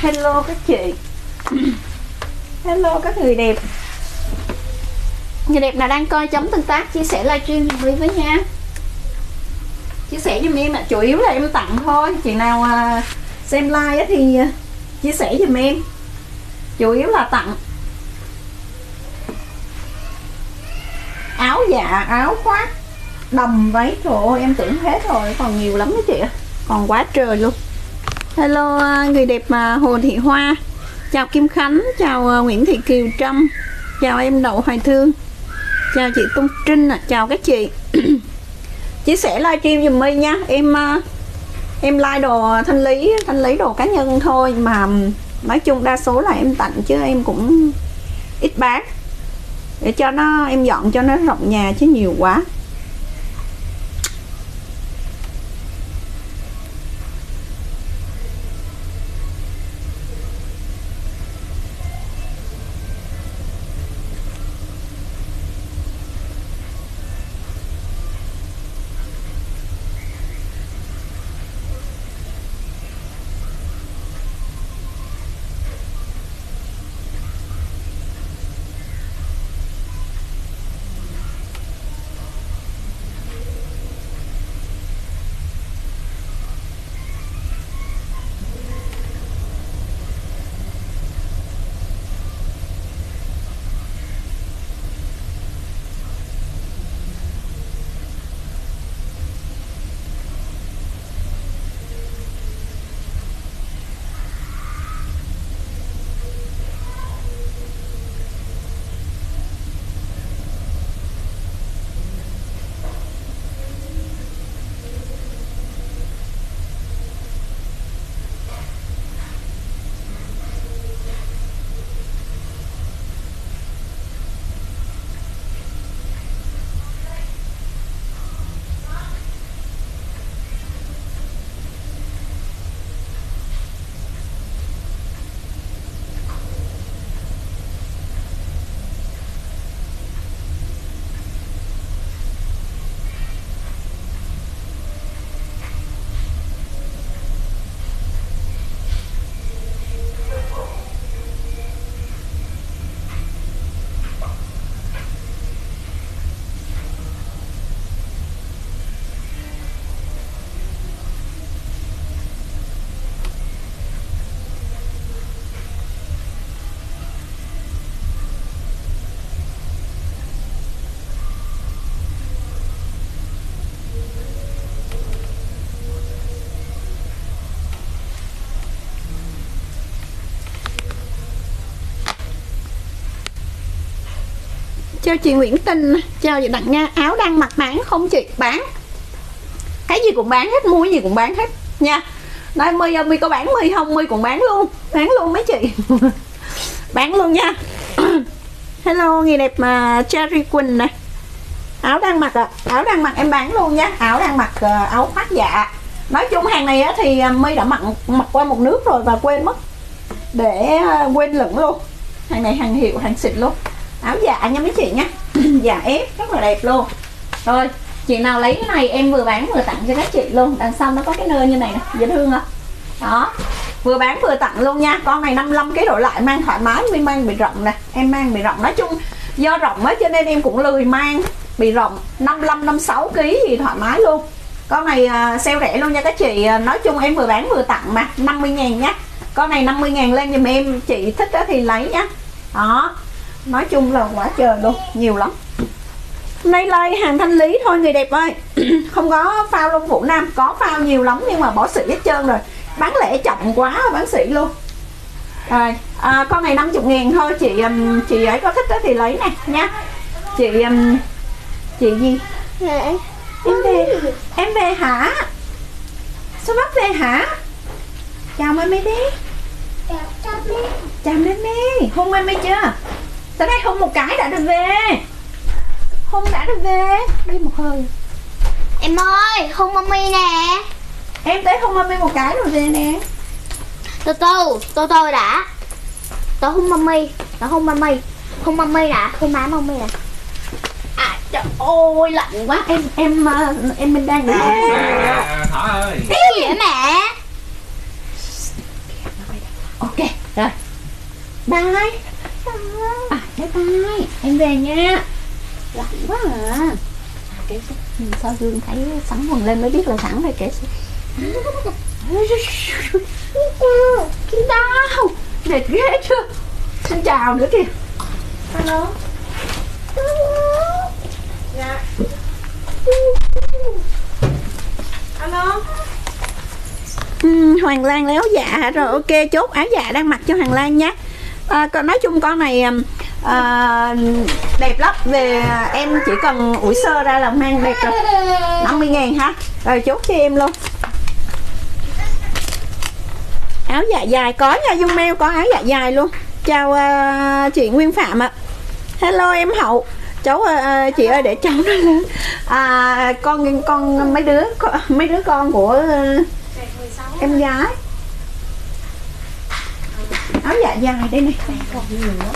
Hello các chị. Hello các người đẹp. Người đẹp nào đang coi chấm tương tác chia sẻ livestream giùm với nha. Chia sẻ giùm em ạ, chủ yếu là em tặng thôi. Chị nào xem like thì chia sẻ giùm em. Chủ yếu là tặng. Áo dạ, áo khoác, đầm, váy, trời ơi em tưởng hết rồi, còn nhiều lắm đó chị ạ. Còn quá trời luôn. Hello người đẹp Hồ Thị Hoa. Chào Kim Khánh, chào Nguyễn Thị Kiều Trâm, chào em Đậu Hoài Thương, chào chị Tung Trinh, chào các chị. Chia sẻ livestream giùm My nha. Em like đồ thanh lý đồ cá nhân thôi, mà nói chung đa số là em tặng chứ em cũng ít bán, để cho nó em dọn cho nó rộng nhà chứ nhiều quá. Chào chị Nguyễn Tình, chào chị Đặng Nga. Áo đang mặc bán không chị? Bán. Cái gì cũng bán hết, mua cái gì cũng bán hết nha. Nói My có bán My không? My cũng bán luôn. Bán luôn mấy chị. Bán luôn nha. Hello người đẹp mà Cherry Quỳnh này. Áo đang mặc áo đang mặc em bán luôn nha. Áo đang mặc áo khoác dạ. Nói chung hàng này á, thì My đã mặc qua một nước rồi và quên mất. Để quên lửng luôn. Hàng này hàng hiệu, hàng xịn luôn. Áo dạ nha mấy chị nha. Dạ ép rất là đẹp luôn. Rồi chị nào lấy cái này em vừa bán vừa tặng cho các chị luôn. Đằng sau nó có cái nơ như này nè, dễ thương không? Đó, vừa bán vừa tặng luôn nha. Con này 55 kg đổ lại, mang thoải mái. Mình mang bị rộng nè, em mang bị rộng. Nói chung do rộng á cho nên em cũng lười mang bị rộng. 55 56 kg thì thoải mái luôn. Con này sale rẻ luôn nha các chị. Nói chung em vừa bán vừa tặng mà 50.000 nhá. Con này 50.000 lên giùm em, chị thích đó thì lấy nhá. Đó, nói chung là quá trời luôn, nhiều lắm. Hôm nay like hàng thanh lý thôi người đẹp ơi. Không có phao lông vũ nam, có phao nhiều lắm nhưng mà bỏ xỉ hết trơn rồi. Bán lẻ chậm quá, bán xỉ luôn. Rồi, con này 50.000 thôi chị ấy có thích đó thì lấy nè nha. Chị gì? Em về hả? Sao bác về hả? Chào mami đi. Chào mami. Hôn mami chưa? Tới đây hôn một cái đã được về. Hôn đã được về. Đi một hơi. Em ơi, hôn mami nè. Em tới hôn mami một cái rồi về nè. Từ từ đã. Tao hôn mami. Hôn mami đã, hôn má mami nè. À trời ơi lạnh quá. Em mình đang Thỏ ơi. Cái gì vậy mẹ? Ok rồi, bye. Bye bye, em về nha. Lạnh quá à. Kệ sao Dương thấy sẵn quần lên mới biết là sẵn rồi, kệ Kim Đào mệt ghê chưa. Xin chào nữa kìa. Hello. Dạ. Hello. Hoàng Lan lấy áo dạ rồi, ok, chốt áo dạ đang mặc cho Hoàng Lan nhé. Còn nói chung con này đẹp lắm, về em chỉ cần ủi sơ ra là mang đẹp rồi. 50.000 ha, rồi chốt cho em luôn. Áo dạ dài có nha Dung Mail, có áo dạ dài luôn. Chào chị Nguyên Phạm ạ. Hello em Hậu. Cháu chị ơi để cháu nó lớn. Con mấy đứa con của em gái. Áo dạ dài đây này. Còn nhiều lắm.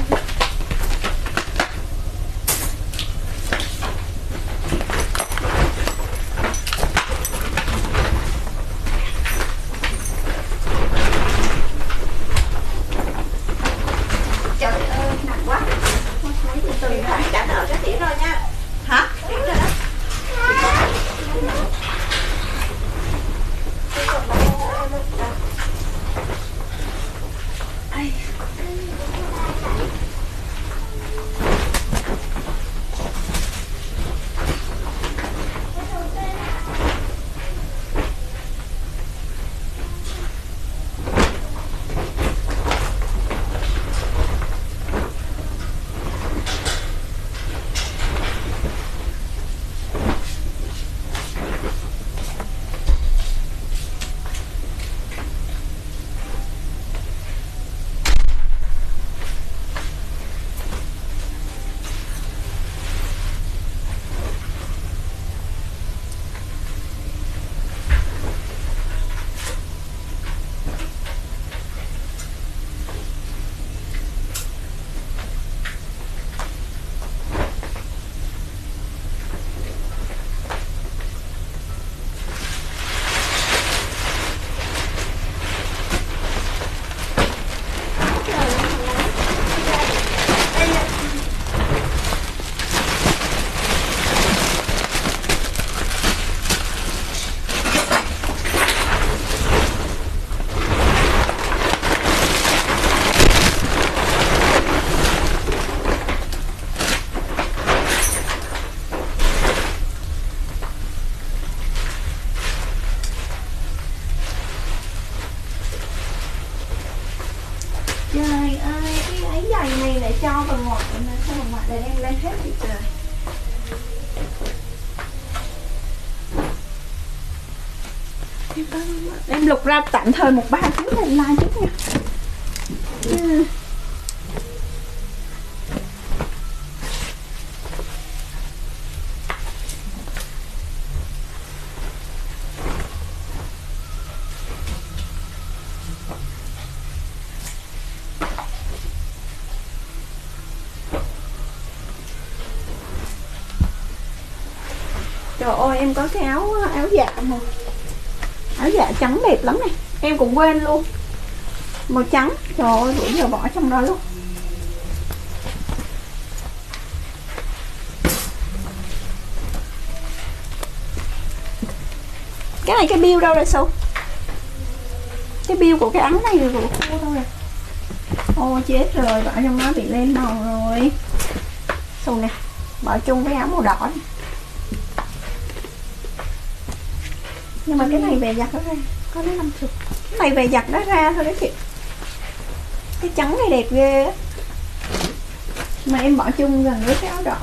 Trời ơi nặng quá. Lấy từ từ đã, trả nợ cái tỉa rồi nha. Hả? Tỉa rồi đó. Trời ơi, cái ấy giày này lại cho vào ngoại mà sao mà ngoại lại đem lên hết vậy trời. Em lục ra tạm thời một ba xíu lên like chút nha. Trời ơi em có cái áo dạ mà, áo dạ trắng đẹp lắm này, em cũng quên luôn, màu trắng. Trời ơi bữa giờ bỏ trong đó luôn. Cái này cái bill đâu rồi Su? Cái bill của cái áo này rồi của cô đâu rồi? Ô chết rồi, bỏ trong đó bị lên màu rồi. Su nè, bỏ chung với áo màu đỏ này. Nhưng mà cái này về giặt nó ra có đến 50. Cái này về giặt nó ra thôi đó chị. Cái trắng này đẹp ghê á, mà em bỏ chung gần với cái áo đỏ.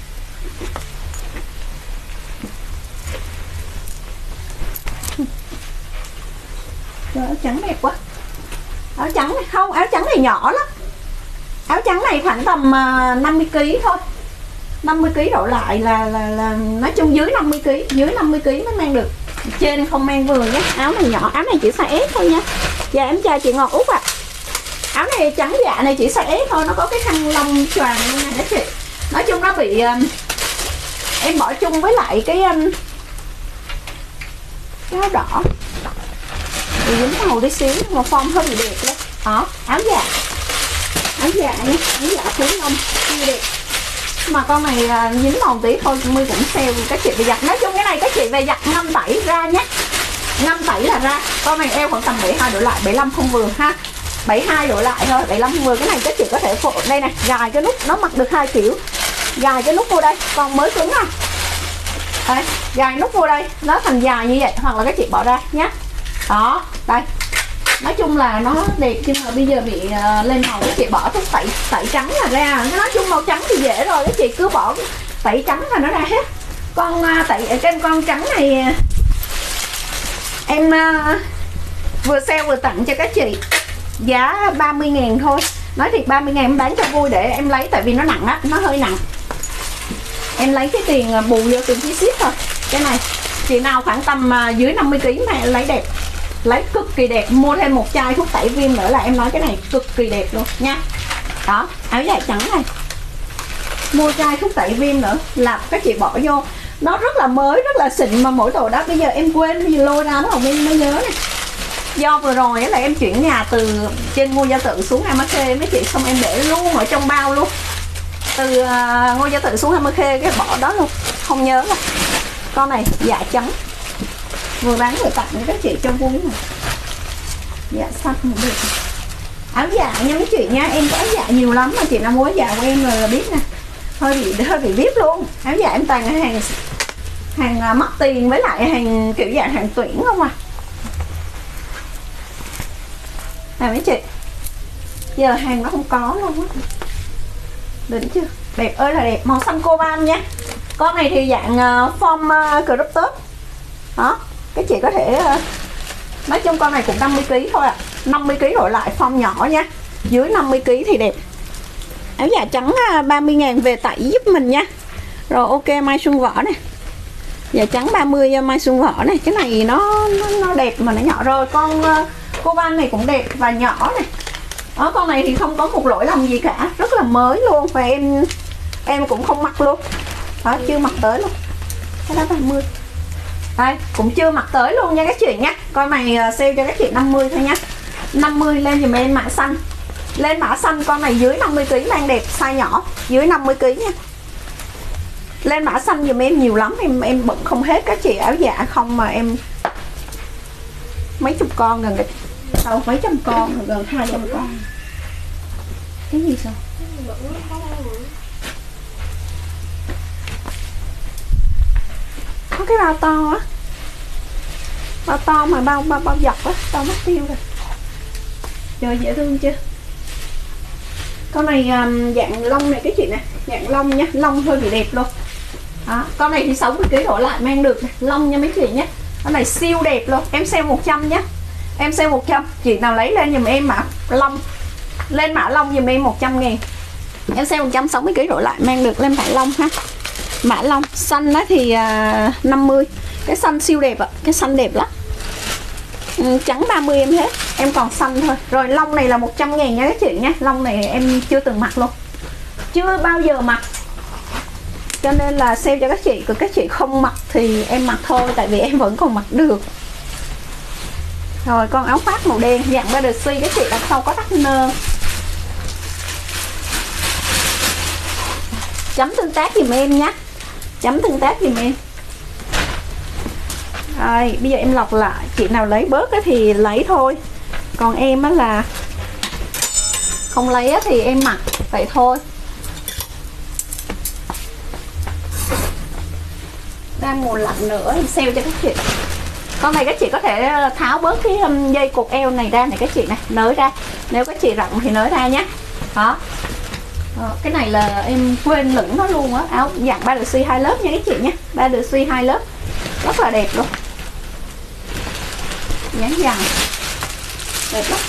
Trời, áo trắng đẹp quá. Áo trắng này không, áo trắng này nhỏ lắm. Áo trắng này khoảng tầm 50 kg thôi. 50 kg đổ lại là nói chung dưới 50 kg, dưới 50 kg mới mang được. Trên không mang vừa nhé. Áo này nhỏ, áo này chỉ size S thôi nha. Dạ em chào chị Ngọc Út ạ. Áo này trắng dạ này chỉ size S thôi, nó có cái khăn lông choàng như này đó chị. Nói chung nó bị em bỏ chung với lại cái áo đỏ. Thì dính màu tí xíu mà form hơi bị đẹp đấy. Đó, áo dạ nhé, áo dạ phú lông siêu đẹp. Mà con này dính màu tí thôi, My cũng sale các chị về giặt. Nói chung cái này các chị về giặt 57 ra nhé, 57 là ra. Con này eo khoảng tầm 72 độ lại, 75 không vừa ha, 72 độ lại thôi, 75 không vừa. Cái này các chị có thể phụ đây này, gài cái nút, nó mặc được 2 kiểu, gài cái nút vô đây, con mới cứng à. Đây, gài nút vô đây, nó thành dài như vậy, hoặc là các chị bỏ ra nhé. Đó, đây. Nói chung là nó đẹp, nhưng mà bây giờ bị lên màu các chị bỏ thuốc tẩy trắng là ra. Nói chung màu trắng thì dễ rồi, các chị cứ bỏ tẩy trắng là nó ra hết. Con tẩy ở trên con trắng này em vừa sale vừa tặng cho các chị, giá 30.000 thôi. Nói thiệt 30.000 em bán cho vui để em lấy, tại vì nó nặng á, nó hơi nặng. Em lấy cái tiền bù vô tiền phí ship thôi. Cái này chị nào khoảng tầm dưới 50kg mà lấy đẹp, lấy cực kỳ đẹp. Mua thêm một chai thuốc tẩy viêm nữa là em nói cái này cực kỳ đẹp luôn nha. Đó, áo dài trắng này, mua chai thuốc tẩy viêm nữa là các chị bỏ vô, nó rất là mới, rất là xịn. Mà mỗi đồ đó bây giờ em quên, bây giờ lôi ra nó không em mới nhớ này. Do vừa rồi là em chuyển nhà từ trên Ngô Gia Tự xuống Hai Má Khê mấy chị, xong em để luôn ở trong bao luôn. Từ Ngô Gia Tự xuống Hai Má Khê cái bỏ đó luôn, không nhớ rồi. Con này dạ trắng, vừa bán vừa tặng các chị cho vui này. Dạ xanh cũng được. Áo dạ nha mấy chị nha, em có áo dạ nhiều lắm, mà chị nào mua áo dạ của em là biết nè. Hơi bị biết luôn. Áo dạ em toàn ở hàng mắc tiền, với lại hàng kiểu dạng hàng tuyển không à. Nè mấy chị, giờ hàng nó không có luôn á. Đỉnh chưa? Đẹp ơi là đẹp, màu xanh cobalt nha. Con này thì dạng form crop top. Đó, các chị có thể nói chung con này cũng 50kg thôi ạ. 50kg đổi lại form nhỏ nha. Dưới 50kg thì đẹp. Áo dạ trắng 30.000 về tẩy giúp mình nha. Rồi ok, Mai Xuân Võ này. Dạ trắng 30 Mai Xuân Võ này. Cái này nó đẹp mà nó nhỏ rồi. Con cô Van này cũng đẹp và nhỏ này. Đó, con này thì không có một lỗi lầm gì cả, rất là mới luôn. Và em cũng không mặc luôn. Đó, chưa mặc tới luôn. Cái đó 30. Đây, cũng chưa mặc tới luôn nha các chị nha. Con này sale cho các chị 50 thôi nha. 50 lên dùm em mã xanh. Lên mã xanh, con này dưới 50kg đang đẹp, size nhỏ, dưới 50kg nha. Lên mã xanh dùm em nhiều lắm, em bận không hết các chị. Áo dạ không mà em mấy chục con, gần đâu mấy trăm con, gần 200 con. Cái gì sao? Có cái bao to á, bao to mà bao dọc á, bao mất tiêu rồi. Trời dễ thương chưa? Con này dạng lông này cái chị nè, dạng lông nha, lông hơi bị đẹp luôn. Đó, con này thì 60kg đổ lại mang được này, lông nha mấy chị nhé. Con này siêu đẹp luôn, em sale 100 nhé. Em sale 100, chị nào lấy lên giùm em mã lông, lên mã lông giùm em 100.000. Em sale 160kg đổ lại mang được, lên mã lông ha. Mã lông xanh đó thì 50. Cái xanh siêu đẹp ạ, cái xanh đẹp lắm. Trắng 30 em hết, em còn xanh thôi. Rồi lông này là 100.000 nha các chị nha. Lông này em chưa từng mặc luôn, chưa bao giờ mặc, cho nên là sale cho các chị. Còn các chị không mặc thì em mặc thôi, tại vì em vẫn còn mặc được. Rồi con áo khoác màu đen dạng Badass các chị, đằng sau có tắc nơ. Chấm tương tác giùm em nhé, chấm tương tác giùm em. Rồi bây giờ em lọc lại, chị nào lấy bớt thì lấy thôi, còn em á là không lấy thì em mặc vậy thôi. Đang mùa lạnh nữa em sale cho các chị. Con này các chị có thể tháo bớt cái dây cột eo này ra này các chị này, nới ra, nếu các chị rộng thì nới ra nhé. Đó. Cái này là em quên lửng nó luôn á. Áo dạng Badass 2 lớp nha các chị nhé, Badass 2 lớp rất là đẹp luôn, dáng dài đẹp lắm.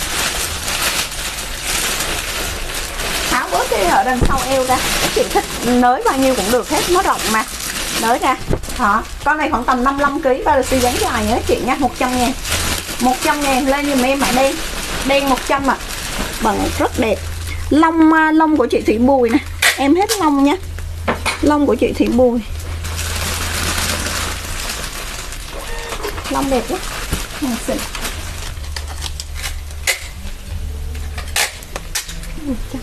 Tháo bớt cái ở đằng sau eo ra, các chị thích nới bao nhiêu cũng được hết, nó rộng mà, nới ra. Đó, con này khoảng tầm 55kg, Badass dáng dài nha các chị nha, 100.000. 100.000 lên giùm em mã đen, đen 100 ạ. Bằng rất đẹp. Lông của chị Thủy Bùi nè, em hết lông nha, lông của chị Thủy Bùi, lông đẹp lắm, xịn. 100.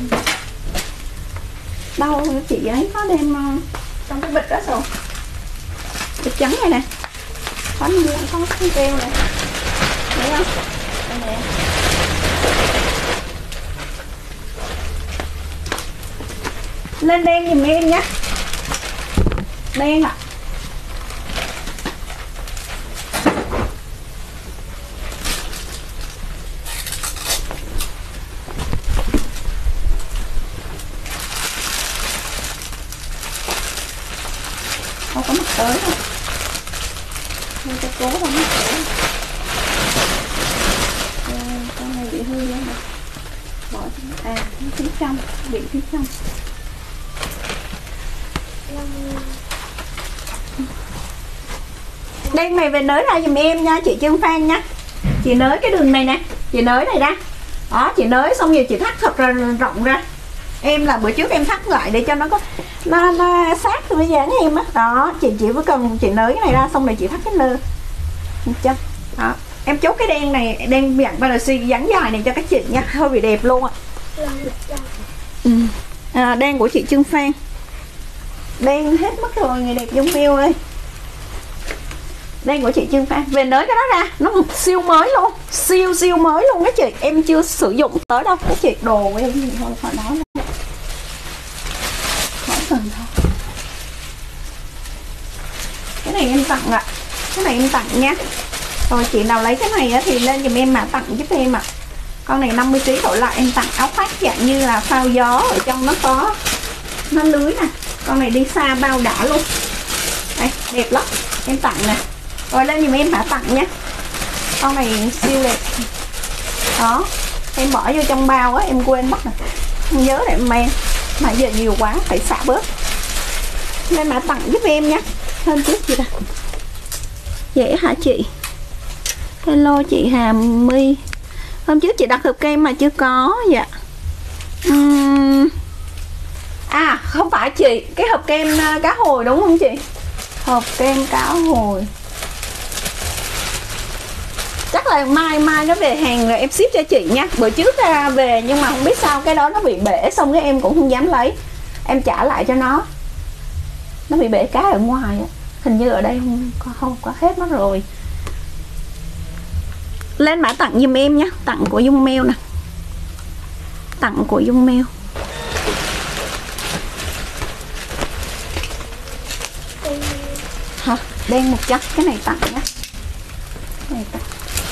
Đâu chị ấy có đem trong cái bịch đó rồi. Bịch trắng này nè. Có cái keo này. Thấy không? Đây nè. Lên đen giùm em nhé. Đen ạ. Không có mặt tới đâu. Nên cho cố không mặt tới. Con này bị hư lên rồi. Bỏ phía trong, bị phía trong. Đen này về nới ra giùm em nha chị Trương Phan nha. Chị nới cái đường này nè, chị nới này ra. Đó, chị nới xong rồi chị thắt thật ra rộng ra. Em là bữa trước em thắt lại để cho nó có nó sát với dáng em á. Đó, chị chỉ có cần chị nới cái này ra xong rồi chị thắt cái nơ. Được chưa? Đó, em chốt cái đen này, đen dạng Balancé dáng dài này cho các chị nha, hơi bị đẹp luôn ạ. Đen của chị Trương Phan. Đen hết mất rồi, người đẹp Dung Miêu ơi. Đen của chị Trương Phan. Về nới cái đó ra, nó siêu mới luôn, siêu mới luôn các chị. Em chưa sử dụng tới đâu các chị. Đồ của em thôi khỏi nói nữa. Khỏi cần thôi. Cái này em tặng ạ. Cái này em tặng nha. Rồi chị nào lấy cái này á thì lên giùm em mà tặng giúp em ạ. Con này 50kg đổi lại em tặng áo khoác dạng như là phao gió, ở trong nó có nó lưới nè. Con này đi xa bao đã luôn. Đây, đẹp lắm. Em tặng nè. Rồi lên giùm em hả tặng nha. Con này siêu đẹp. Đó. Em bỏ vô trong bao á, em quên mất nè. Không nhớ để em mang. Mà giờ nhiều quá phải xả bớt. Lên mà tặng giúp em nha. Hơn trước chị ta. Dễ hả chị? Hello chị Hà My. Hôm trước chị đặt hộp kem mà chưa có. Dạ. Không phải chị. Cái hộp kem cá hồi đúng không chị? Hộp kem cá hồi. Chắc là mai nó về hàng rồi em ship cho chị nha. Bữa trước ra về nhưng mà không biết sao cái đó nó bị bể, xong cái em cũng không dám lấy. Em trả lại cho nó. Nó bị bể cá ở ngoài á. Hình như ở đây không có hết mất rồi. Lên mã tặng giùm em nhé. Tặng của Dung Mail nè. Tặng của Dung Mail. Hả? Đen 100. Cái này tặng nhé. Này tặng.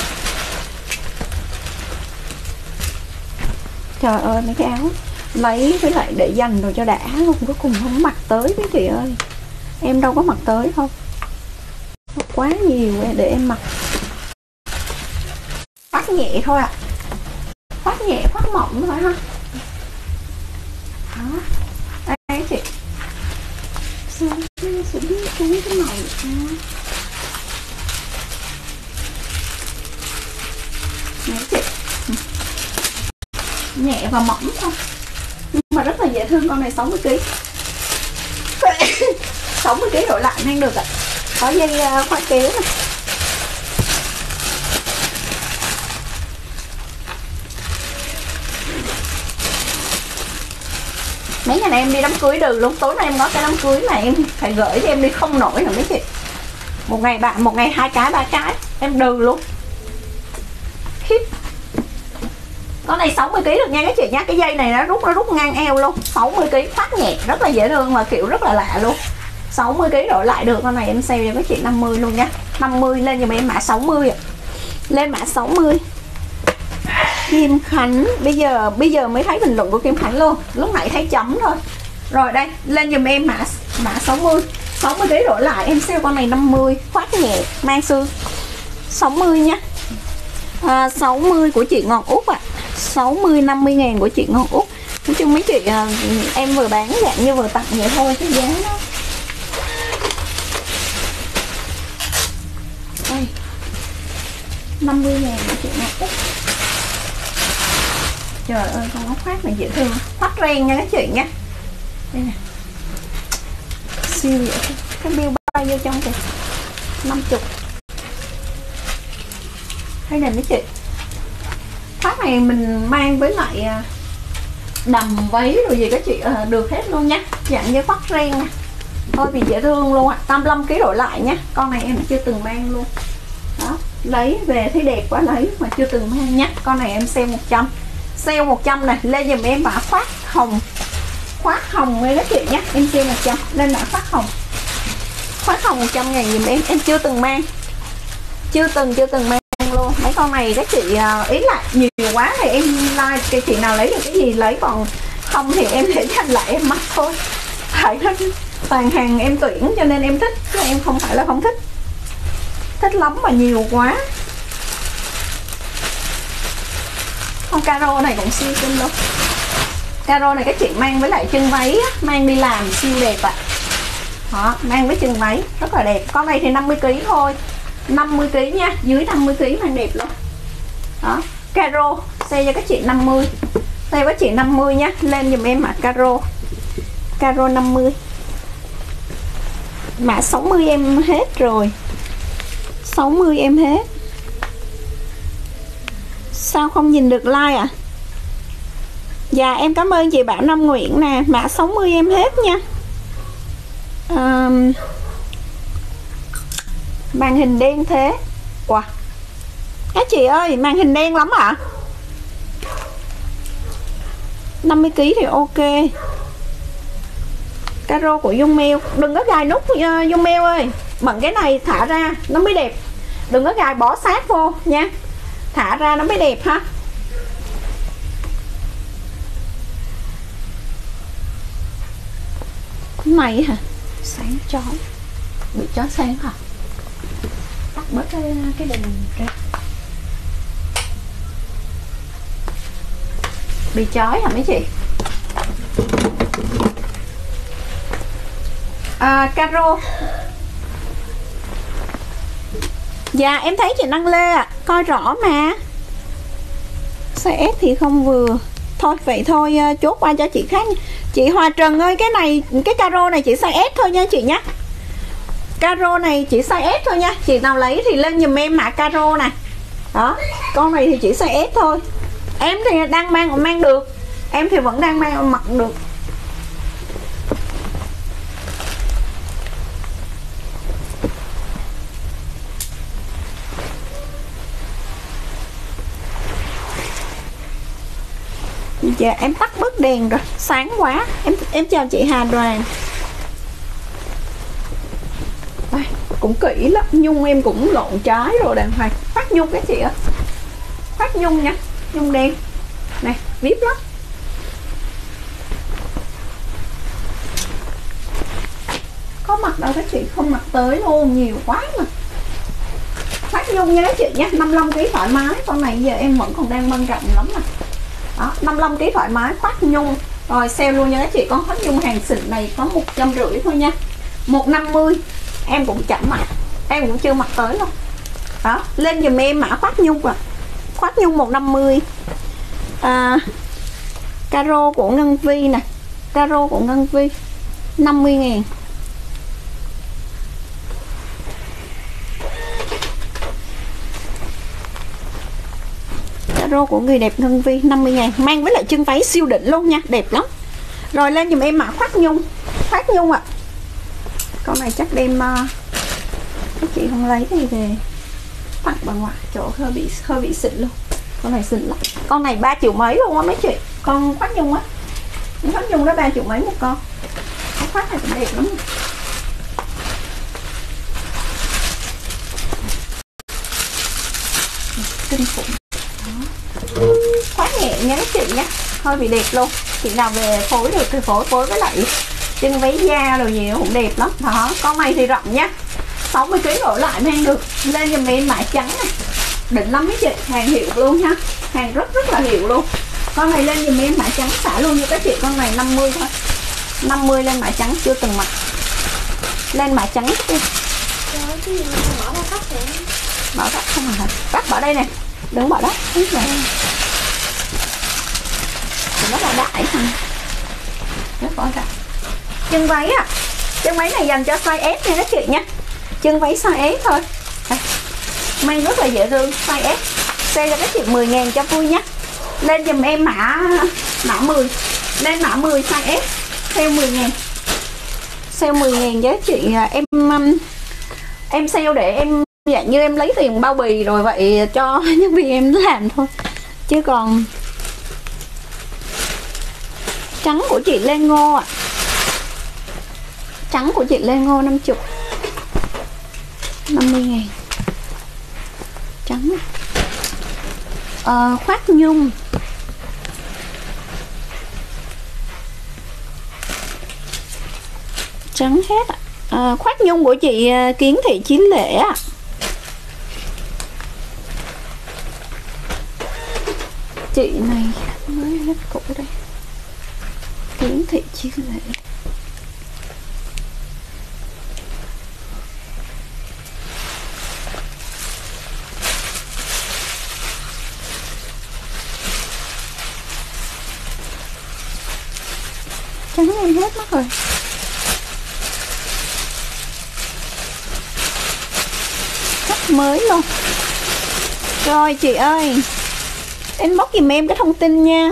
Trời ơi mấy cái áo lấy với lại để dành rồi cho đã luôn. Cuối cùng không mặc tới với chị ơi. Em đâu có mặc tới không. Nó quá nhiều để em mặc. Khoác nhẹ thôi ạ. Khoác nhẹ, khoác mỏng thôi ha. Đó. Đây chị. Sao sẽ biết cái màu Đấy chị. Nhẹ và mỏng thôi. Nhưng mà rất là dễ thương. Con này 60kg. 60kg đổi lại mang được ạ. Có dây khoác kéo này. Mấy ngày này em đi đám cưới đừ luôn. Tối nay em có cái đám cưới này em phải gửi cho em đi không nổi nữa mấy chị. Một ngày 2 cái 3 cái em đừ luôn. Khiếp. Con này 60kg được nha các chị nha. Cái dây này nó rút ngang eo luôn. 60kg khoác nhẹ, rất là dễ thương và kiểu rất là lạ luôn. 60kg đổi lại được. Con này em sale cho các chị 50 luôn nha. 50 lên giùm em mã 60 ạ. Lên mã 60. Kim Khánh. Bây giờ mới thấy bình luận của Kim Khánh luôn. Lúc nãy thấy chấm thôi. Rồi đây, lên giùm em mã 60. 60kg đổi lại em sale con này 50, khoác nhẹ, mang xương. 60 nha. 60 của chị Ngọc Út ạ. 60 50 ngàn của chị Ngọc Út. Nói chung mấy chị em vừa bán dạng như vừa tặng vậy thôi cái giá đó. Đây. 50 ngàn của chị Ngọc Út. Trời ơi con áo khoác này dễ thương. Khoác ren nha các chị nha. Đây nè. Siêu dễ thương. Cái bill bay vô trong kìa. 50. Đây nè mấy chị. Khoác này mình mang với lại đầm váy rồi gì các chị được hết luôn nha, dạng như khoác ren nè, thôi vì dễ thương luôn ạ. 85 kg đổi lại nhá, con này em chưa từng mang luôn đó, lấy về thấy đẹp quá lấy mà chưa từng mang nhá. Con này em sale 100, sale 100 này, lên giùm em mã khoác hồng với các chị nhá, em sale 100 lên mã khoác hồng 100 ngàn giùm em chưa từng mang, chưa từng mang luôn. Mấy con này các chị ý lại nhiều quá thì em like cái chị nào lấy được cái gì lấy, còn không thì em để dành lại em mặc thôi. Phải toàn hàng em tuyển cho nên em thích, chứ em không phải là không thích, thích lắm mà nhiều quá. Con caro này cũng siêu xinh luôn. Caro này các chị mang với lại chân váy á, mang đi làm siêu đẹp ạ. Đó, mang với chân váy rất là đẹp. Con này thì 50 kg thôi, 50 kg nha, dưới 50 kg mang đẹp luôn. Đó, caro xe cho các chị 50, xe các chị 50 nha, lên giùm em mã caro 50. Mã 60 em hết rồi, 60 em hết. Sao không nhìn được like à? Dạ em cảm ơn chị Bảo Nam Nguyễn nè. Mã 60 em hết nha. Màn hình đen thế. Wow, các chị ơi màn hình đen lắm ạ. 50 kg thì ok. Caro của Dung Mail, đừng có gài nút Dung Mail ơi, bận cái này thả ra nó mới đẹp, đừng có gài bó sát vô nha, thả ra nó mới đẹp ha. Cái này hả, sáng chói, bị chói sáng hả, tắt bớt cái đèn ra, bị chói hả mấy chị? Caro. Dạ em thấy chị Năng Lê ạ, coi rõ mà. Size S thì không vừa. Thôi vậy thôi chốt qua cho chị khác. Chị Hòa Trần ơi, cái này, cái caro này chỉ size S thôi nha chị nhé. Caro này chỉ size S thôi nha. Chị nào lấy thì lên giùm em mã caro này. Đó, con này thì chỉ size S thôi. Em thì đang mang được. Em thì vẫn đang mặc được. Dạ em tắt bớt đèn rồi, sáng quá. Em chào chị Hà Đoàn. Đây, cũng kỹ lắm, nhung em cũng lộn trái rồi đàng hoàng. Phát nhung cái chị ạ. Phát nhung nha, nhung đen. Này, vip lắm. Có mặt đâu các chị, không mặc tới luôn, nhiều quá mà. Phát nhung nha các chị nha, 55 kg thoải mái. Con này giờ em vẫn còn đang băng rộng lắm nè. Đó, 55 kg thoải mái, khoác nhung. Rồi sale luôn nha các chị, con khoác nhung hàng xịn này có 150 thôi nha. 150 em cũng chẳng mặc, em cũng chưa mặc tới luôn. Đó, lên giùm em mã khoác nhung à. Khoác nhung 150. Caro của Ngân Vi nè. Caro của Ngân Vi 50.000. Caro của người đẹp Ngân Vi 50.000, mang với lại chân váy siêu đỉnh luôn nha, đẹp lắm. Rồi lên giùm em mã khoác nhung. Khoác nhung ạ. Con này chắc đem các chị không lấy thì về tặng bà ngoại, chỗ hơi bị xịn luôn. Con này xịn lắm. Con này 3 triệu mấy luôn á mấy chị. Con khoác nhung á. Khoác nhung đó 3 triệu mấy một con. Con khoác này cũng đẹp lắm. Kinh khủng. Khoác nhẹ nha các chị nhé, hơi bị đẹp luôn. Chị nào về phối được thì phối với lại chân váy da rồi gì cũng đẹp lắm. Đó, con này thì rộng nhá, 60 kg đổi lại mang được. Lên giùm em mã trắng này, đỉnh lắm mấy chị, hàng hiệu luôn nha, hàng rất là hiệu luôn. Con này lên giùm em mã trắng xả luôn như các chị. Con này 50 thôi, 50 lên mã trắng, chưa từng mặc. Lên mã trắng đi. Bỏ đất không hả? Đất bỏ đây nè, đừng bỏ đất. Nó là đại hả? Nó bỏ ra. Chân váy à, chân váy này dành cho size S nha các chị nha. Chân váy size S thôi. Đây, mang rất là dễ thương, size S. Xe cho các chị 10.000 cho vui nhé. Lên giùm em mã 10. Lên mã 10 size S. Sale 10.000. Sale 10.000 giá trị em sale để em dạng như em lấy tiền bao bì rồi vậy cho nhân viên em làm thôi. Chứ còn trắng của chị Lê Ngô ạ. Trắng của chị Lê Ngô 50. 50.000. Trắng. Khoác nhung. Trắng hết ạ. Khoác nhung của chị Kiến Thị Chiến Lễ ạ. Chị này mới hết cũ đây. Kiến Thị Chiến Lễ. Trắng em hết mất rồi. Chắc mới luôn. Rồi chị ơi, inbox giùm em cái thông tin nha.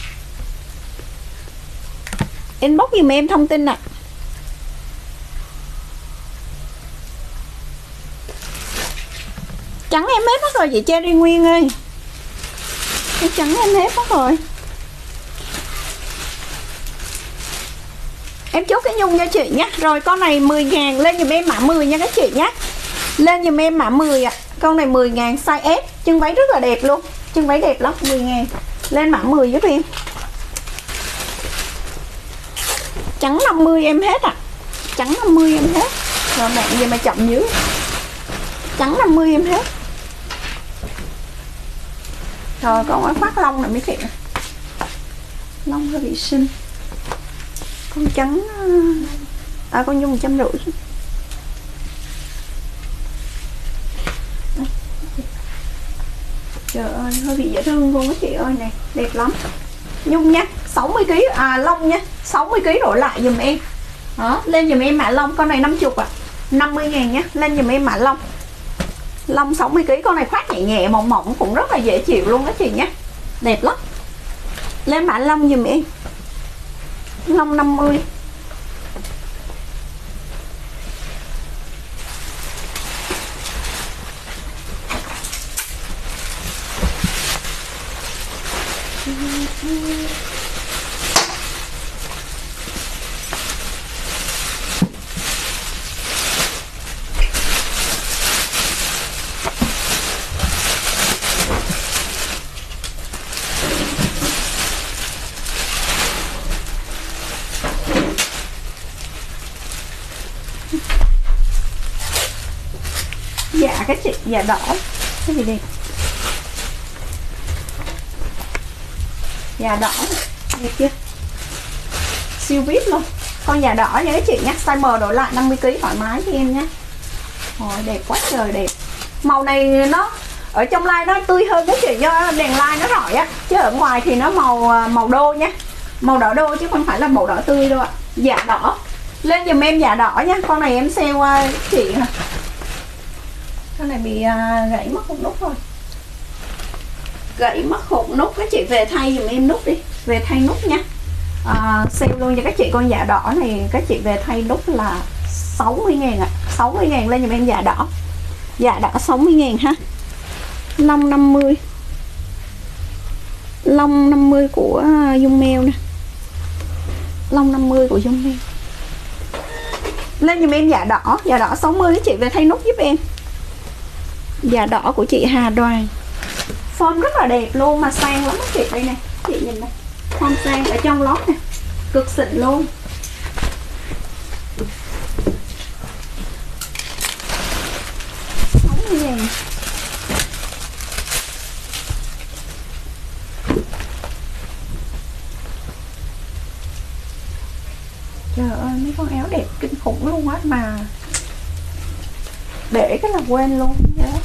Inbox giùm em thông tin ạ. Trắng em hết mất rồi chị Cherry Nguyên ơi. Cái trắng em hết mất rồi. Em chốt cái nhung cho chị nhé. Rồi con này 10.000. Lên giùm em mã 10 nha các chị nhé. Lên giùm em mã 10 ạ. Con này 10.000 size S. Chân váy rất là đẹp luôn. Chân váy đẹp lắm. 10.000. Lên mã 10 giúp em. Trắng 50 em hết ạ. Trắng 50 em hết. Rồi bạn gì mà chậm dữ. Trắng 50 em hết. Rồi con ở khoác lông này mấy chị. Lông hơi bị xinh. Con trắng con nhung 150. Trời ơi hơi bị dễ thương luôn á chị ơi, này đẹp lắm. Nhung nha, 60kg lông nha, 60kg đổi lại dùm em. Đó, lên dùm em mã lông. Con này 50 ạ. 50.000 nhé. Lên dùm em mã lông. Lông 60kg. Con này khoác nhẹ nhẹ mỏng mỏng cũng rất là dễ chịu luôn đó chị nhé. Đẹp lắm. Lên mã lông dùm em. Lông 50. Dạ các chị, dạ đỏ. Cái gì đẹp. Dạ đỏ. Đẹp chưa? Siêu vip luôn. Con dạ đỏ nha các chị nhé. Size M đổi lại 50kg thoải mái cho em nhé. Rồi đẹp quá trời đẹp. Màu này nó ở trong live nó tươi hơn các chị do đèn live nó rọi á. Chứ ở ngoài thì nó màu đô nhé. Màu đỏ đô chứ không phải là màu đỏ tươi đâu ạ. Dạ đỏ. Lên giùm em dạ đỏ nha. Con này em sale chị hả? Con này bị gãy mất một nút rồi. Gãy mất một nút. Các chị về thay giùm em nút đi. Về thay nút nha. Sale luôn cho các chị. Con dạ đỏ này các chị về thay nút là 60.000 ạ. 60.000 lên giùm em dạ đỏ. Dạ đỏ 60.000 ha. Lông 50. Lông 50 của Dung Mèo nè. Lông 50 của Dung Mèo. Lên giùm em dạ đỏ. Dạ đỏ 60 các chị về thay nút giúp em. Dạ đỏ của chị Hà Đoàn. Form rất là đẹp luôn mà sang lắm các chị. Đây nè, chị nhìn này. Form sang ở trong lót nè. Cực xịn luôn. Không gì. Trời ơi mấy con áo đẹp kinh khủng luôn á mà để cái là quên luôn vậy đó.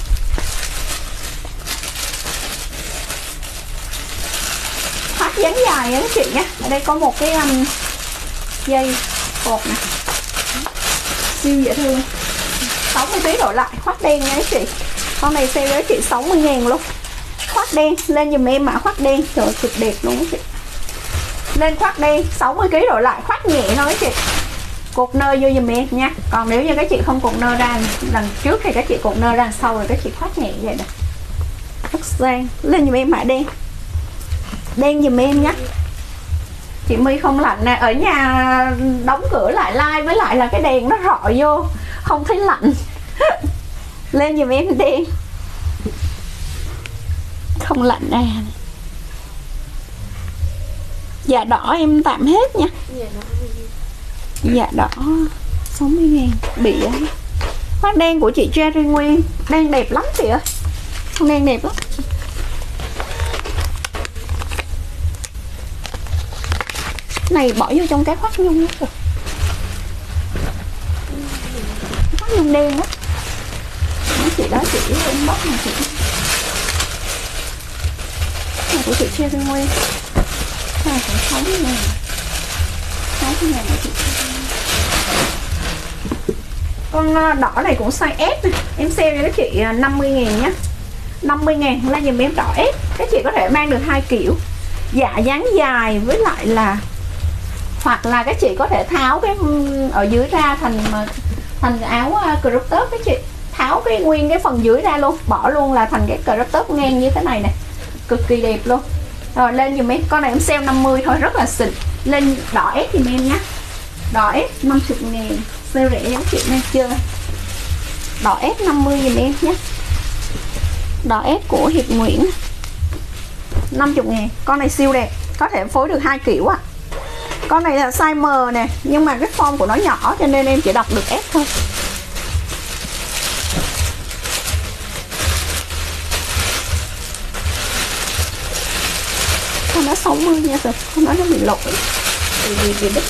Khoác dáng dài á các chị nha. Ở đây có một cái dây cột nè. Siêu dễ thương. 60kg đổi lại. Khoác đen nha các chị. Con này sale với chị 60.000 luôn. khoác đen, lên giùm em mã khoác đen. Trời ơi, cực đẹp luôn á chị. Lên khoác đen 60 kg đổi lại, khoác nhẹ thôi chị. Cột nơ vô giùm em nha. Còn nếu như các chị không cột nơ ra đằng trước thì các chị cột nơ ra đằng sau, rồi các chị khoác nhẹ vậy nè. Rất sang. Lên giùm em mã đen. Đen giùm em nhé. Chị My không lạnh nè, ở nhà đóng cửa lại like, với lại là cái đèn nó rọi vô không thấy lạnh. Lên giùm em đen. Không lạnh nè. Dạ đỏ em tạm hết nha. Dạ đỏ 60.000 bị ấy. Khoác đen của chị Cherry Nguyên đen đẹp lắm chị ơi. Không, đen đẹp lắm. Này bỏ vô trong cái khoác nhung hết rồi. Khoác nhung đen đó. Nói chị đó chị inbox mà chị. Này của chị Cherry Nguyên. Này cũng 60.000. 60.000 này chị. Con đỏ này cũng size S này. Em sale cho các chị 50.000 nhé. 50.000 là dùm em đỏ S. Các chị có thể mang được 2 kiểu. Dạ dáng dài với lại là, hoặc là các chị có thể tháo cái ở dưới ra thành áo crop top. Các chị tháo cái nguyên cái phần dưới ra luôn, bỏ luôn là thành cái crop top ngang như thế này nè, cực kỳ đẹp luôn. Rồi lên dùm em, con này em sale 50 thôi, rất là xịn. Lên đỏ S dùm em nhé. Đỏ S 50.000, sale rẻ các chị mang chơi. Đỏ S 50 dùm em nhé. Đỏ S của Hiệp Nguyễn 50.000. Con này siêu đẹp, có thể phối được 2 kiểu à. Con này là size M nè, nhưng mà cái form của nó nhỏ cho nên em chỉ đọc được S thôi. Con nó 60 nha rồi, con nó bị lỗi. Vì đứt.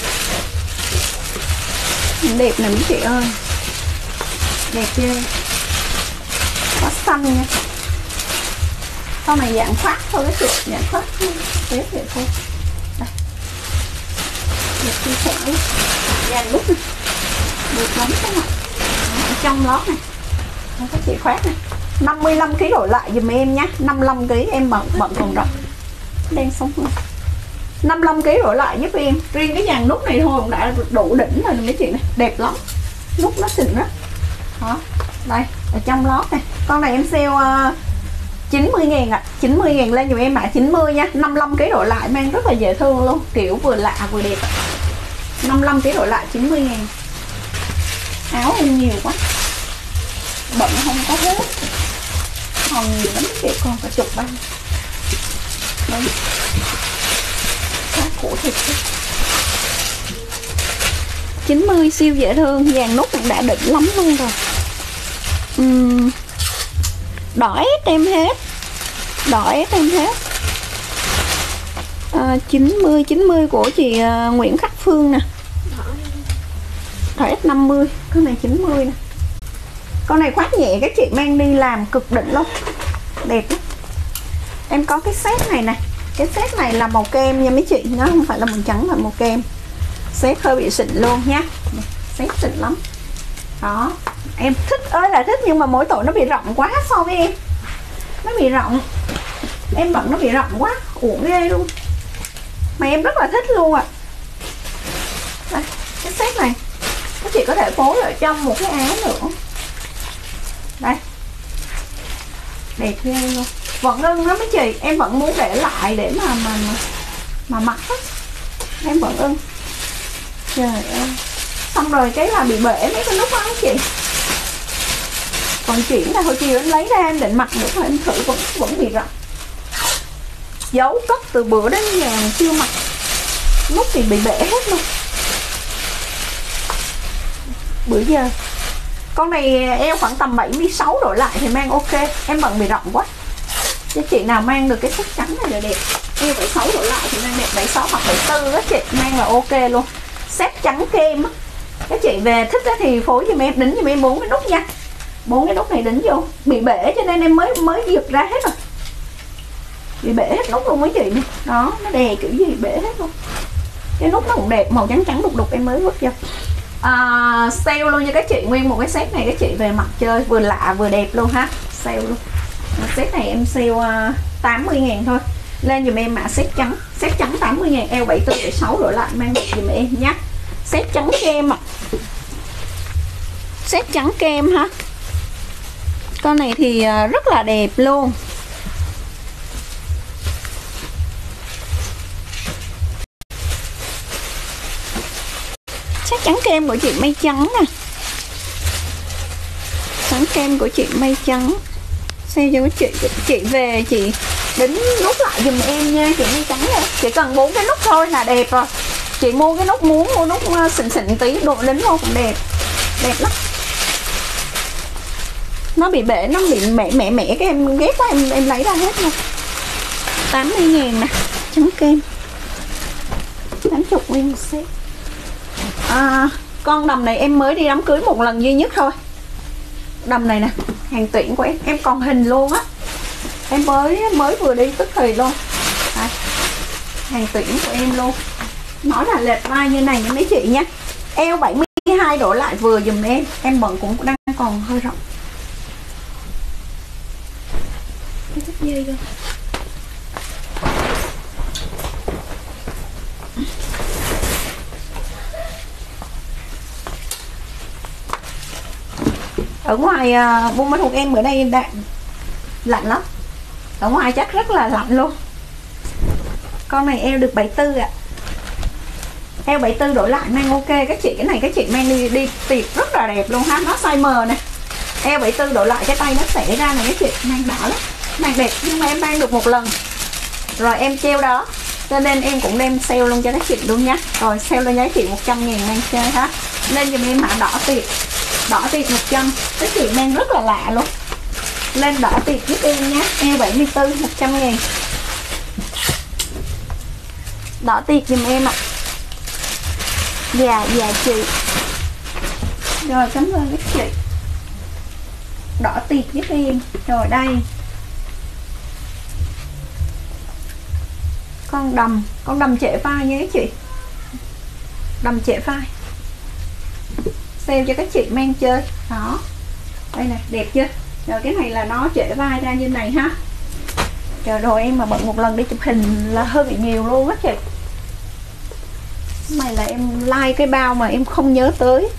Đẹp nè mấy chị ơi. Đẹp chưa? Có xanh nha. Con này dạng khoác thôi các chị, dạng khoác thế vậy thôi. Đây. Đẹp chi sẻ. Dàn đúc này. Được lắm các bạn. Ở trong lót này. Đó, các chị khoác này. 55 kg đổi lại dùm em nhé. 55 kg em bận còn rộng. Đen sống luôn. 55 kg đổi lại giúp em. Riêng cái dàn nút này thôi cũng đã đủ đỉnh rồi mấy chị này. Đẹp lắm. Nút nó xịn đó. Đó. Đây, ở trong lót này. Con này em sale 90.000 ạ. 90.000 lên dùm em mã 90 nha. 55 kg đổi lại mang rất là dễ thương luôn. Kiểu vừa lạ vừa đẹp. 55 kg đổi lại 90.000. Áo em nhiều quá. Bận không có hết. Còn nhiều lắm chị, còn cả chục băng. Đây. Khá khổ thiệt chứ. 90 siêu dễ thương, dàn nút cũng đã đỉnh lắm luôn rồi. Đỏ S em hết. Đỏ S em hết. 90 của chị Nguyễn Khắc Phương nè. Đỏ S 50, con này 90 nè. Con này khoác nhẹ các chị mang đi làm cực đỉnh luôn. Đẹp lắm. Em có cái set này nè. Cái set này là màu kem nha mấy chị, nó không phải là màu trắng mà màu kem. Set hơi bị xịn luôn nha. Set xịn lắm. Đó. Em thích ơi là thích, nhưng mà mỗi tội nó bị rộng quá so với em. Nó bị rộng. Em bận nó bị rộng quá, uổng ghê luôn. Mà em rất là thích luôn ạ. Đây, cái set này các chị có thể phối ở trong một cái áo nữa. Đây. Đẹp ghê luôn. Vẫn ưng lắm mấy chị, em vẫn muốn để lại để mà mặc á. Em vẫn ưng. Trời ơi. Xong rồi cái là bị bể mấy cái nút đó chị. Còn chuyển là hồi chiều em lấy ra em định mặc nữa mà em thử vẫn bị rộng. Giấu cất từ bữa đến giờ chưa mặc. Nút thì bị bể hết luôn. Bữa giờ con này eo khoảng tầm 76 đổi lại thì mang ok. Em bận bị rộng quá. Chứ chị nào mang được cái sắc trắng này là đẹp. Eo 76 đổi lại thì mang đẹp. 76 hoặc 74 đó chị, mang là ok luôn. Set trắng kem á. Các chị về thích thì phối giùm em, đính giùm em 4 cái nút nha. 4 cái nút này đính vô. Bị bể cho nên em mới giật ra hết rồi. Bị bể hết nút luôn mấy chị này. Đó, nó đè kiểu gì bể hết luôn. Cái nút nó cũng đẹp, màu trắng trắng đục đục em mới vứt vô. Sale luôn nha các chị, nguyên một cái set này các chị về mặc chơi vừa lạ vừa đẹp luôn ha. Sale luôn. Set này em sale 80.000 thôi. Lên dùm em mã set trắng. Set trắng 80.000, eo 74 để 6 đổi lại mang về dùm em nhé. Set trắng kem ạ. Set trắng kem ha. Con này thì rất là đẹp luôn. Set trắng kem của chị Mây Trắng nè. Trắng kem của chị Mây Trắng. Xem cho chị về chị đính nút lại dùm em nha chị Mây Trắng này. Chỉ cần 4 cái nút thôi là đẹp rồi. Chị mua cái nút, muốn mua nút xịn xịn tí độ đính vô cũng đẹp. Đẹp lắm. Nó bị bể, nó bị mẻ cái em ghét quá, em lấy ra hết luôn. 80.000 nè. Trắng kem 80 nguyên một set. Con đầm này em mới đi đám cưới một lần duy nhất thôi. Đầm này nè, hàng tuyển của em còn hình luôn á. Em mới vừa đi tức thì luôn. Đây, hàng tuyển của em luôn. Nói là lệch vai như này nha mấy chị nhé. Eo 72 đổ lại vừa dùm em bận cũng đang còn hơi rộng. Cái thắt dây rồi. Ở ngoài Buôn Ma Thuột em bữa nay lạnh lắm. Ở ngoài chắc rất là lạnh luôn. Con này eo được 74 ạ. Eo 74 đổi lại mang ok. Các chị, cái này các chị mang đi tiệc rất là đẹp luôn ha. Nó size M nè. Eo 74 đổi lại cái tay nó xẻ ra này các chị, mang đỏ lắm. Mang đẹp nhưng mà em mang được một lần rồi em treo đó, cho nên em cũng đem sale luôn cho các chị luôn nhá. Rồi sale lên giá trị 100.000 mang chơi ha. Lên giùm em mã đỏ tiệc. Đỏ tiệc 100. Các chị mang rất là lạ luôn. Lên đỏ tiệc giúp em nhé. Eo 74 100.000. Đỏ tiệc giùm em ạ. Dạ chị. Rồi cảm ơn các chị. Đỏ tiệc giúp em. Rồi đây. Con đầm trễ vai nha các chị. Đầm trễ vai. Sale cho các chị mang chơi. Đó. Đây nè, đẹp chưa? Rồi cái này là nó trễ vai ra như này ha. Trời, rồi em mà bận một lần đi chụp hình là hơi bị nhiều luôn á chị. Này là em like cái bao mà em không nhớ tới.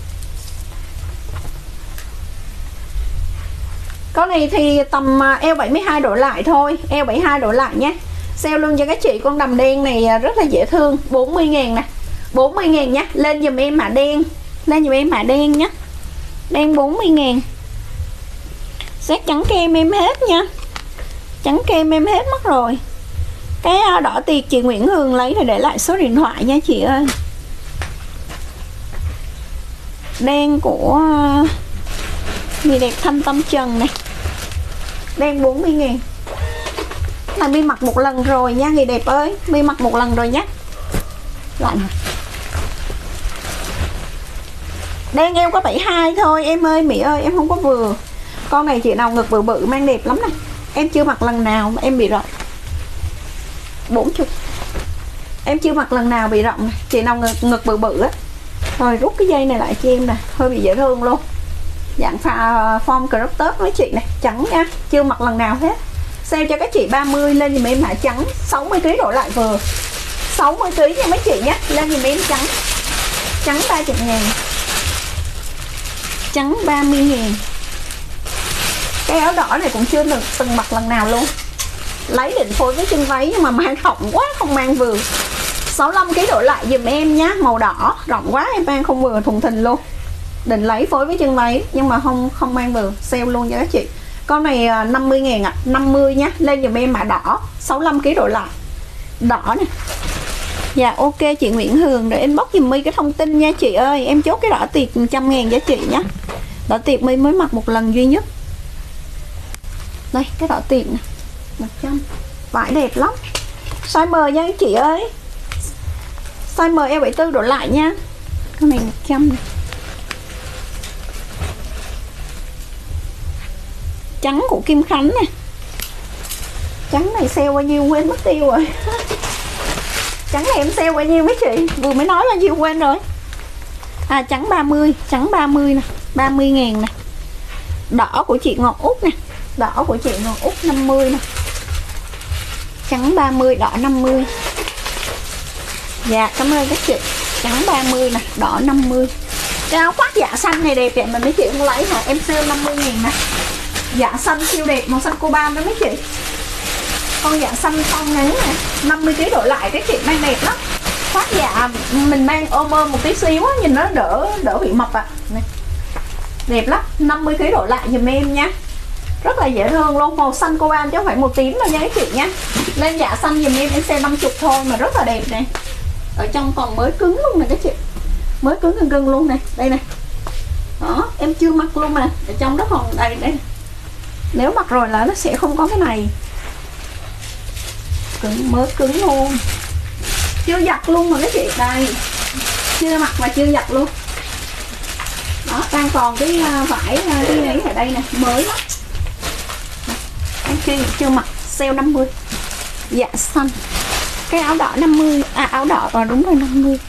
Con này thì tầm eo 72 đổ lại thôi. Eo 72 đổ lại nhé. Sale luôn cho các chị. Con đầm đen này rất là dễ thương. 40.000 nè. 40.000 nhé. Lên dùm em mã đen. Lên dùm em mã đen nhé. Đen 40.000. Set trắng kem em hết nha. Trắng kem em hết mất rồi. Cái đỏ tiệc chị Nguyễn Hương lấy rồi để lại số điện thoại nha chị ơi. Đen của người đẹp Thanh Tâm Trần này. Đen 40.000. Là My mặc một lần rồi nha người đẹp ơi. My mặc một lần rồi nhé. Lạnh. Đen em có 72 thôi em ơi. Mỹ ơi em không có vừa. Con này chị nào ngực bự bự mang đẹp lắm này. Em chưa mặc lần nào mà em bị rộng. 40. Em chưa mặc lần nào bị rộng này. Chị nào ngực bự bự á. Rồi rút cái dây này lại cho em nè. Hơi bị dễ thương luôn. Dạng form crop top với chị này. Trắng nha. Chưa mặc lần nào hết. Sale cho các chị 30. Lên dùm em mã trắng 60kg đổ lại vừa. 60kg nha mấy chị nhé. Lên dùm em trắng. Trắng 30.000. Trắng 30.000. Cái áo đỏ này cũng chưa được từng mặc lần nào luôn. Lấy định phối với chân váy nhưng mà mang rộng quá không mang vừa. 65kg đổ lại dùm em nhá. Màu đỏ rộng quá em mang không vừa, thùng thình luôn. Định lấy phối với chân váy nhưng mà không mang vừa. Sale luôn cho các chị. Con này 50.000 ạ. 50 nhá. Lên dùm em mã đỏ 65kg đổ lại. Đỏ nè. Dạ ok chị Nguyễn Hương. Rồi inbox dùm My cái thông tin nha chị ơi. Em chốt cái đỏ tiệc 100.000 cho chị nhá. Đỏ tiệc My mới mặc một lần duy nhất. Đây cái đỏ tiệc nè. 100. Vải đẹp lắm. Size M nha chị ơi. Size M eo 74 đổ lại nha. Con này 100 này. Trắng của Kim Khánh nè. Trắng này sale bao nhiêu quên mất tiêu rồi. Trắng này em sale bao nhiêu mấy chị? Vừa mới nói bao nhiêu quên rồi. Trắng 30. Trắng 30 nè. 30.000 nè. Đỏ của chị Ngọc Út nè. Đỏ của chị Ngọc Út 50 nè. Trắng 30, đỏ 50. Dạ cảm ơn các chị. Trắng 30 nè, đỏ 50. Cái áo khoác dạ xanh này đẹp vậy mà mấy chị không lấy hả? Em sale 50.000 nè. Dạ xanh siêu đẹp, màu xanh coban đó mấy chị. Con dạ xanh phong ngắn nè, 50kg đổi lại các chị mang đẹp lắm. Khoác dạ mình mang ôm một tí xíu á, nhìn nó đỡ bị mập ạ. Này. Đẹp lắm, 50kg đổi lại giùm em nha. Rất là dễ thương luôn, màu xanh coban chứ không phải màu tím đâu nha các chị nha. Lên dạ xanh giùm em sale 50 thôi mà rất là đẹp nè. Ở trong còn mới cứng luôn nè các chị. Mới cứng gừng luôn nè, đây nè. Đó, em chưa mặc luôn mà. Ở trong đó còn đây. Nếu mặc rồi là nó sẽ không có cái này. Mới cứng luôn. Chưa giặt luôn mà các chị. Đây. Chưa mặc và chưa giặt luôn. Đó, đang còn cái vải cái ấy ở đây nè, mới lắm. Em chưa mặc, sale 50. Dạ xanh. Cái áo đỏ 50. À áo đỏ đúng rồi 50.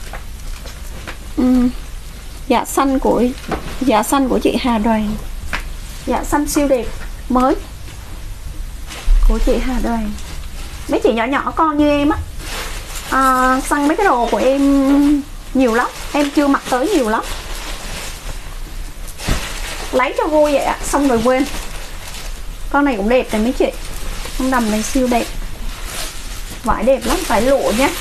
Dạ xanh của chị Hà Đoàn. Dạ xanh siêu đẹp, mới của chị Hà Đoàn. Mấy chị nhỏ nhỏ con như em á, săn mấy cái đồ của em nhiều lắm, em chưa mặc tới nhiều lắm. Lấy cho vui vậy ạ, xong rồi quên. Con này cũng đẹp này mấy chị. Con đầm này siêu đẹp. Vải đẹp lắm, vải lụa nhé.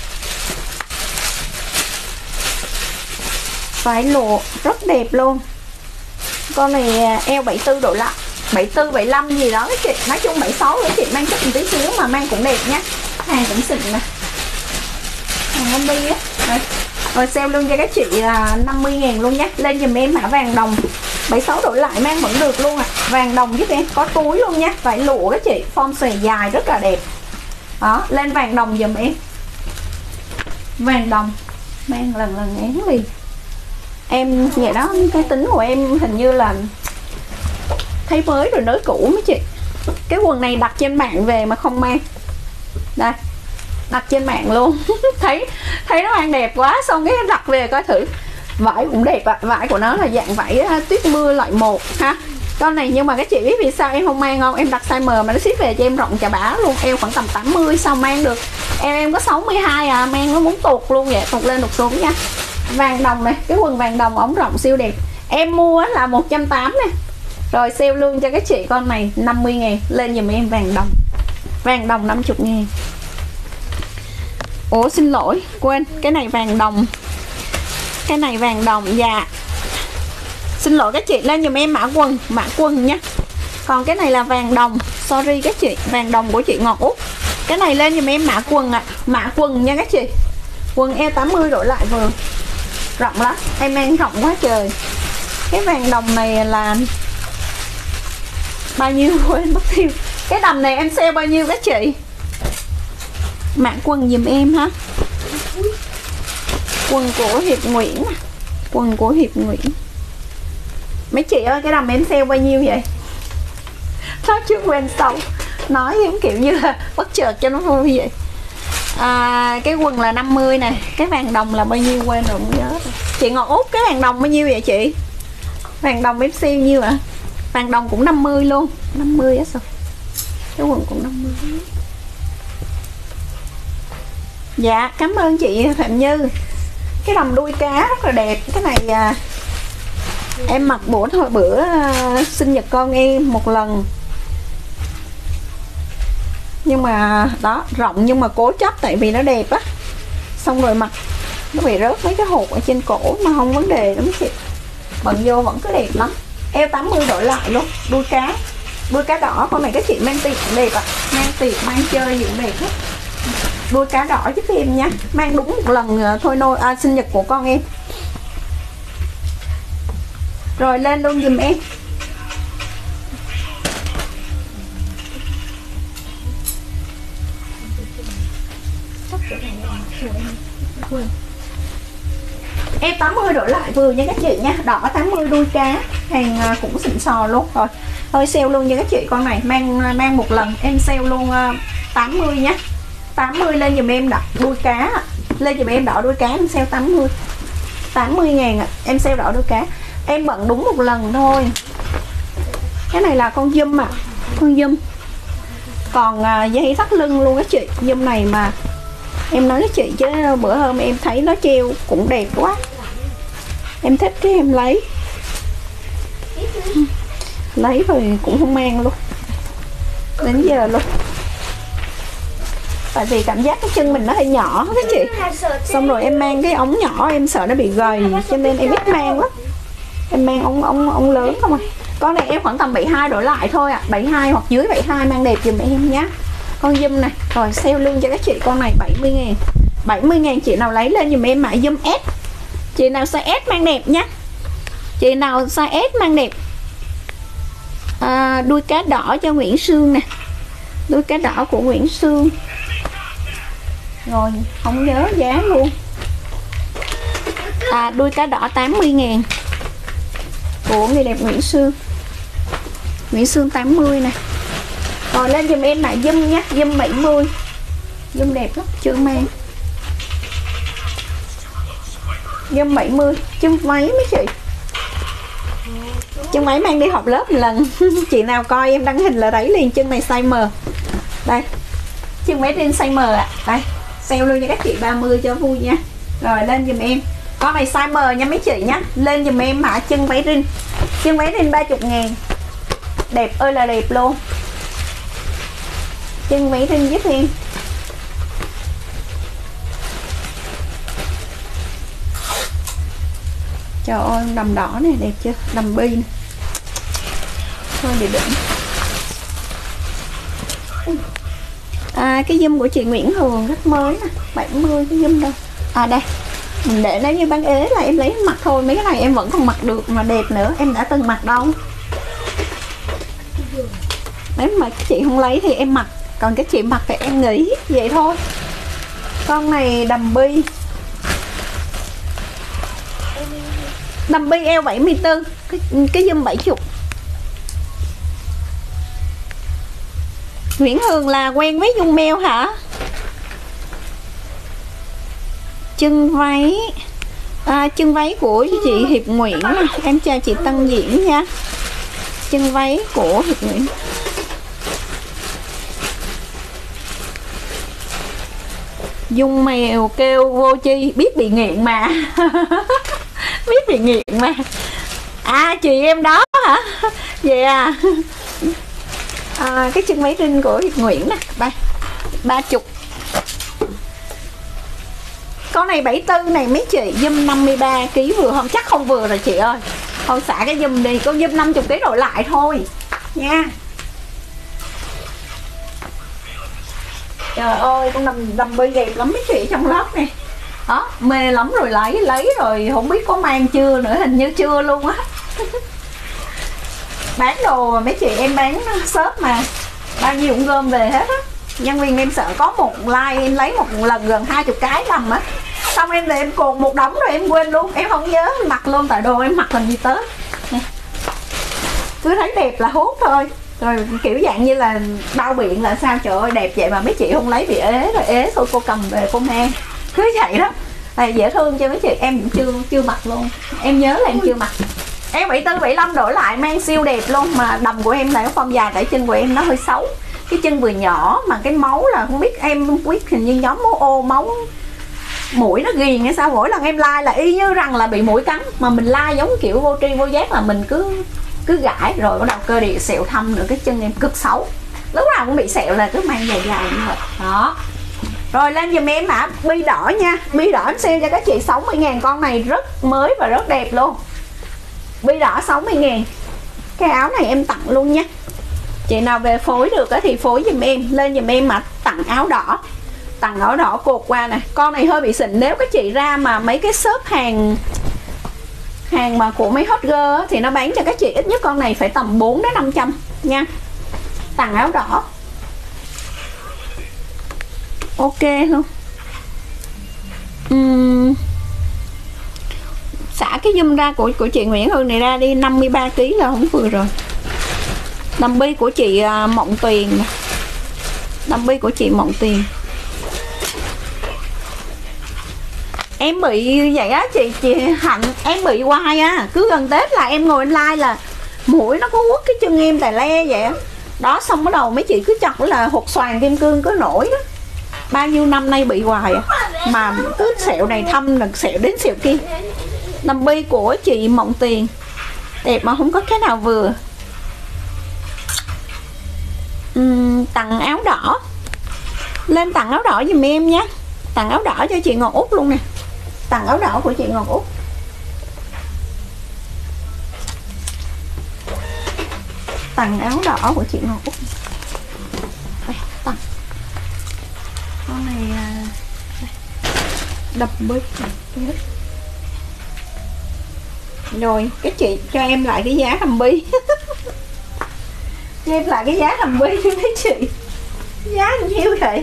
Vải lụa rất đẹp luôn. Con này eo 74 độ lại, 74, 75 gì đó các chị. Nói chung 76 các chị mang chút một tí xíu mà mang cũng đẹp nhé. Hàng cũng xịn nè. Hàng con bi á. Rồi sale luôn cho các chị là 50.000 luôn nhé. Lên giùm em mã vàng đồng 76 đổi lại mang vẫn được luôn ạ. Vàng đồng giúp em, có túi luôn nha. Vải lụa các chị, form xòe dài rất là đẹp. Đó, lên vàng đồng giùm em. Vàng đồng mang lần én liền. Em vậy đó, cái tính của em hình như là thấy mới rồi nới cũ mấy chị. Cái quần này đặt trên mạng về mà không mang. Đây, đặt trên mạng luôn. thấy nó mang đẹp quá, xong cái đặt về coi thử. Vải cũng đẹp ạ, vải của nó là dạng vải tuyết mưa loại 1 ha. Con này nhưng mà các chị biết vì sao em không mang không? Em đặt size M mà nó ship về cho em rộng chà bá luôn, eo khoảng tầm 80 sao mang được. Em có 62 à, mang nó muốn tuột luôn vậy, tuột lên tuột xuống nha. Vàng đồng này, cái quần vàng đồng ống rộng siêu đẹp. Em mua là 180 nè. Rồi sale luôn cho các chị con này 50.000. Lên giùm em vàng đồng. Vàng đồng 50.000. Ủa xin lỗi, quên, cái này vàng đồng. Cái này vàng đồng, dạ. Xin lỗi các chị, lên giùm em mã quần nha. Còn cái này là vàng đồng, sorry các chị, vàng đồng của chị Ngọt Út. Cái này lên giùm em mã quần ạ, mã quần nha các chị. Quần eo 80 đổi lại vừa. Rộng lắm, em mang rộng quá trời. Cái vàng đồng này là bao nhiêu quên mất tiêu. Cái đầm này em sale bao nhiêu các chị? Mã quần giùm em ha. Quần của Hiệp Nguyễn. Quần của Hiệp Nguyễn. Mấy chị ơi, cái đầm em sale bao nhiêu vậy? Nói chưa quên sâu. Nói giống kiểu như là bất chợt cho nó vui vậy. Cái quần là 50 nè. Cái vàng đồng là bao nhiêu quên rồi không nhớ rồi. Chị Ngọt Út, cái vàng đồng bao nhiêu vậy chị? Vàng đồng em sale nhiêu ạ? Vàng đồng cũng 50 luôn. 50 á sao? Cái quần cũng 50. Dạ, cảm ơn chị Phạm Như. Cái đầm đuôi cá rất là đẹp. Cái này em mặc bữa sinh nhật con em một lần. Nhưng mà đó, rộng nhưng mà cố chấp tại vì nó đẹp á. Xong rồi mặc nó bị rớt mấy cái hột ở trên cổ mà không vấn đề lắm chị. Bận vô vẫn cứ đẹp lắm. Eo 80 đổi lại luôn. Đuôi cá đỏ, con này các chị mang tiệc cũng đẹp ạ. Mang tiệc, mang chơi gì cũng đẹp hết. Đuôi cá đỏ giúp em nha. Mang đúng một lần thôi sinh nhật của con em. Rồi lên luôn giùm em. Em 80 đổi lại vừa nha các chị nha. Đỏ 80 đuôi cá. Hàng cũng xịn sò luôn. Rồi thôi sale luôn nha các chị. Con này mang một lần em sale luôn 80 nhé. 80 lên giùm em đỏ đuôi cá. Lên giùm em đỏ đuôi cá em sale 80. 80.000 ạ. Em sale đỏ đuôi cá. Em bận đúng một lần thôi. Cái này là con dum ạ. Con dum. Còn dây thắt lưng luôn á chị. Dùm này mà em nói với chị chứ bữa hôm em thấy nó treo cũng đẹp quá, em thích cái em lấy rồi cũng không mang luôn đến giờ luôn, tại vì cảm giác cái chân mình nó hơi nhỏ đó chị. Xong rồi em mang cái ống nhỏ em sợ nó bị gầy cho nên em ít mang lắm, em mang ống lớn không à. Con này em khoảng tầm 72 đổ lại thôi ạ, 72 hoặc dưới 72 mang đẹp giùm em nhá. Con dùm này rồi sale luôn cho các chị, con này 70.000, 70.000 chị nào lấy lên giùm em mã dùm S, chị nào size S mang đẹp nhá, chị nào size S mang đẹp. Đuôi cá đỏ cho Nguyễn Sương nè, đuôi cá đỏ của Nguyễn Sương, rồi không nhớ giá luôn. Đuôi cá đỏ 80.000 của người đẹp Nguyễn Sương, Nguyễn Sương 80 nè. Rồi lên giùm em lại dùm nhé, dùm 70, dùm đẹp lắm, chưa mang. Dùm 70, chân váy mấy chị, chân váy mang đi học lớp một lần. Chị nào coi em đăng hình là thấy liền. Chân này size M, đây chân váy trên size M ạ. Đây sale luôn cho các chị 30 cho vui nha. Rồi lên giùm em con này size M nha mấy chị nhá, lên giùm em mã chân váy rin, chân váy rin 30.000, đẹp ơi là đẹp luôn. Chân váy rin giúp em. Trời ơi đầm đỏ này đẹp chưa, đầm bi này. Thôi để đựng. Cái dùm của chị Nguyễn Hường rất mới nè, 70 cái dùm đâu. Đây mình để nếu như bán ế là em lấy mặc thôi, mấy cái này em vẫn còn mặc được mà đẹp nữa, em đã từng mặc đâu. Nếu mà các chị không lấy thì em mặc, còn các chị mặc thì em nghĩ vậy thôi. Con này đầm bi, đầm bi eo 74, cái dùm 70. Nguyễn Hường là quen với Dung Mèo hả? Chân váy, chân váy của chị Hiệp Nguyễn nè. Em chào chị Tân Diễn nha. Chân váy của Hiệp Nguyễn. Dung Mèo kêu vô chi, biết bị nghiện mà. Biết bị nghiện mà. Chị em đó hả? Vậy à. Cái chân váy rin của Hiệp Nguyễn nè, đây 30. Con này 74 này mấy chị, dùm 53 kg vừa không? Chắc không vừa rồi chị ơi. Thôi xả cái dùm đi, con dùm 50 kg đổi lại thôi nha. Trời ơi con đầm bi đẹp lắm mấy chị trong lớp này. Đó, mê lắm rồi lấy rồi không biết có mang chưa nữa, hình như chưa luôn á. Bán đồ mà mấy chị, em bán shop mà bao nhiêu cũng gom về hết á. Nhân viên em sợ có một like em lấy một lần gần 20 cái lầm á, xong em để em cồn một đống rồi em quên luôn, em không nhớ mặc luôn, tại đồ em mặc làm gì tới nè. Cứ thấy đẹp là hốt thôi, rồi kiểu dạng như là bao biện là sao. Trời ơi đẹp vậy mà mấy chị không lấy bị ế, rồi ế thôi cô cầm về cô mang, cứ vậy đó. Này dễ thương cho mấy chị, em cũng chưa mặc luôn, em nhớ là em chưa mặc. Em 74 75 đổi lại mang siêu đẹp luôn, mà đầm của em là cái form dài, tại chân của em nó hơi xấu, cái chân vừa nhỏ mà cái máu là không biết, em biết hình như nhóm máu ô, máu mũi nó ghiền hay sao, mỗi lần em like là y như rằng là bị mũi cắn, mà mình like giống kiểu vô tri vô giác là mình cứ gãi, rồi bắt đầu cơ địa sẹo thâm nữa, cái chân em cực xấu, lúc nào cũng bị sẹo là cứ mang dài dài như vậy đó. Rồi lên giùm em mã bi đỏ nha, bi đỏ em sale cho các chị 60.000, con này rất mới và rất đẹp luôn. Bi đỏ 60.000, cái áo này em tặng luôn nha. Chị nào về phối được thì phối giùm em, lên giùm em mà tặng áo đỏ, tặng áo đỏ cột qua nè. Con này hơi bị xịn, nếu các chị ra mà mấy cái shop hàng mà của mấy hot girl thì nó bán cho các chị ít nhất con này phải tầm 4 đến 500 nha. Tặng áo đỏ ok luôn. Xả cái zoom ra của chị Nguyễn Hương này ra đi, 53 kg là không vừa rồi. Đầm bi của chị Mộng Tuyền, đầm bi của chị Mộng Tuyền. Em bị vậy á chị Hạnh, em bị hoài á, cứ gần Tết là em ngồi em like là mũi nó có quất cái chân em tài le vậy á. Đó, xong bắt đầu mấy chị cứ chọn là hột xoàn kim cương cứ nổi đó. Bao nhiêu năm nay bị hoài à, mà cứ sẹo này thâm là sẹo đến sẹo kia. Đầm bi của chị Mộng Tiền đẹp mà không có cái nào vừa. Tặng áo đỏ, lên tặng áo đỏ giùm em nhé. Tặng áo đỏ cho chị Ngọc Út luôn nè. Tặng áo đỏ của chị Ngọc Út. Tặng áo đỏ của chị Ngọc Út. Đây, tặng con này đập bích. Rồi cái chị cho em lại cái giá đầm bi. Cho em lại cái giá đầm bi cho mấy chị. Giá nhiêu vậy?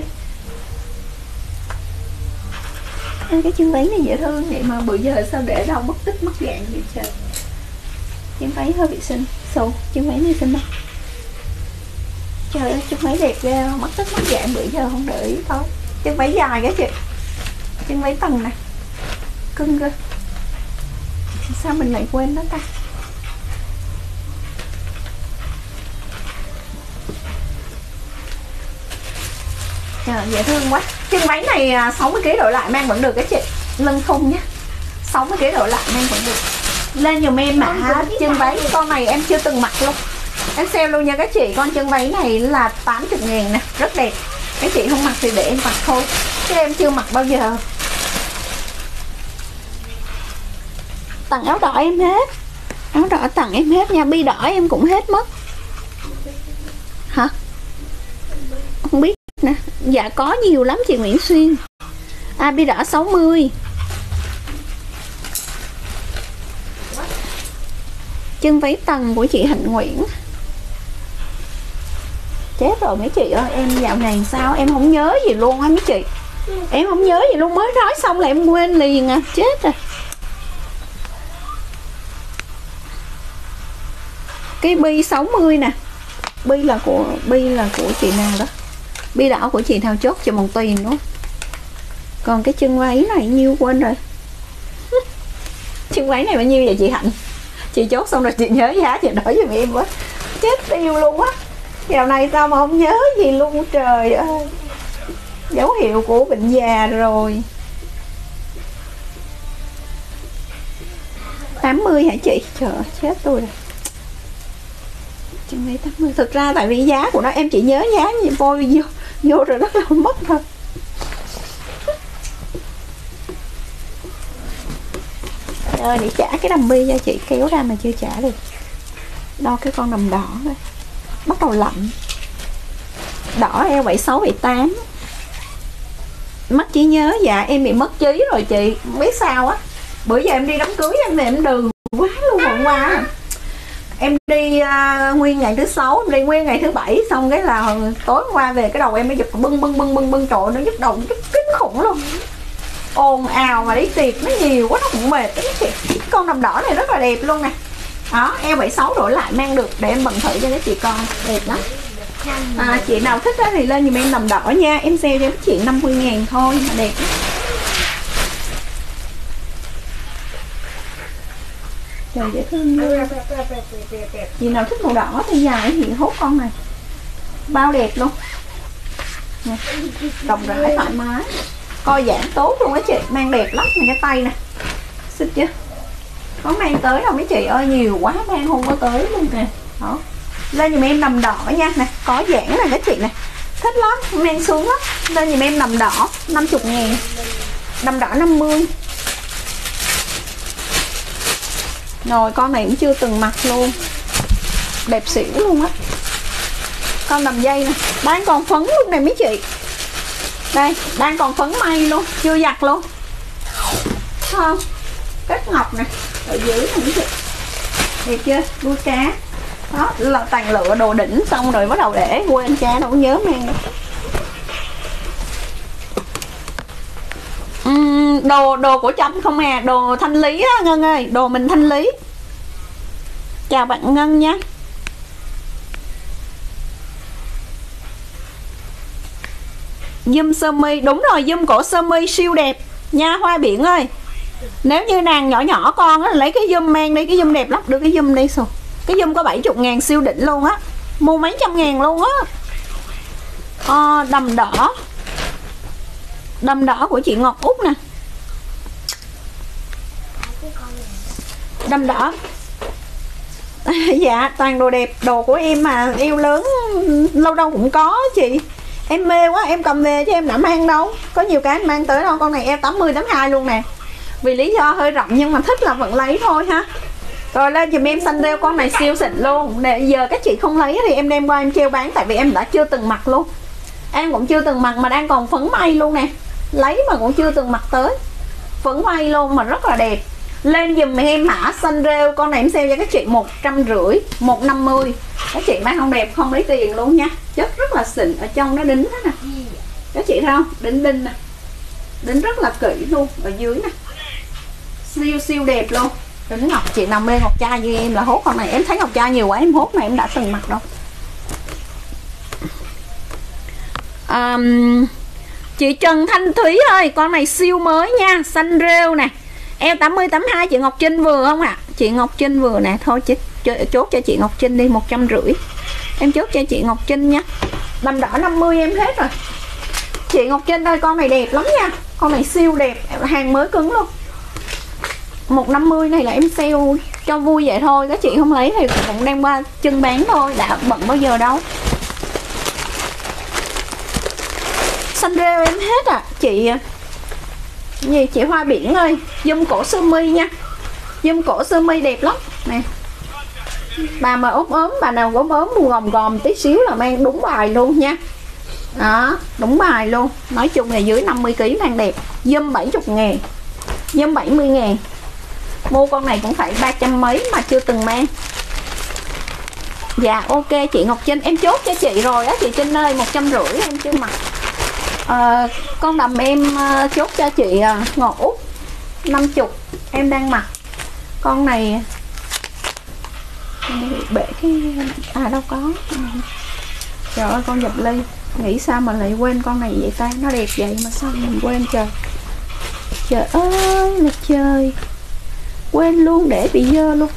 Cái chân váy này dễ thương vậy mà bữa giờ sao để đâu mất tích mất dạng vậy trời. Chân váy hơi bị xinh. Xù, chân váy này xinh không? Trời ơi, chân váy đẹp ghê, mất tích mất dạng bữa giờ không để ý thôi. Chân váy dài cái chị. Chân váy tầng này. Cưng cơ. Sao mình lại quên nó ta? Trời, dễ thương quá. Chân váy này 60kg đổi lại mang vẫn được cái chị. Lưng khung nhé. 60kg đổi lại mang vẫn được. Lên giùm em mã chân váy. Con này em chưa từng mặc luôn. Em xem luôn nha các chị. Con chân váy này là 80.000 nè. Rất đẹp. Các chị không mặc thì để em mặc thôi, chứ em chưa mặc bao giờ. Tặng áo đỏ em hết. Áo đỏ tặng em hết nha. Bi đỏ em cũng hết mất. Hả? Không biết nè. Dạ có nhiều lắm chị Nguyễn Xuyên. Bi đỏ 60. Chân váy tầng của chị Hạnh Nguyễn. Chết rồi mấy chị ơi, em dạo này sao em không nhớ gì luôn á mấy chị. Em không nhớ gì luôn, mới nói xong là em quên liền à. Chết rồi. Cái bi 60 nè. Bi là của chị nào đó. Bi đỏ của chị Thao Chốt, chị Mộng Tiền nữa. Còn cái chân váy này nhiêu quên rồi. Chân váy này bao nhiêu vậy chị Hạnh? Chị chốt xong rồi chị nhớ giá chị đổi giùm em quá. Chết tiêu luôn á. Dạo này sao mà không nhớ gì luôn, trời ơi. Dấu hiệu của bệnh già rồi. 80 hả chị? Trời ơi, chết tôi rồi. Chân váy 80. Thực ra tại vì giá của nó em chỉ nhớ giá gì vô rồi rất là mất thôi. Ơi, để trả cái đầm bi cho chị, kéo ra mà chưa trả được. Đo cái con đầm đỏ thôi. Bắt đầu lạnh. Đỏ eo 76 78. Mất trí nhớ. Dạ em bị mất trí rồi chị, không biết sao á. Bữa giờ em đi đám cưới em về em đường quá luôn. Hôm qua em đi nguyên ngày thứ 6, em đi nguyên ngày thứ 7, xong cái là tối qua về cái đầu em mới giật bưng trời, nó nhức đầu nhức kinh khủng luôn. Ồn ào mà đi tiệc nó nhiều quá nó cũng mệt lắm chị. Con đầm đỏ này rất là đẹp luôn nè. Đó, eo 76 đổi lại mang được. Để em bận thử cho các chị con. Đẹp lắm. Chị nào thích thì lên giùm em đầm đỏ nha. Em sale cho các chị 50.000 thôi mà đẹp lắm. Trời dễ thương luôn. Chị nào thích màu đỏ thì dài thì hốt con này. Bao đẹp luôn nè. Rộng rãi thoải mái. Coi giãn tốt luôn á chị. Mang đẹp lắm. Này cái tay nè. Xinh chưa? Có mang tới đâu mấy chị ơi. Nhiều quá mang không có tới luôn nè. Đó. Lên giùm em đầm đỏ nha. Nè. Có giãn này các chị nè. Thích lắm. Mang xuống lắm. Lên giùm em đầm đỏ 50.000. Đầm đỏ 50. Rồi con này cũng chưa từng mặc luôn. Đẹp xỉu luôn á. Con đầm dây nè. Đang còn phấn luôn nè mấy chị. Đây, đang còn phấn may luôn. Chưa giặt luôn. Không. Kết ngọc nè. Ở dưới nè mấy chị. Đẹp chưa? Đuôi cá. Đó là toàn lựa đồ đỉnh. Xong rồi bắt đầu để quên cha đâu có nhớ mang đâu. Đồ của Trâm không à. Đồ thanh lý á Ngân ơi. Đồ mình thanh lý. Chào bạn Ngân nha. Zoom sơ mi. Đúng rồi, zoom cổ sơ mi siêu đẹp nha Hoa Biển ơi. Nếu như nàng nhỏ nhỏ con á, lấy cái zoom mang đi. Cái zoom đẹp lắm. Đưa cái zoom đi. Cái zoom có 70.000 siêu đỉnh luôn á. mua mấy trăm ngàn luôn á. Đầm đỏ, đầm đỏ của chị Ngọc Út nè, đầm đỏ. Dạ toàn đồ đẹp, đồ của em mà yêu lớn lâu đâu cũng có chị. Em mê quá, em cầm về chứ em đã mang đâu, có nhiều cái em mang tới đâu. Con này em 80 82 luôn nè, vì lý do hơi rộng nhưng mà thích là vẫn lấy thôi ha. Rồi lên dùm em xanh rêu, con này siêu xịn luôn. Để giờ các chị không lấy thì em đem qua em treo bán, tại vì em đã chưa từng mặc luôn. Em cũng chưa từng mặc mà đang còn phấn may luôn nè, lấy mà cũng chưa từng mặc tới. Phấn may luôn mà rất là đẹp. Lên dùm em mã xanh rêu, con này em sale cho các chị 150, 150. Các chị mang không đẹp không lấy tiền luôn nha. Chất rất là xịn, ở trong nó đính hết nè. Các chị thấy không? Đính đinh nè, đính rất là kỹ luôn, ở dưới nè. Siêu siêu đẹp luôn. Đính ngọc, chị nào mê ngọc trai như em là hốt con này. Em thấy ngọc trai nhiều quá em hốt này, em đã từng mặc đâu. Chị Trần Thanh Thúy ơi, con này siêu mới nha, xanh rêu nè. Eo 80 82 chị Ngọc Trinh vừa không ạ? Chị Ngọc Trinh vừa nè, thôi chốt cho chị Ngọc Trinh đi 150. Em chốt cho chị Ngọc Trinh nha. Đầm đỏ 50 em hết rồi. Chị Ngọc Trinh ơi, con này đẹp lắm nha. Con này siêu đẹp, hàng mới cứng luôn. 150 này là em sale cho vui vậy thôi, các chị không lấy thì cũng đem qua chân bán thôi, đã bận bao giờ đâu. Xanh rêu em hết à. Chị gì chị Hoa Biển ơi, zoom cổ sơ mi nha. Zoom cổ sơ mi đẹp lắm nè. Bà mà ốm bà nào ốm gồm gồm tí xíu là mang đúng bài luôn nha. Đó, đúng bài luôn. Nói chung là dưới 50kg mang đẹp. Zoom 70 ngàn, zoom 70 ngàn. Mua con này cũng phải 300 mấy mà chưa từng mang. Dạ ok chị Ngọc Trinh, em chốt cho chị rồi á chị Trinh ơi, 150 em chưa mặc. Con đầm em chốt cho chị Ngọc Út 50 em đang mặc. Con này bể cái đâu có. Trời ơi con dập ly, nghĩ sao mà lại quên con này vậy ta, nó đẹp vậy mà sao mình quên trời. Trời ơi là trời, quên luôn, để bị dơ luôn.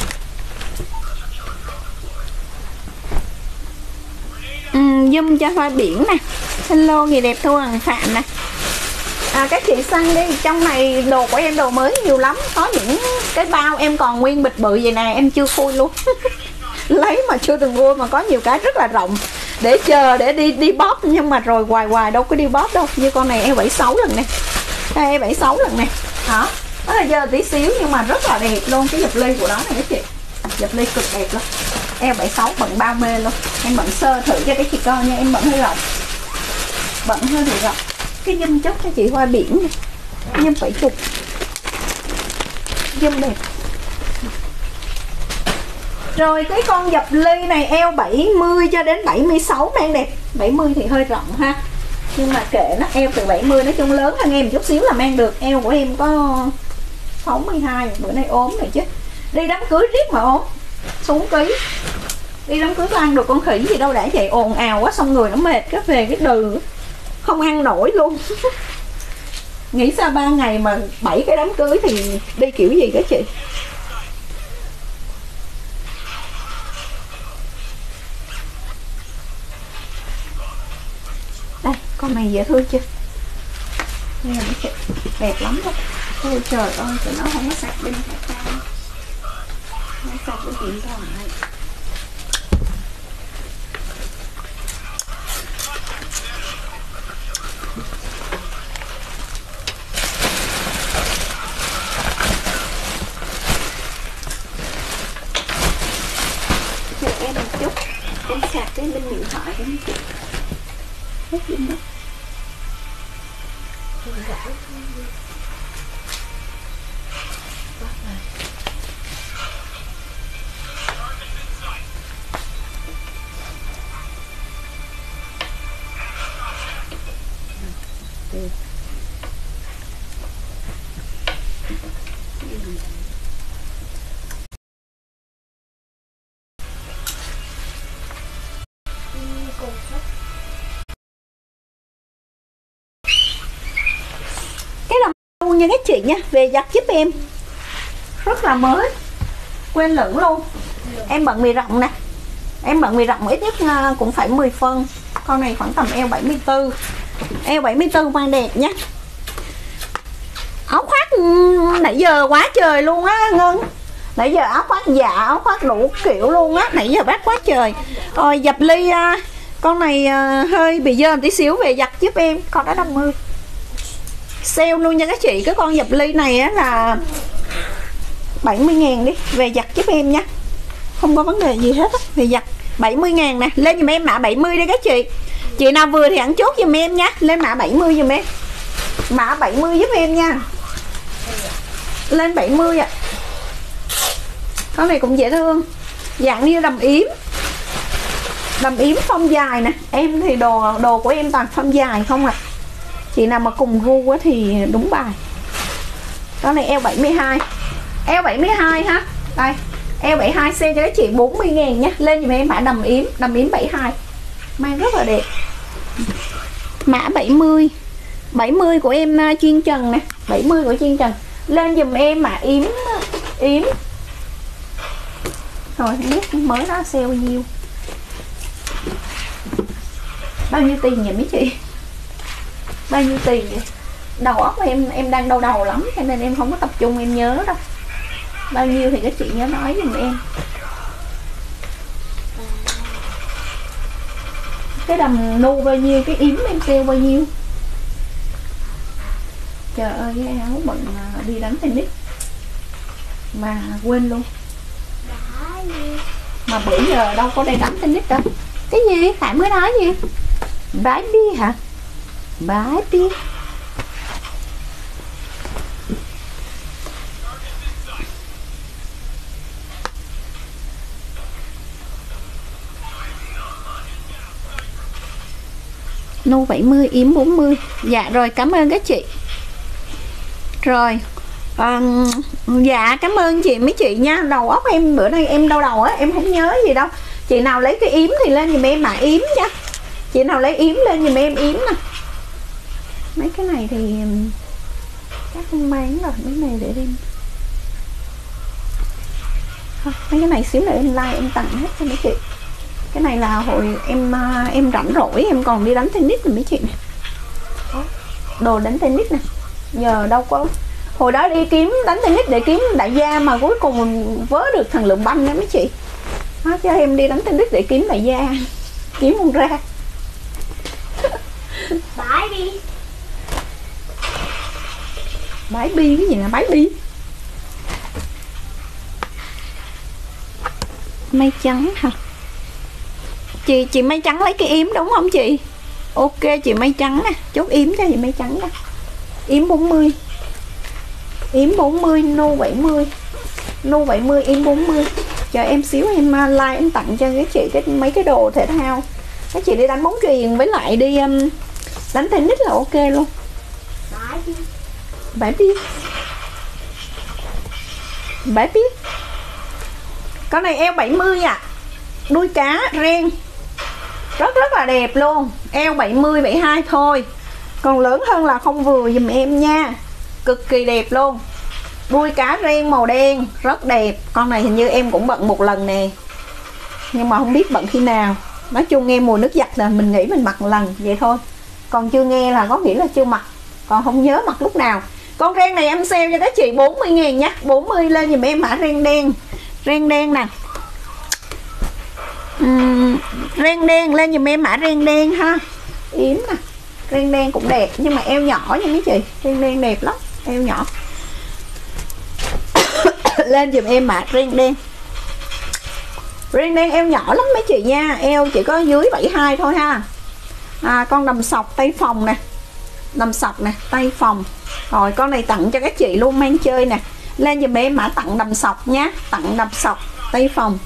Zoom cho Hoa Biển nè. Hello người đẹp Thu Hằng Phạm nè. Các chị săn đi, trong này đồ của em đồ mới nhiều lắm. Có những cái bao em còn nguyên bịch bự vậy nè, em chưa khui luôn. Lấy mà chưa từng mua, mà có nhiều cái rất là rộng để chờ để đi bóp, nhưng mà rồi hoài đâu có đi bóp đâu. Như con này em 76 lần nè, em 76 lần nè. Đó, nó là giờ tí xíu nhưng mà rất là đẹp luôn. Cái dập ly của nó này các chị, dập ly cực đẹp luôn. Em 76 bận bao mê luôn. Em bận sơ thử cho cái chị con nha, em bận hơi rộng, bận hơi bị rộng. Cái dâm chốc cho chị Hoa Biển này, dâm 70, dâm đẹp. Rồi cái con dập ly này eo 70 cho đến 76 mang đẹp. 70 thì hơi rộng ha, nhưng mà kệ nó, eo từ 70 nói chung lớn hơn em một chút xíu là mang được. Eo của em có 62, bữa nay ốm rồi chứ. Đi đám cưới riết mà ốm, xuống ký. Đi đám cưới có ăn được con khỉ gì đâu, đã vậy ồn ào quá xong người nó mệt, cái về cái đừ không ăn nổi luôn. Nghĩ sao 3 ngày mà 7 cái đám cưới thì đi kiểu gì các chị. Đây, con này dễ thương chưa? Nghe chị, đẹp lắm đó. Ôi trời ơi, tụi nó không có sạc pin phải sao. Không sạc cái điện thoại. Chờ em một chút, em sạc cái bên điện thoại của chị. Hết pin đó. Cái đầm luôn nha các chị nha, về giặt giúp em, rất là mới, quên lửng luôn. Em bận mì rộng nè, Em bận vì rộng ít nhất cũng phải 10 phân. Con này khoảng tầm eo 74. Eo 74 mang đẹp nhé. Áo khoác nãy giờ quá trời luôn á Ngân. Nãy giờ áo khoác dạ, áo khoác đủ kiểu luôn á. Nãy giờ bác quá trời. Rồi dập ly con này hơi bị dơ tí xíu, về giặt giúp em. Con đó 50. Sale luôn nha các chị. Cái con dập ly này á là 70.000 đi. Về giặt giúp em nha. Không có vấn đề gì hết á. Về giặt 70.000 nè. Lên giùm em mã 70 đi các chị. Chị nào vừa thì ăn chốt giùm em nha. Lên mã 70 giùm em. Mã 70 giúp em nha. Lên 70 ạ. Con này cũng dễ thương. Dạng như đầm yếm. Đầm yếm phong dài nè. Em thì đồ của em toàn phong dài không ạ. Chị nào mà cùng gu quá thì đúng bài. Con này eo 72. Eo 72 ha. Đây. Eo 72 xe cho các chị 40.000 nha. Lên giùm em mã đầm yếm 72. Mang rất là đẹp. Mã 70. 70 của em chuyên trần nè. 70 của chuyên trần. Lên giùm em mã yếm. Rồi không biết mới đó sale bao nhiêu. Bao nhiêu tiền vậy mấy chị? Bao nhiêu tiền vậy? Đầu óc em đang đau đầu lắm, cho nên em không có tập trung em nhớ đâu. Bao nhiêu thì các chị nhớ nói giùm em. Cái đầm nu bao nhiêu, cái yếm em sale bao nhiêu? Trời ơi, cái áo bận đi đánh tennis mà quên luôn. Mà bữa giờ đâu có đi đánh tennis đâu. Cái gì? Phải mới nói gì? Bái bia hả? Bái bia. Nu 70, yếm 40. Dạ rồi, cảm ơn các chị. Rồi dạ cảm ơn chị mấy chị nha. Đầu óc em bữa nay em đau đầu á, em không nhớ gì đâu. Chị nào lấy cái yếm thì lên giùm em mã yếm nha. Chị nào lấy yếm lên giùm em yếm nè. Mấy cái này thì chắc không bán rồi. Mấy này để em thôi, mấy cái này xíu nữa em like em tặng hết cho mấy chị. Cái này là hồi em rảnh rỗi em còn đi đánh tennis rồi mấy chị nè. Đồ đánh tennis nè. Giờ đâu có. Hồi đó đi kiếm đánh tennis để kiếm đại gia mà cuối cùng vớ được thằng Lượng Banh đó mấy chị. Đó, cho em đi đánh tennis để kiếm đại gia. Kiếm không ra. Bái bi. Bái bi cái gì là bái bi? Mây trắng hả? Chị mây trắng lấy cái yếm đúng không chị? Ok chị mây trắng nè, chốt yếm cho chị mây trắng nè. Yếm 40. Yếm 40, nu 70. Nu 70, yếm 40. Chờ em xíu em like em tặng cho các chị mấy cái đồ thể thao. Các chị đi đánh bóng chuyền với lại đi đánh tennis là ok luôn. Bãi biết. Bãi biết. Con này eo 70 à. Đuôi cá ren. Rất là đẹp luôn. Eo 70, 72 thôi. Còn lớn hơn là không vừa giùm em nha. Cực kỳ đẹp luôn. Đuôi cá ren màu đen. Rất đẹp. Con này hình như em cũng bận một lần nè. Nhưng mà không biết bận khi nào. Nói chung nghe mùa nước giặt là mình nghĩ mình mặc một lần. Vậy thôi. Còn chưa nghe là có nghĩa là chưa mặc. Còn không nhớ mặc lúc nào. Con ren này em sale cho các chị 40.000 nha. 40 lên giùm em mã ren đen. Ren đen nè. Ren đen lên giùm em mã ren đen ha. Yếm nè. Ren đen cũng đẹp nhưng mà eo nhỏ nha mấy chị. Ren đen đẹp lắm. Eo nhỏ. Lên giùm em mã ren đen. Ren đen eo nhỏ lắm mấy chị nha. Eo chỉ có dưới 72 thôi ha. Con đầm sọc tay phòng nè. Đầm sọc nè, tay phòng. Rồi con này tặng cho các chị luôn mang chơi nè. Lên giùm em mã tặng đầm sọc nhá. Tặng đầm sọc tay phòng.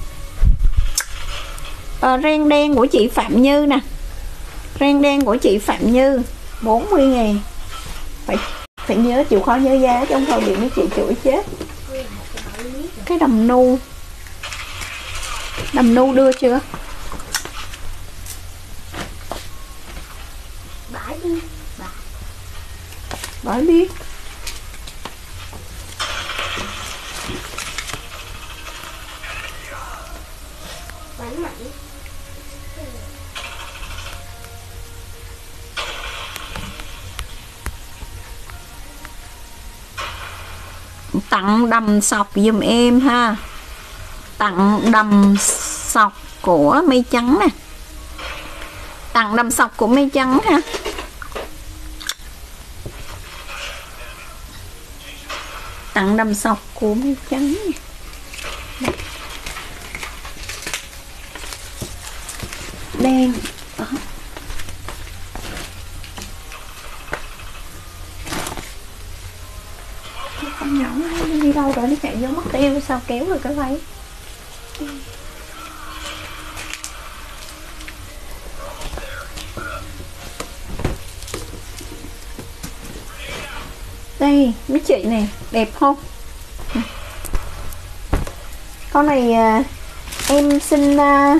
Ren đen của chị Phạm Như nè. Ren đen của chị Phạm Như 40.000. Phải nhớ, chịu khó nhớ giá chứ không thôi bị mấy chị chửi chết. Cái đầm nu. Đầm nu đưa chưa? Bãi bi. Bãi biết. Bánh mặn. tặng đầm sọc giùm em ha. Tặng đầm sọc của mây trắng nè. Tặng đầm sọc của mây trắng ha. Tặng đầm sọc của mây trắng nè. Đen. Con nhỏ nó đi đâu rồi, nó chạy vô mất tiêu sao kéo được cái váy. Đây mấy chị nè, đẹp không? Con này em xin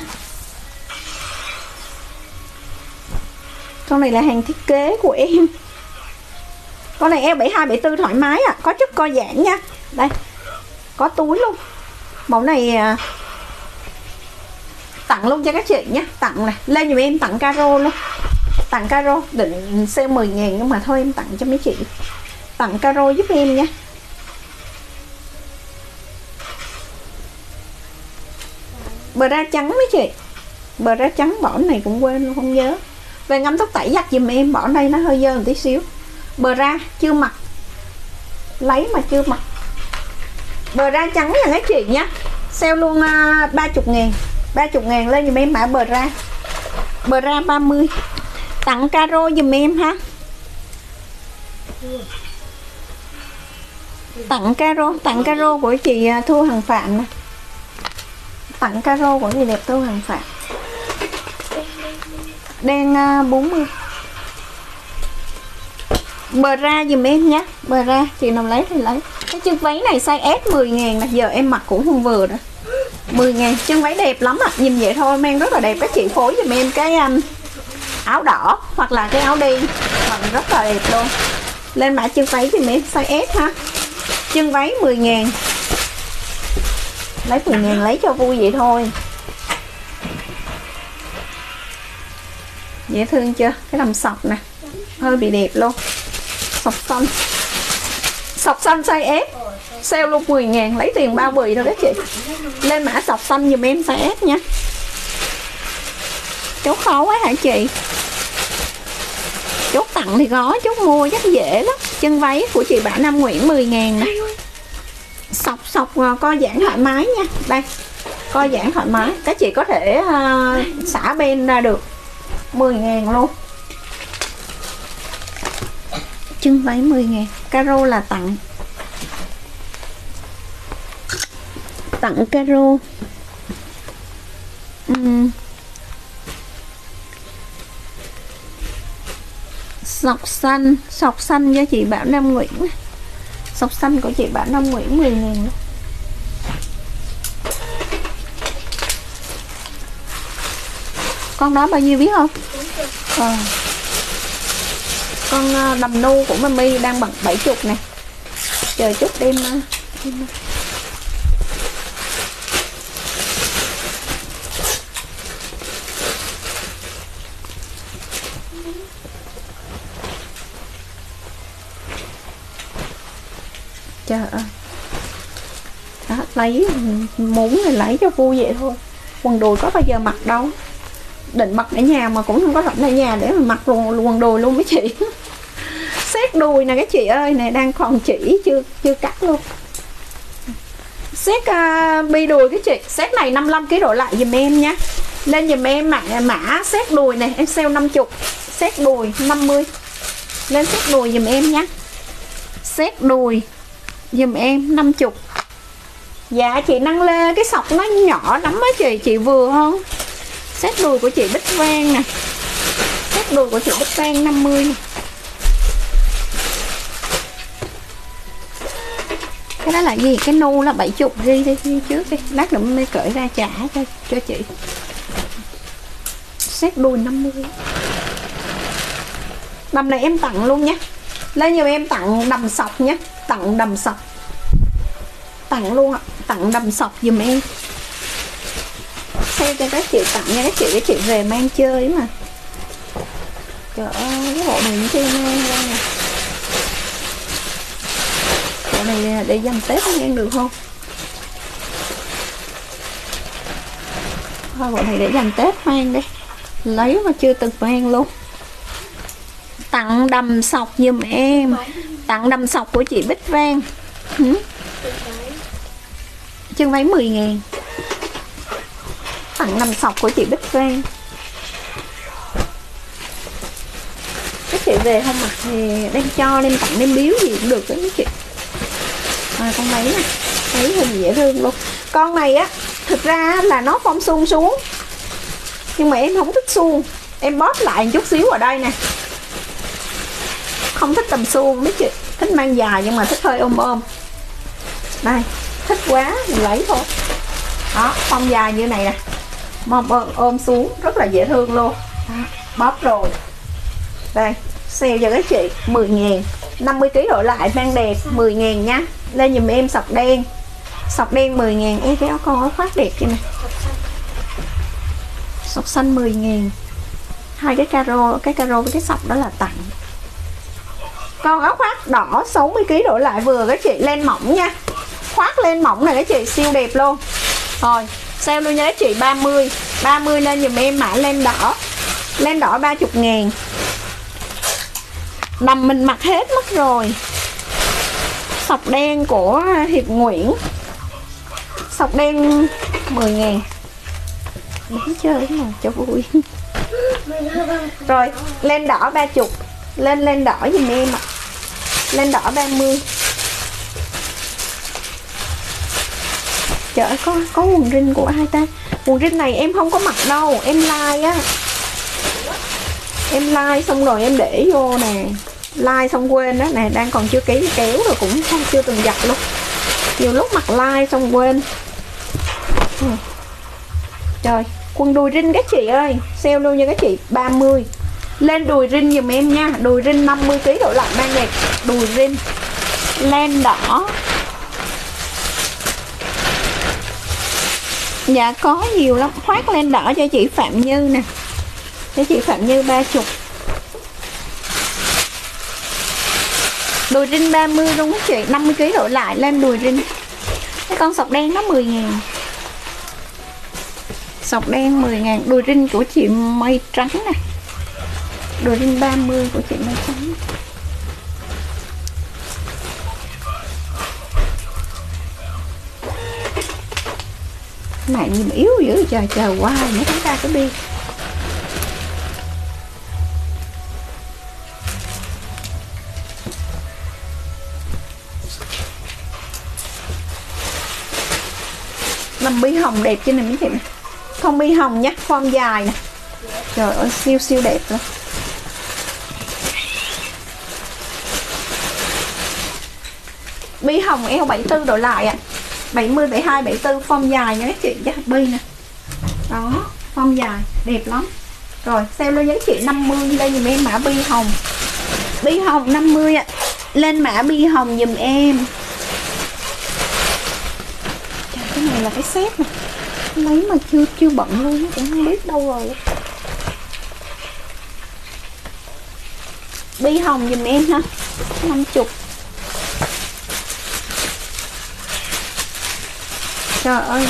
con này là hàng thiết kế của em. Con này eo 72 74 thoải mái à, có chất co giãn nha. Đây. Có túi luôn. Mẫu này tặng luôn cho các chị nhé, tặng này, lên giùm em tặng caro luôn. Tặng caro, định sale 10.000 nhưng mà thôi em tặng cho mấy chị. Tặng caro giúp em nha. Bra trắng mấy chị. Bra trắng bỏ này cũng quên luôn không nhớ. Về ngâm thuốc tẩy giặt giùm em, bỏ đây nó hơi dơ một tí xíu. Bra chưa mặc. Lấy mà chưa mặc. Bra trắng nha các chị nhé. Sale luôn 30.000. 30.000 lên giùm em mã bra. Bra 30. Tặng caro giùm em ha. Tặng caro của chị Thu Hằng Phạm nè. Tặng caro của chị đẹp Thu Hằng Phạm. Đen 40. Bra giùm em nhé. Bra chị nào lấy thì lấy. Cái chân váy này size S 10.000 nè, giờ em mặc cũng không vừa nữa. 10.000, chân váy đẹp lắm ạ. Nhìn vậy thôi mang rất là đẹp. Các chị phối giùm em cái áo đỏ hoặc là cái áo đen, rất là đẹp luôn. Lên mã chân váy giùm em size S ha. Chân váy 10.000. Lấy 10.000 lấy cho vui vậy thôi. Dễ thương chưa? Cái đầm sọc nè, hơi bị đẹp luôn. Sọc xanh. Sọc xanh size S. Sale luôn 10.000, lấy tiền bao bì thôi các chị. Lên mã sọc xanh giùm em size S nha. Chốt khó quá hả chị? Chốt tặng thì có, chốt mua chắc dễ lắm. Chân váy của chị Bảo Nam Nguyễn 10.000 nè. Sọc co giãn thoải mái nha. Đây, co giãn thoải mái. Các chị có thể xả bên ra được. 10.000 luôn. Chân váy 10.000. Caro là tặng. Tặng caro. Sọc xanh cho chị Bảo Nam Nguyễn. Sọc xanh của chị Bảo Nam Nguyễn 10.000. Con đó bao nhiêu biết không? Con đầm nu của mami đang bằng 70 nè. Chờ chút đem trời ơi. Đó, lấy muốn thì lấy cho vui vậy thôi. Quần đùi có bao giờ mặc đâu. Định mặc ở nhà mà cũng không có rảnh ở nhà để mà mặc quần đùi luôn với chị. Set đùi nè các chị ơi, này đang còn chỉ chưa cắt luôn. Set bi đùi các chị. Set này 55 kg đổ lại giùm em nha. Lên giùm em mã set đùi này, em sale 50. Set đùi 50. Lên set đùi giùm em nhé. Set đùi giùm em 50. Dạ chị Năng Lê, cái sọc nó nhỏ lắm á chị vừa không? Set đùi của chị Bích Vang nè. Set đùi của chị Bích Vang 50 nè. Cái đó là gì? Cái nu là 70. Ghi trước đi, lát nữa mới cởi ra trả cho chị. Set đùi 50. Đầm này em tặng luôn nhé. Lên nhiều em tặng đầm sọc nhé. Tặng đầm sọc. Tặng luôn ạ. Tặng đầm sọc giùm em. Theo cho các chị tặng nha các chị về mang chơi mà. Trời ơi, cái bộ này như thế này. Trời bộ này để dành Tết ăn được không? Thôi bộ này để dành Tết mang đi. Lấy mà chưa từng mang luôn. Tặng đầm sọc giùm em. Tặng đầm sọc của chị Bích Vang. Chân váy 10.000. Tặng đầm sọc của chị Bích Vang. Các chị về không mặc thì đem cho, đem tặng, đem biếu gì cũng được đó các chị. Con váy này, váy hình dễ thương luôn. Con này á, thực ra là nó phong suông xuống, nhưng mà em không thích suông, em bóp lại một chút xíu ở đây nè. Không thích đầm suông mấy chị, thích mang dài nhưng mà thích hơi ôm ôm. Đây, thích quá mình lấy thôi. Đó, phong dài như này nè, ôm xuống rất là dễ thương luôn. Đó, bóp rồi. Đây, sale cho các chị 10.000, 50kg đổi lại mang đẹp 10.000 nha. Lên dùm em sọc đen. Sọc đen 10.000. Ê, cái áo con áo khoác đẹp kia nè. Sọc xanh 10.000. Hai cái caro với cái sọc đó là tặng. Con áo khoác đỏ 60kg đổi lại vừa các chị, len mỏng nha. Khoác len mỏng này các chị siêu đẹp luôn. Rồi, sale luôn nha các chị 30. 30 lên dùm em mã len đỏ. Len đỏ 30.000. Đầm mình mặc hết mất rồi. Sọc đen của Hiệp Nguyễn. Sọc đen 10.000. Đánh chơi mà cho vui. Rồi, len đỏ 30. Len đỏ giùm em ạ. Len đỏ 30. Trời ơi, có quần rin của ai ta? Quần rin này em không có mặc đâu, em like á. Em like xong rồi em để vô nè. Like xong quên đó nè, đang còn chưa kéo rồi cũng không, chưa từng giặt luôn. Nhiều lúc mặc like xong quên. Trời, quần đùi rin các chị ơi, sale luôn nha các chị 30. Lên đùi rin giùm em nha, đùi rin 50kg đổi lại mang đẹp. Đùi rin len đỏ. Dạ có nhiều lắm, khoác len đỏ cho chị Phạm Như nè. Cho chị Phạm Như 30. Đùi rin 30 luôn các chị, 50kg đổi lại lên đùi rin. Cái con sọc đen nó 10.000. Sọc đen 10.000. Đùi rin của chị Mây Trắng nè. Đùi rin 30 của chị Mây Trắng. Cái này nhìn yếu dữ, chờ qua mới thấy ra cái bi. Làm bi hồng đẹp trên này mấy chị nè. Không bi hồng nhá, form dài nè. Trời ơi siêu siêu đẹp luôn. Bi hồng eo 74 đổi lại ạ. 70, 72, 74 form dài nha các chị, giá bi nè. Đó, form dài, đẹp lắm. Rồi, xem lên giá chị 50 lên dùm em mã bi hồng. Bi hồng 50 ạ. Lên mã bi hồng dùm em. Trời, cái này là cái set nè. Lấy mà chưa bận luôn, cũng không biết đâu rồi. Bi hồng dùm em ha. 50. Trời ơi.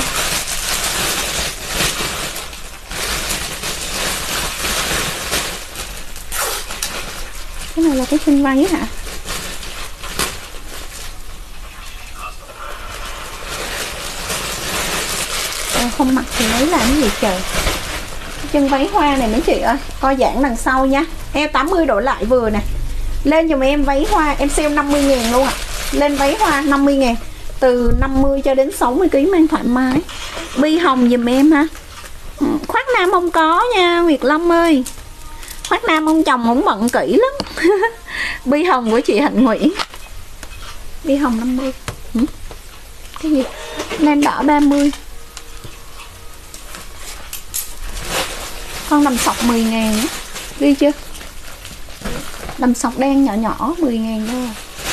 Cái này là cái chân váy hả? Không mặc thì lấy làm cái gì trời. Cái chân váy hoa này mấy chị ơi, coi giãn đằng sau nha. Eo 80 đổi lại vừa nè. Lên dùm em váy hoa, em sale 50.000 luôn ạ. Lên váy hoa 50.000. Từ 50 cho đến 60kg mang thoải mái. Bi hồng dùm em ha. Khoác nam không có nha Nguyệt Lâm ơi. Khoác nam ông chồng cũng bận kỹ lắm. Bi hồng của chị Hạnh Nguyễn. Bi hồng 50. Cái gì? Len đỏ 30. Con đầm sọc 10.000. Ghi chưa? Đầm sọc đen nhỏ nhỏ 10.000 thôi.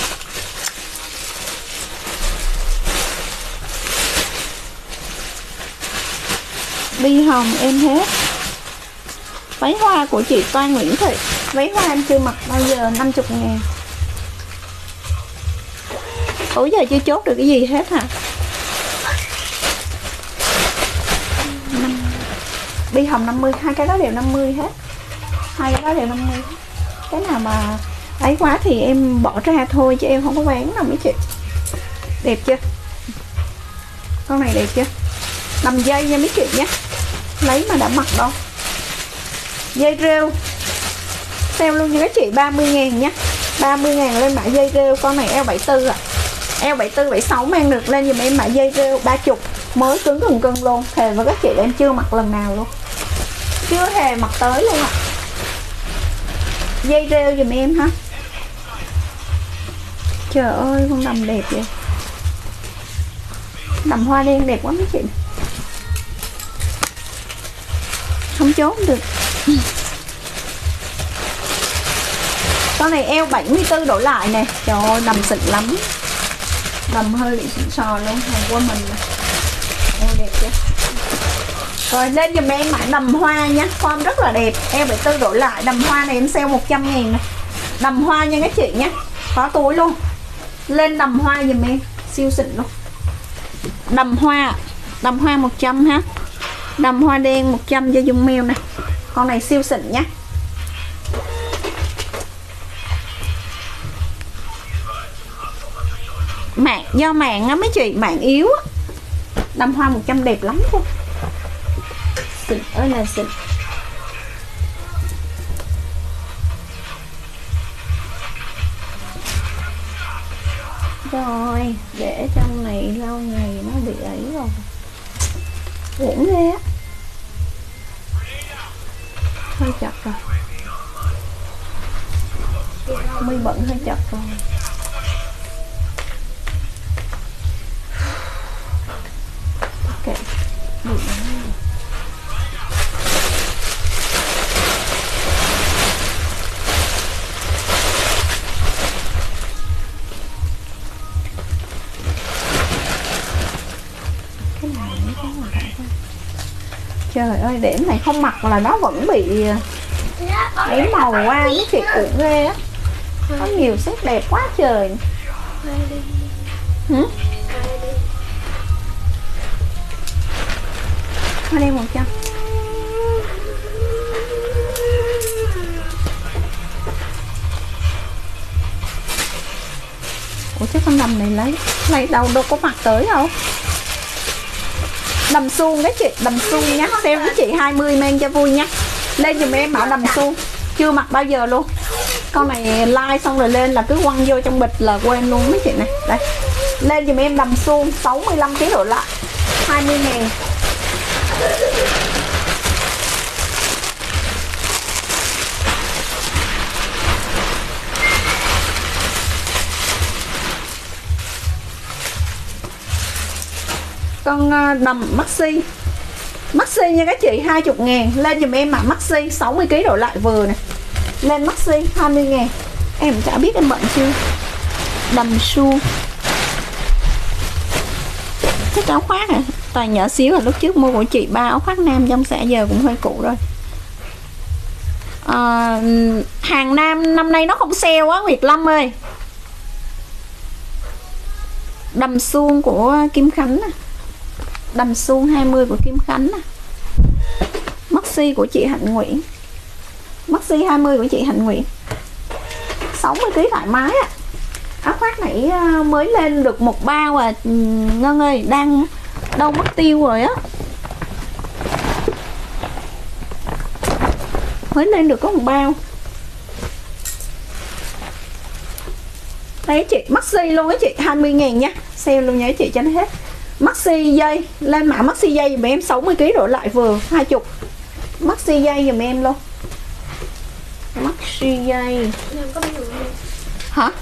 Bi hồng em hết. Váy hoa của chị Toan Nguyễn Thị. Váy hoa em chưa mặc bao giờ 50.000. Ủa giờ chưa chốt được cái gì hết hả? Bi hồng 50, hai cái đó đều 50 hết. Hai cái đó đều 50 hết. Cái nào mà ấy quá thì em bỏ ra thôi chứ em không có bán đâu mấy chị. Đẹp chưa? Con này đẹp chưa? Đầm dây nha mấy chị nhé. Lấy mà đã mặc đâu. Dây rêu sale luôn nha các chị, 30.000 nhé. 30.000 lên mã dây rêu. Con này eo 74 ạ. Eo 74, 76 mang được lên dùm em mã dây rêu 30. Mới cứng cưng luôn. Thề với các chị em chưa mặc lần nào luôn. Chưa hề mặc tới luôn ạ. Dây rêu dùm em ha. Trời ơi con đầm đẹp vậy. Đầm hoa đen đẹp quá mấy chị. Không chốt được. Con này eo 74 đổ lại nè. Trời ơi đầm xịn lắm. Đầm hơi bị xịn sò luôn. Hàng của mình eo đẹp chưa. Rồi lên dùm em mã đầm hoa nha. Form rất là đẹp. Eo 74 đổ lại. Đầm hoa này em sale 100.000 này. Đầm hoa nha các chị nhé. Có túi luôn. Lên đầm hoa dùm em. Siêu xịn luôn. Đầm hoa 100 ha. Đầm hoa đen 100 cho Dung Mèo nè. Con này siêu xịn nhé. Mạng do mạng á mấy chị, mạng yếu á. Đầm hoa 100 đẹp lắm luôn. Xịn ơi là xịn. Rồi để trong này lâu ngày nó bị ấy rồi. Uổng ghê á. Hơi chặt rồi. Mi bận hơi chặt rồi. Ok. Bị trời ơi để này không mặc là nó vẫn bị ấy màu qua mấy chị, cũng ghê á. Có nhiều set đẹp quá trời. Hoa đen 100. Ủa chứ con đầm này lấy đâu có mặc tới đâu. Đầm suông đấy chị, đầm suông nhá. Sale với chị 20 men cho vui nhá. Lên dùm em mẫu đầm suông. Chưa mặc bao giờ luôn. Con này like xong rồi lên là cứ quăng vô trong bịch là quên luôn mấy chị này. Đây. Lên dùm em đầm suông 65 kg đổ lại 20.000. Con đầm maxi nha các chị, 20.000. Lên dùm em mã maxi 60 kg đổ lại vừa nè. Lên maxi 20.000. Em chả biết em bận chưa. Đầm suông. Cái áo khoác à, toàn nhỏ xíu à. Lúc trước mua của chị 3 áo khoác nam trong xẻ giờ cũng hơi cũ rồi. Hàng nam năm nay nó không sale á Nguyệt Lâm ơi. Đầm suông của Kim Khánh à. Đầm suông 20 của Kim Khánh à. Maxi của chị Hạnh Nguyễn. Maxi 20 của chị Hạnh Nguyễn. 60 kg thoải mái á. Áo khoác nãy mới lên được một bao à. Ngân ơi, đang đâu mất tiêu rồi á. Mới lên được có một bao. Đấy chị, maxi luôn á chị, 20.000 nha. Sale luôn nha chị cho nó hết. Maxi dây, lên mã maxi dây dùm em 60 kg đổ lại vừa 20. Maxi dây dùm em luôn. Maxi dây. Hả?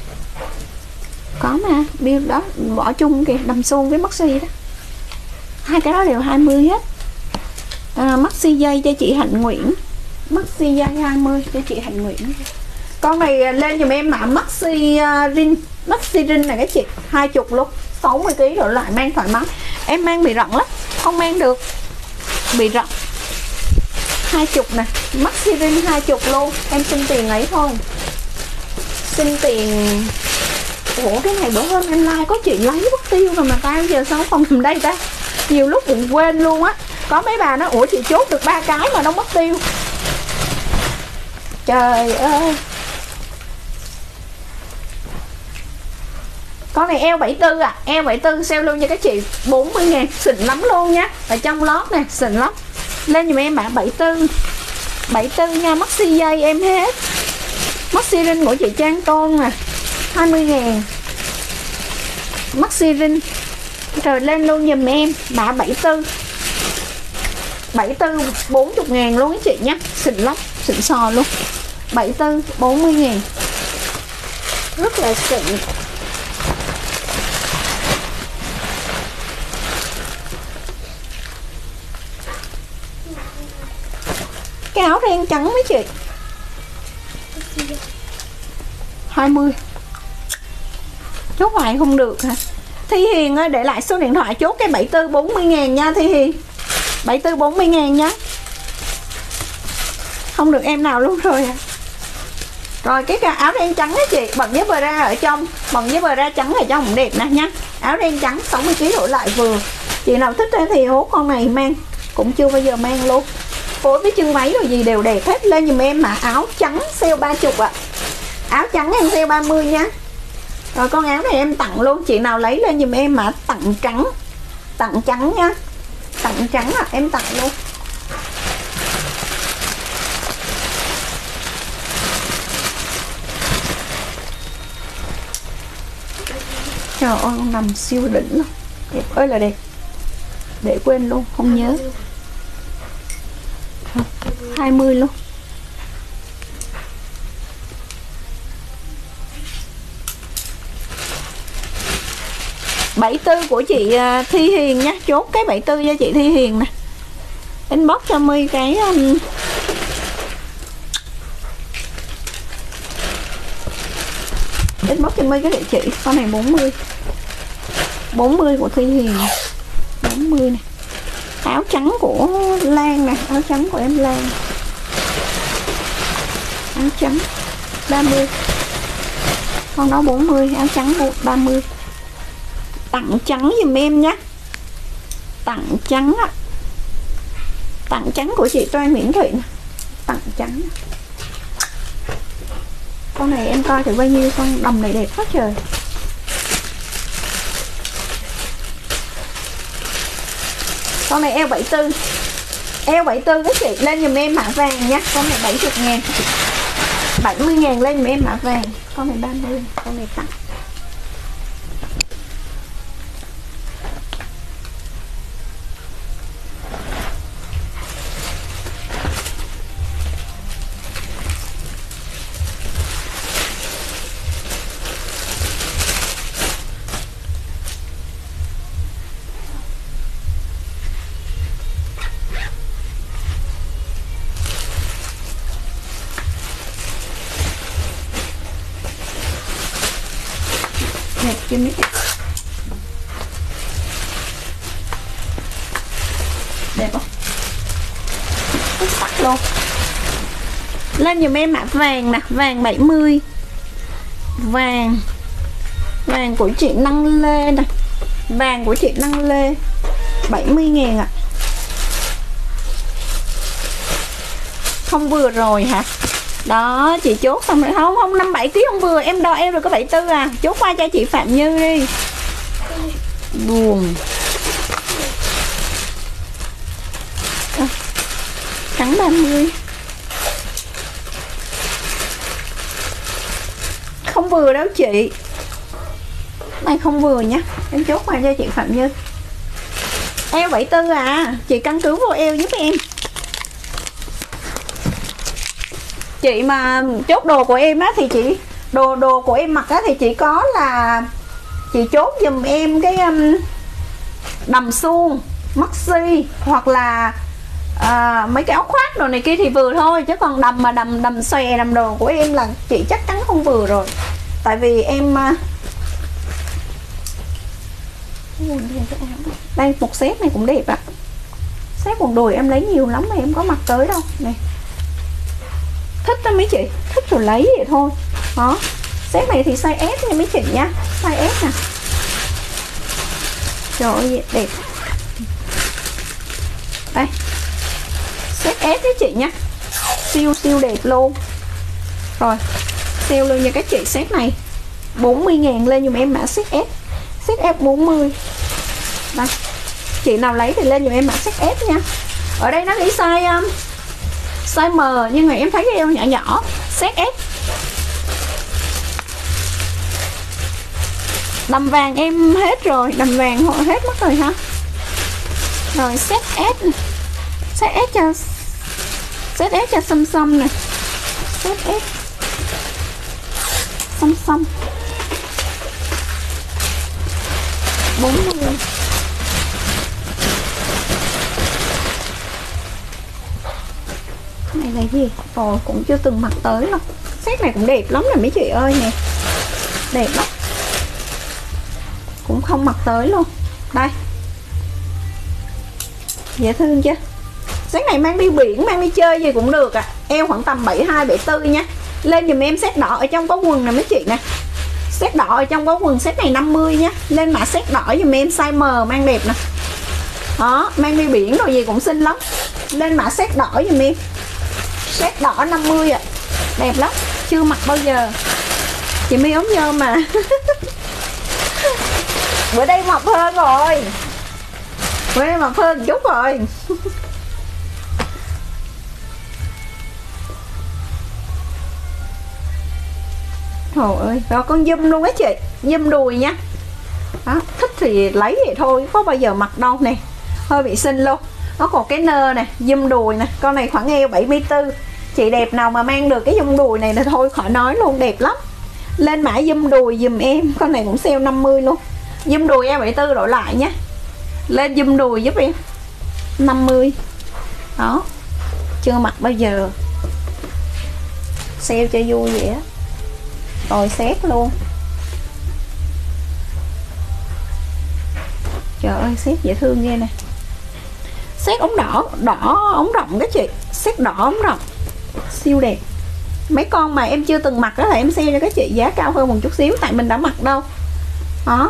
Có mà, bill đó bỏ chung kìa, đầm suông với maxi đó. Hai cái đó đều 20 hết. Maxi dây cho chị Hạnh Nguyễn. Maxi dây 20 cho chị Hạnh Nguyễn. Con này lên dùm em mã maxi rin. Maxi rin này các chị, 20 luôn. 60 kg rồi lại mang thoải mái. Em mang bị rận lắm, không mang được. Bị rận. 20 nè, maxi rin 20 luôn. Em xin tiền ấy thôi. Xin tiền Ủa cái này bữa hôm em like có chị lấy mất tiêu rồi mà tao giờ sao không nằm đây ta? Nhiều lúc cũng quên luôn á. Có mấy bà nói ủa chị chốt được 3 cái mà nó mất tiêu. Trời ơi. Con này eo 74 à, eo 74 sale luôn cho các chị 40.000, xịn lắm luôn nha. Ở trong lót nè, xịn lắm. Lên giùm em bạn 74. 74 nha, maxi dây em hết. Maxi ring của chị Trang Tôn nè, 20.000. Maxi ring. Rồi lên luôn giùm em mã 74. 74 40.000 luôn các chị nhé. Xịn lắm, xịn sò luôn. 74 40.000. Rất là xịn. Cái áo ren trắng mấy chị 20. Chốt hoài không được hả? Thi Hiền ơi, để lại số điện thoại chốt cái 74 40.000 nha Thi Hiền. 74 40.000 nhá. Không được em nào luôn rồi à. Rồi cái áo ren trắng á chị, bận với bra ở trong, bận với bra trắng ở trong cũng đẹp nè nha. Áo ren trắng 60kg đổ lại vừa. Chị nào thích thì hốt con này mang, cũng chưa bao giờ mang luôn. Phối với chân váy rồi gì đều đẹp hết. Lên giùm em mà áo trắng sale 30 ạ. Áo trắng em sale 30 nha. Rồi con áo này em tặng luôn. Chị nào lấy lên giùm em mà tặng trắng. Tặng trắng nha. Tặng trắng à, em tặng luôn. Trời ơi con nằm siêu đỉnh luôn. Đẹp ơi là đẹp. Để quên luôn, không nhớ. 20 luôn. bảy tư của chị Thi Hiền nhé. Chốt cái 74 cho chị Thi Hiền nè. Inbox cho My cái inbox cho My cái địa chỉ. Con này 40. 40 của Thi Hiền. 40 nè. Áo trắng của Lan nè, áo trắng của em Lan. Áo trắng 30. Con đó 40, áo trắng 30. Tặng trắng giùm em nhé. Tặng trắng á. Tặng trắng của chị Toan Nguyễn Thị nè. Tặng trắng. Con này em coi thì bao nhiêu, con đầm này đẹp quá trời. Con này eo 74. Eo 74 các chị lên giùm em mã vàng nha. Con này 70.000. 70.000 lên giùm em mã vàng. Con này 30, con này tặng. Đẹp chưa mấy chị? Đẹp không? Rất sắc luôn. Lên giùm em mã vàng nè. Vàng 70. Vàng. Vàng của chị Năng Lê nè. Vàng của chị Năng Lê 70.000 ạ. Không vừa rồi hả? Đó chị chốt xong rồi. Không không 57 kg không vừa. Em đo em rồi có 74 à. Chốt qua cho chị Phạm Như đi. Buồn. Trắng 30. Không vừa đâu chị. Này không vừa nhá. Em chốt qua cho chị Phạm Như. Eo 74 à. Chị căn cứ vô eo giúp em. Chị mà chốt đồ của em á thì chị đồ của em mặc á thì chỉ có là chị chốt giùm em cái đầm suông maxi hoặc là mấy cái áo khoác đồ này kia thì vừa thôi, chứ còn đầm mà đầm xòe đầm đồ của em là chị chắc chắn không vừa rồi. Tại vì em đây một set này cũng đẹp ạ. Set quần đùi em lấy nhiều lắm mà em có mặc tới đâu này. Thích đó mấy chị, thích rồi lấy vậy thôi. Đó, set này thì size S nha mấy chị nha. size S nè. Trời ơi đẹp. Đây set S đấy chị nha, siêu siêu đẹp luôn. Rồi sale luôn nha các chị, set này 40.000 lên dùm em mã set S, set F 40. Đây chị nào lấy thì lên dùm em mã set S nha. Ở đây nó ghi size size M nhưng mà em thấy cái eo nhỏ nhỏ, set S. Đầm vàng em hết rồi, đầm vàng họ hết mất rồi ha. Rồi set S, set S cho xăm xăm nè, set S xăm xăm 40. Này là gì? Ồ, cũng chưa từng mặc tới đâu. Set này cũng đẹp lắm nè mấy chị ơi nè, đẹp lắm, cũng không mặc tới luôn. Đây dễ thương chưa? Set này mang đi biển, mang đi chơi gì cũng được à. Eo khoảng tầm 72, 74 nha. Lên dùm em set đỏ ở trong có quần nè mấy chị nè. Set đỏ ở trong có quần, set này 50 nha. Lên mã set đỏ dùm em size M mang đẹp nè. Đó, mang đi biển rồi gì cũng xinh lắm. Lên mã set đỏ dùm em. Set đỏ 50 ạ. Đẹp lắm, chưa mặc bao giờ. Chị My ống nhôm mà. Bữa đây mập hơn rồi. Bữa đây mập hơn một chút rồi. Trời ơi, rồi con zoom luôn á chị, zoom đùi nha. Đó, thích thì lấy vậy thôi, có bao giờ mặc đâu nè. Hơi bị xinh luôn. Nó còn cái nơ nè, zoom đùi nè. Con này khoảng eo 74. Chị đẹp nào mà mang được cái zoom đùi này là thôi khỏi nói luôn, đẹp lắm. Lên mã zoom đùi dùm em. Con này cũng sale 50 luôn. Zoom đùi eo 74 đổi lại nha. Lên zoom đùi giúp em 50. Đó, chưa mặc bao giờ, sale cho vui vậy á. Rồi xét luôn. Trời ơi xét dễ thương ghê nè. Xét ống đỏ, đỏ ống rộng các chị. Xét đỏ ống rộng siêu đẹp. Mấy con mà em chưa từng mặc đó là em sale cho các chị giá cao hơn một chút xíu, tại mình đã mặc đâu. Đó,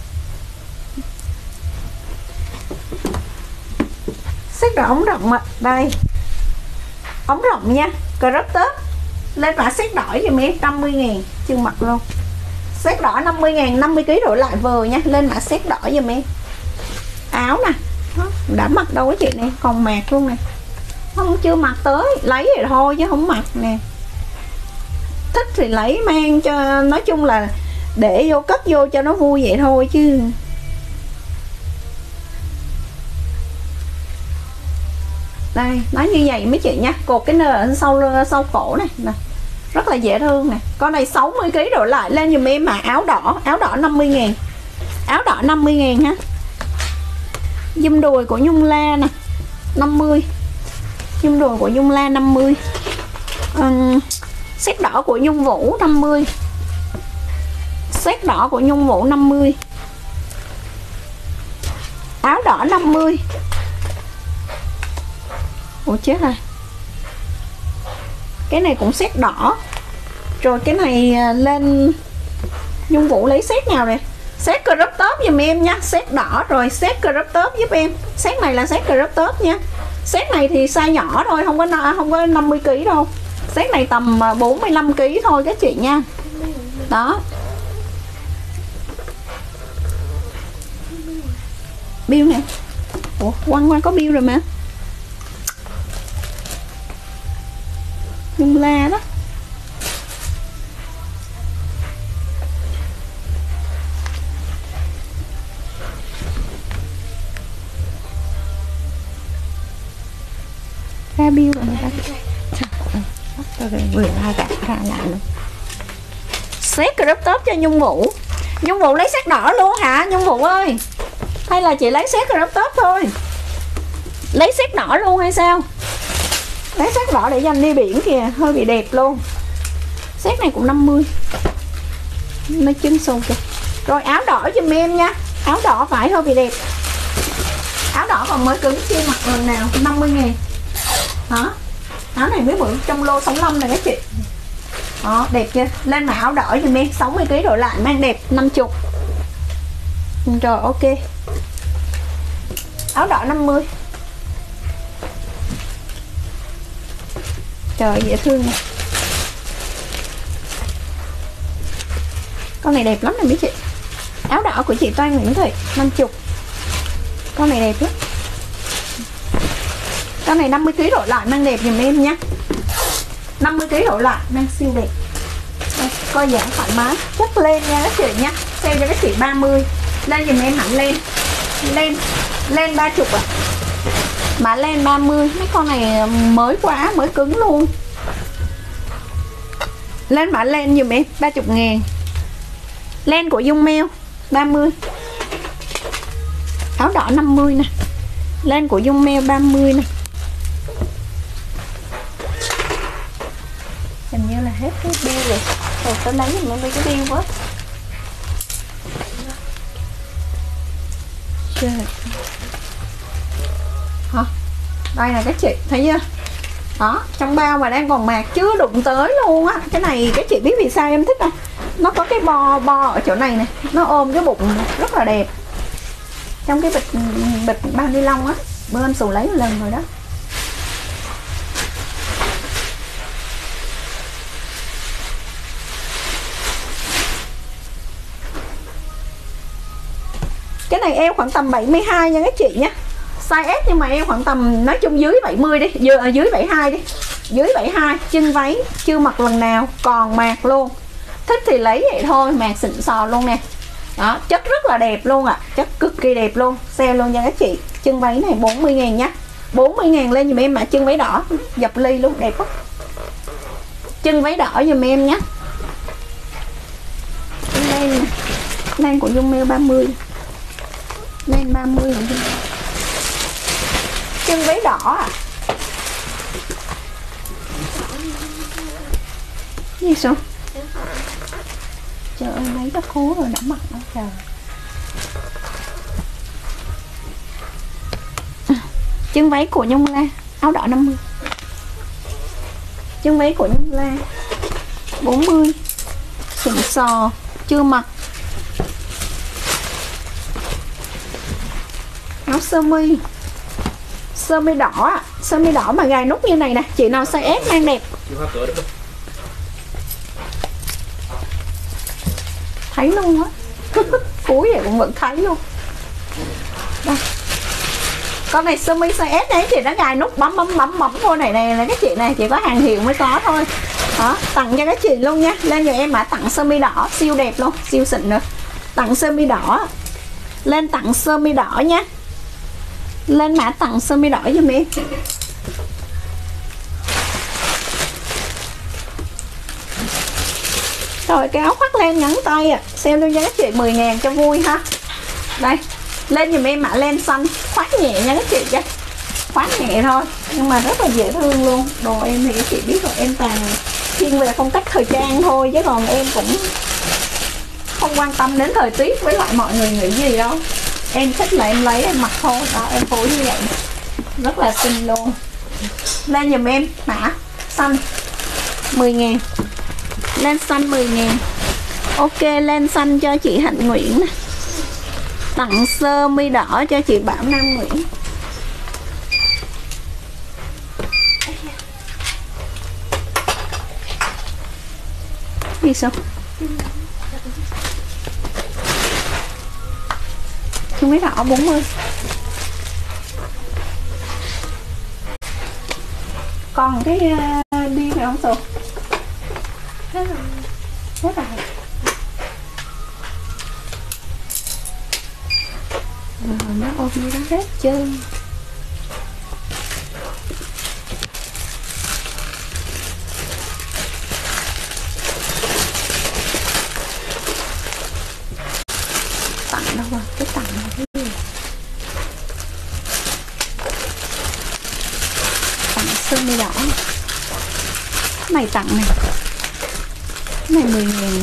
xét đỏ ống rộng ạ. Đây ống rộng nha, crop top. Lên mã set đỏ giùm em 50.000, chưa mặc luôn. Set đỏ 50.000, 50kg đổi lại vừa nha. Lên mã set đỏ giùm em. Áo nè, đó, đã mặc đâu cái chị này, còn mạc luôn nè. Không, chưa mặc tới, lấy vậy thôi chứ không mặc nè. Thích thì lấy mang cho, nói chung là để vô cất vô cho nó vui vậy thôi chứ. Đây, nói như vậy mấy chị nha. Cột cái nơ ở sau cổ này nè, rất là dễ thương nè. Con này 60kg đổi lại. Lên dùm em mà áo đỏ 50.000. Áo đỏ 50.000 ha. Zoom đùi của Nhung La nè 50. Zoom đùi của Nhung La 50. Set đỏ của Nhung Vũ 50. Set đỏ của Nhung Vũ 50. Áo đỏ 50. Ủa chết rồi, cái này cũng set đỏ. Rồi cái này lên Nhung Vũ lấy set nào này. Set crop top giùm em nha. Set đỏ rồi set crop top giúp em. Set này là set crop top nha. Set này thì size nhỏ thôi, không có 50kg đâu. Set này tầm 45kg thôi các chị nha. Đó, bill nè. Ủa quăng có bill rồi mà. Nhung La đó. Ra bill rồi người ta. Rồi vừa ra gạt ra lại luôn. Set crop top cho Nhung Vũ. Nhung Vũ lấy set đỏ luôn hả Nhung Vũ ơi? Hay là chị lấy set crop top thôi? Lấy set đỏ luôn hay sao? Lấy set đỏ để dành đi biển kìa, hơi bị đẹp luôn. Set này cũng 50. Nó chân xù kìa. Rồi áo đỏ giùm em nha. Áo đỏ phải hơi bị đẹp. Áo đỏ còn mới cứng chưa mặc lần nào. 50.000. Đó, áo này mới bự trong lô 65 này các chị. Đó, đẹp chưa? Lên mà áo đỏ giùm em 60kg đổi lại mang đẹp 50. Rồi ok. Áo đỏ 50. Trời dễ thương nè. Con này đẹp lắm nè mấy chị. Áo đỏ của chị Toan Nguyễn Thị 50. Con này đẹp lắm. Con này 50kg đổ lại mang đẹp dùm em nhé. 50kg đổ lại mang siêu đẹp. Đây, coi dạng thoải mái. Chất lên nha các chị nhé. Sale cho các chị 30. Lên dùm em hẳn lên. Lên 30 ạ. Mà lên 30. Mấy con này mới quá, mới cứng luôn. Lên mã len dùm em 30.000. Len của Dung Mèo 30. Áo đỏ 50 nè. Len của Dung Mèo 30 nè. Hình như là hết cái bill rồi. Rồi tôi lấy giùm em cái bill quá. Trời. Hả? Đây là các chị thấy chưa? Đó, trong bao mà đang còn mạc chưa đụng tới luôn á. Cái này các chị biết vì sao em thích không? Nó có cái bo ở chỗ này nè, nó ôm cái bụng rất là đẹp. Trong cái bịch bao ni lông á, bữa em Sù lấy một lần rồi đó. Cái này eo khoảng tầm 72 nha các chị nhé. Size S nhưng mà eo khoảng tầm nói chung dưới 70 đi, dưới 72 đi. Dưới 72, chân váy chưa mặc lần nào, còn mạc luôn. Thích thì lấy vậy thôi, mạc xịn sò luôn nè. Đó, chất rất là đẹp luôn ạ. Chất cực kỳ đẹp luôn. Sale luôn nha các chị. Chân váy này 40.000 nhá. 40.000 lên dùm em mà chân váy đỏ dập ly luôn, đẹp quá. Chân váy đỏ dùm em nhé. Lên của Dung Mèo 30. Lên 30 rồi. Chân váy đỏ à. Gì sao? Trời ơi, lấy nó khô rồi, đã mặc nó trời. Chân váy của Nhung La, áo đỏ 50. Chân váy của Nhung La 40. Xịn sò, chưa mặc. Áo sơ mi. Sơ mi đỏ ạ. Sơ mi đỏ mà gài nút như này nè. Chị nào size S mang đẹp. Thấy luôn á. Cuối vậy cũng vẫn thấy luôn. Đây. Con này sơ mi size S đấy, chị đã gài nút bấm thôi này là các chị này, chỉ có hàng hiệu mới có thôi. Đó, tặng cho các chị luôn nha. Lên cho em mã tặng sơ mi đỏ siêu đẹp luôn, siêu xịn nữa. Tặng sơ mi đỏ. Lên tặng sơ mi đỏ nha. Lên mã tặng sơ mi đỏ giùm em. Rồi cái áo khoác len ngắn tay à, sale luôn cho các chị 10.000 cho vui ha. Đây, lên dùm em mã len xanh, khoác nhẹ nha các chị chứ. Khoác nhẹ thôi, nhưng mà rất là dễ thương luôn. Đồ em thì các chị biết rồi, em toàn thiên về phong cách thời trang thôi, chứ còn em cũng không quan tâm đến thời tiết với lại mọi người nghĩ gì đâu. Em thích là em lấy em mặc thôi. Đó, em phối như vậy rất là xinh luôn. Lên dùm em mã xanh 10.000. Len xanh 10.000. Ok, len xanh cho chị Hạnh Nguyễn nè. Tặng sơ mi đỏ cho chị Bảo Nam Nguyễn. Gì sao? Chân váy đỏ 40. Còn cái đi phải không Sù? Hết rồi. Hết rồi. Rồi nó ôm như đó hết trơn. Tặng đâu rồi? Cái tặng là cái gì? Tặng sơ mi đỏ. Cái này tặng này. Cái này 10.000 này.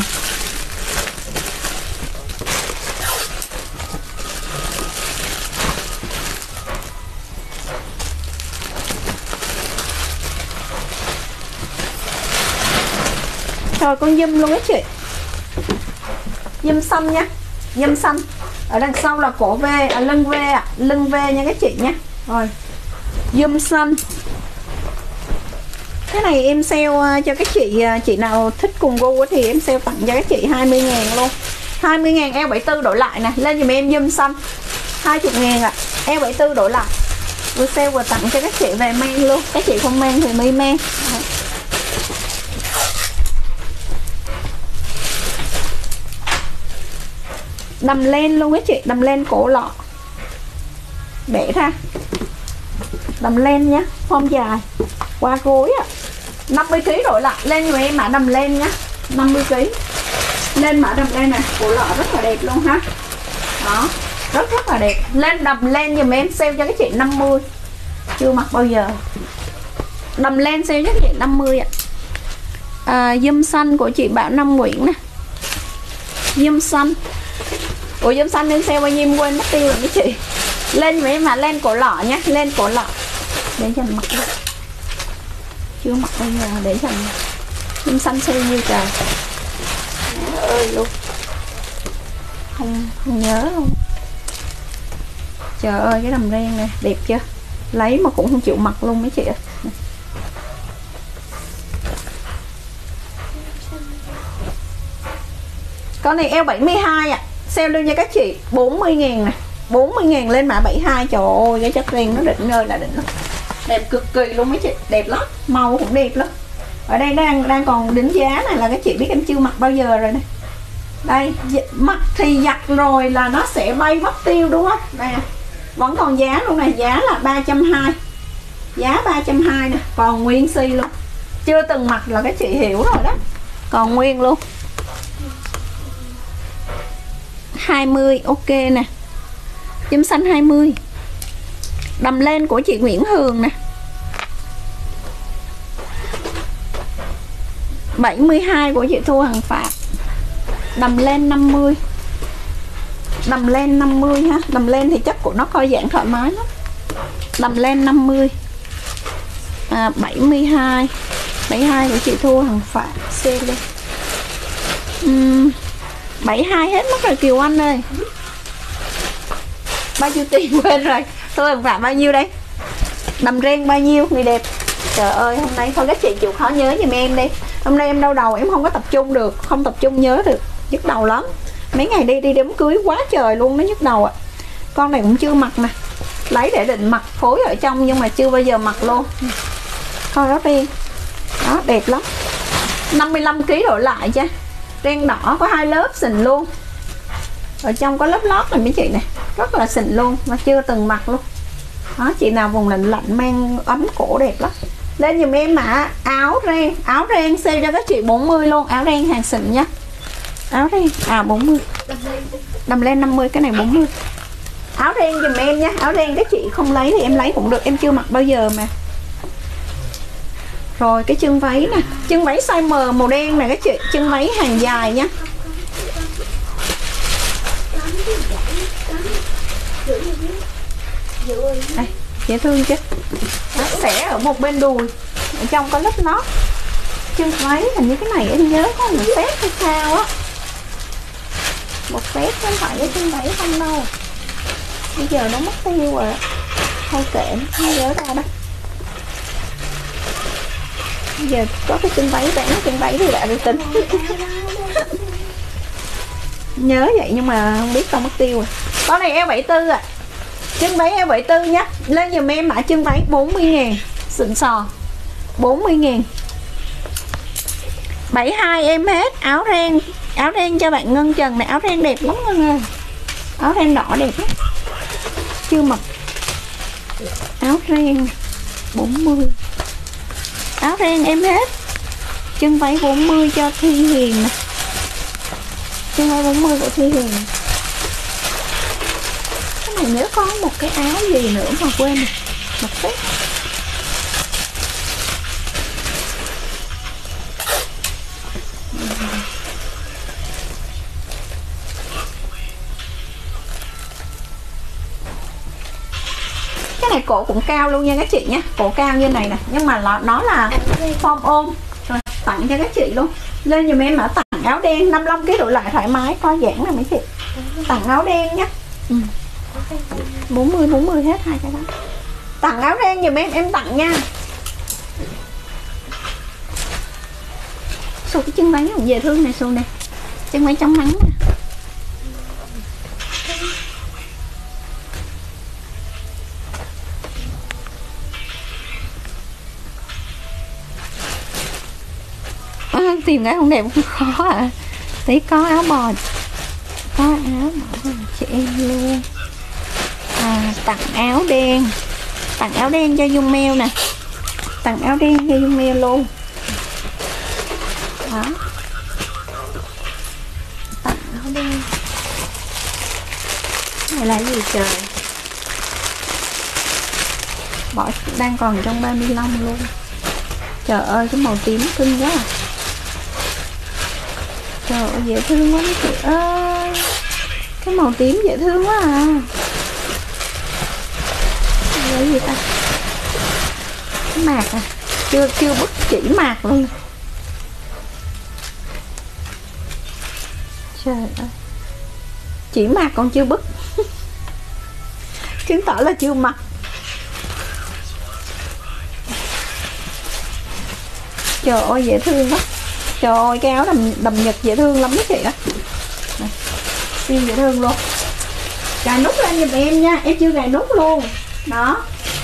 Rồi con dâm luôn á chị. Dâm xanh nha. Dâm xanh. Ở đằng sau là cổ V, lưng V ạ, lưng V nha các chị nhé. Rồi. Dâm xanh. Cái này em sale cho các chị nào thích cùng gu thì em sale tặng cho các chị 20.000 luôn. 20.000 eo 74 đổi lại nè, lên giùm em dâm xanh. 20.000 ạ. Eo 74 đổi lại. Vừa sale vừa tặng cho các chị về mang luôn. Các chị không mang thì mới mang. Đấy. Đầm len luôn các chị, đầm len cổ lọ. Bẻ ra. Đầm len nhá, form dài. Qua gối ạ. 50kg đổi lại, lên người em mã đầm len nhá. 50kg. Lên mã đầm len này, cổ lọ rất là đẹp luôn ha. Đó, rất là đẹp. Lên đầm len giùm em sale cho các chị 50. Chưa mặc bao giờ. Đầm len sale cho các chị 50 ạ. Dâm xanh của chị Bảo Năm Nguyễn nè. Dâm xanh. Ủa dâm xanh lên sale bao nhiêu em quên mất tiêu rồi mấy chị. Lên với mà lên cổ lọ nhé, lên cổ lọ. Để cho mặc luôn. Chưa mặc bây giờ để cho dâm xanh sale như trời. Trời ơi luôn. Không nhớ luôn. Trời ơi cái đầm ren này đẹp chưa. Lấy mà cũng không chịu mặc luôn mấy chị ạ. Con này eo 72 ạ. Sale luôn nha các chị 40.000 nè. 40.000 lên mã 72. Trời ơi cái chất ren nó đỉnh ơi là đỉnh lắm. Đẹp cực kỳ luôn mấy chị. Đẹp lắm. Màu cũng đẹp lắm. Ở đây đang còn đính giá này là các chị biết em chưa mặc bao giờ rồi nè. Đây mặc thì giặt rồi là nó sẽ bay mất tiêu đúng không. Đây nè. Vẫn còn giá luôn này. Giá là 320. Giá 320 nè. Còn nguyên si luôn. Chưa từng mặc là các chị hiểu rồi đó. Còn nguyên luôn. 20 ok nè. Dâm xanh 20. Đầm len của chị Nguyễn Hường nè. 72 của chị Thu Hằng Phạm. Đầm len 50. Đầm len 50 ha. Đầm len thì chất của nó coi dạng thoải mái lắm. Đầm len 50. 72. 72 của chị Thu Hằng Phạm. Xem đi. 72 hết mất rồi Kiều Anh ơi. Bao nhiêu tiền quên rồi. Thôi Hằng Phạm bao nhiêu đây. Đầm ren bao nhiêu người đẹp. Trời ơi hôm nay thôi các chị chịu khó nhớ giùm em đi. Hôm nay em đau đầu em không có tập trung được. Không tập trung nhớ được. Nhức đầu lắm. Mấy ngày đi đám cưới quá trời luôn. Nó nhức đầu ạ. Con này cũng chưa mặc nè. Lấy để định mặc phối ở trong nhưng mà chưa bao giờ mặc luôn. Coi đó ren. Đó đẹp lắm. 55kg đổi lại chứ. Ren đỏ có 2 lớp xịn luôn. Ở trong có lớp lót này mấy chị này. Rất là xịn luôn. Mà chưa từng mặc luôn. Đó chị nào vùng lạnh lạnh mang ấm cổ đẹp lắm. Lên dùm em mã áo ren. Áo ren sale cho các chị 40 luôn. Áo ren hàng xịn nhá. Áo ren 40. Đầm len 50. Cái này 40. Áo ren dùm em nha. Áo ren các chị không lấy thì em lấy cũng được. Em chưa mặc bao giờ mà. Rồi cái chân váy nè. Chân váy size M màu đen nè các chị. Chân váy hàng dài nha. Đây, dễ thương chứ. Nó sẽ ở một bên đùi. Ở trong có lớp lót. Chân váy hình như cái này em nhớ có một phép hay sao á. Một phép không phải cái chân váy không đâu. Bây giờ nó mất tiêu rồi. Thôi kệ, không nhớ ra đâu. Bây giờ có cái chân váy bán chân váy thì đã được tính. Nhớ vậy nhưng mà không biết đâu mất tiêu rồi. Con này eo 74 ạ. Chân váy eo 74 nhá. Lên giùm em mã chân váy 40.000. Xịn sò 40.000. 72 em hết. Áo ren. Áo ren cho bạn Ngân Trần này. Áo ren đẹp lắm Ngân ơi. Áo ren đỏ đẹp lắm. Chưa mặc. Áo ren 40. Áo ren em hết. Chân váy 40 cho Thi Hiền nè. Chân váy 40 của Thi Hiền. Cái này nhớ có một cái áo gì nữa mà quên rồi. Một phép. Cái này cổ cũng cao luôn nha các chị nhé. Cổ cao như này nè. Nhưng mà nó là form ôm. Rồi tặng cho các chị luôn. Lên giùm em mã tặng áo đen 55kg đổi lại thoải mái. Coi giãn nè mấy chị. Tặng áo đen nhá. 40 hết hai cái đó. Tặng áo đen giùm em tặng nha. Xô cái chân váy cũng dễ thương này, Xô nè. Chân váy chống nắng nè. Tìm cái không đẹp cũng khó à. Tí có áo bò, có áo bò chị em luôn. Tặng áo đen, tặng áo đen cho Dung Mèo nè, tặng áo đen cho Dung Mèo luôn đó. Tặng áo đen này là gì trời, bỏ đang còn trong 35 luôn. Trời ơi cái màu tím cưng quá à. Trời ơi dễ thương quá chị ơi, cái màu tím dễ thương quá à. Cái gì ta, cái mạc à, chưa bứt chỉ mạc luôn. Trời ơi, chỉ mạc còn chưa bứt chứng tỏ là chưa mặc. Trời ơi dễ thương quá. Trời ơi cái áo đầm Nhật dễ thương lắm đó chị á. Siêu dễ thương luôn. Cài nút lên giùm em nha, em chưa cài nút luôn. Đó.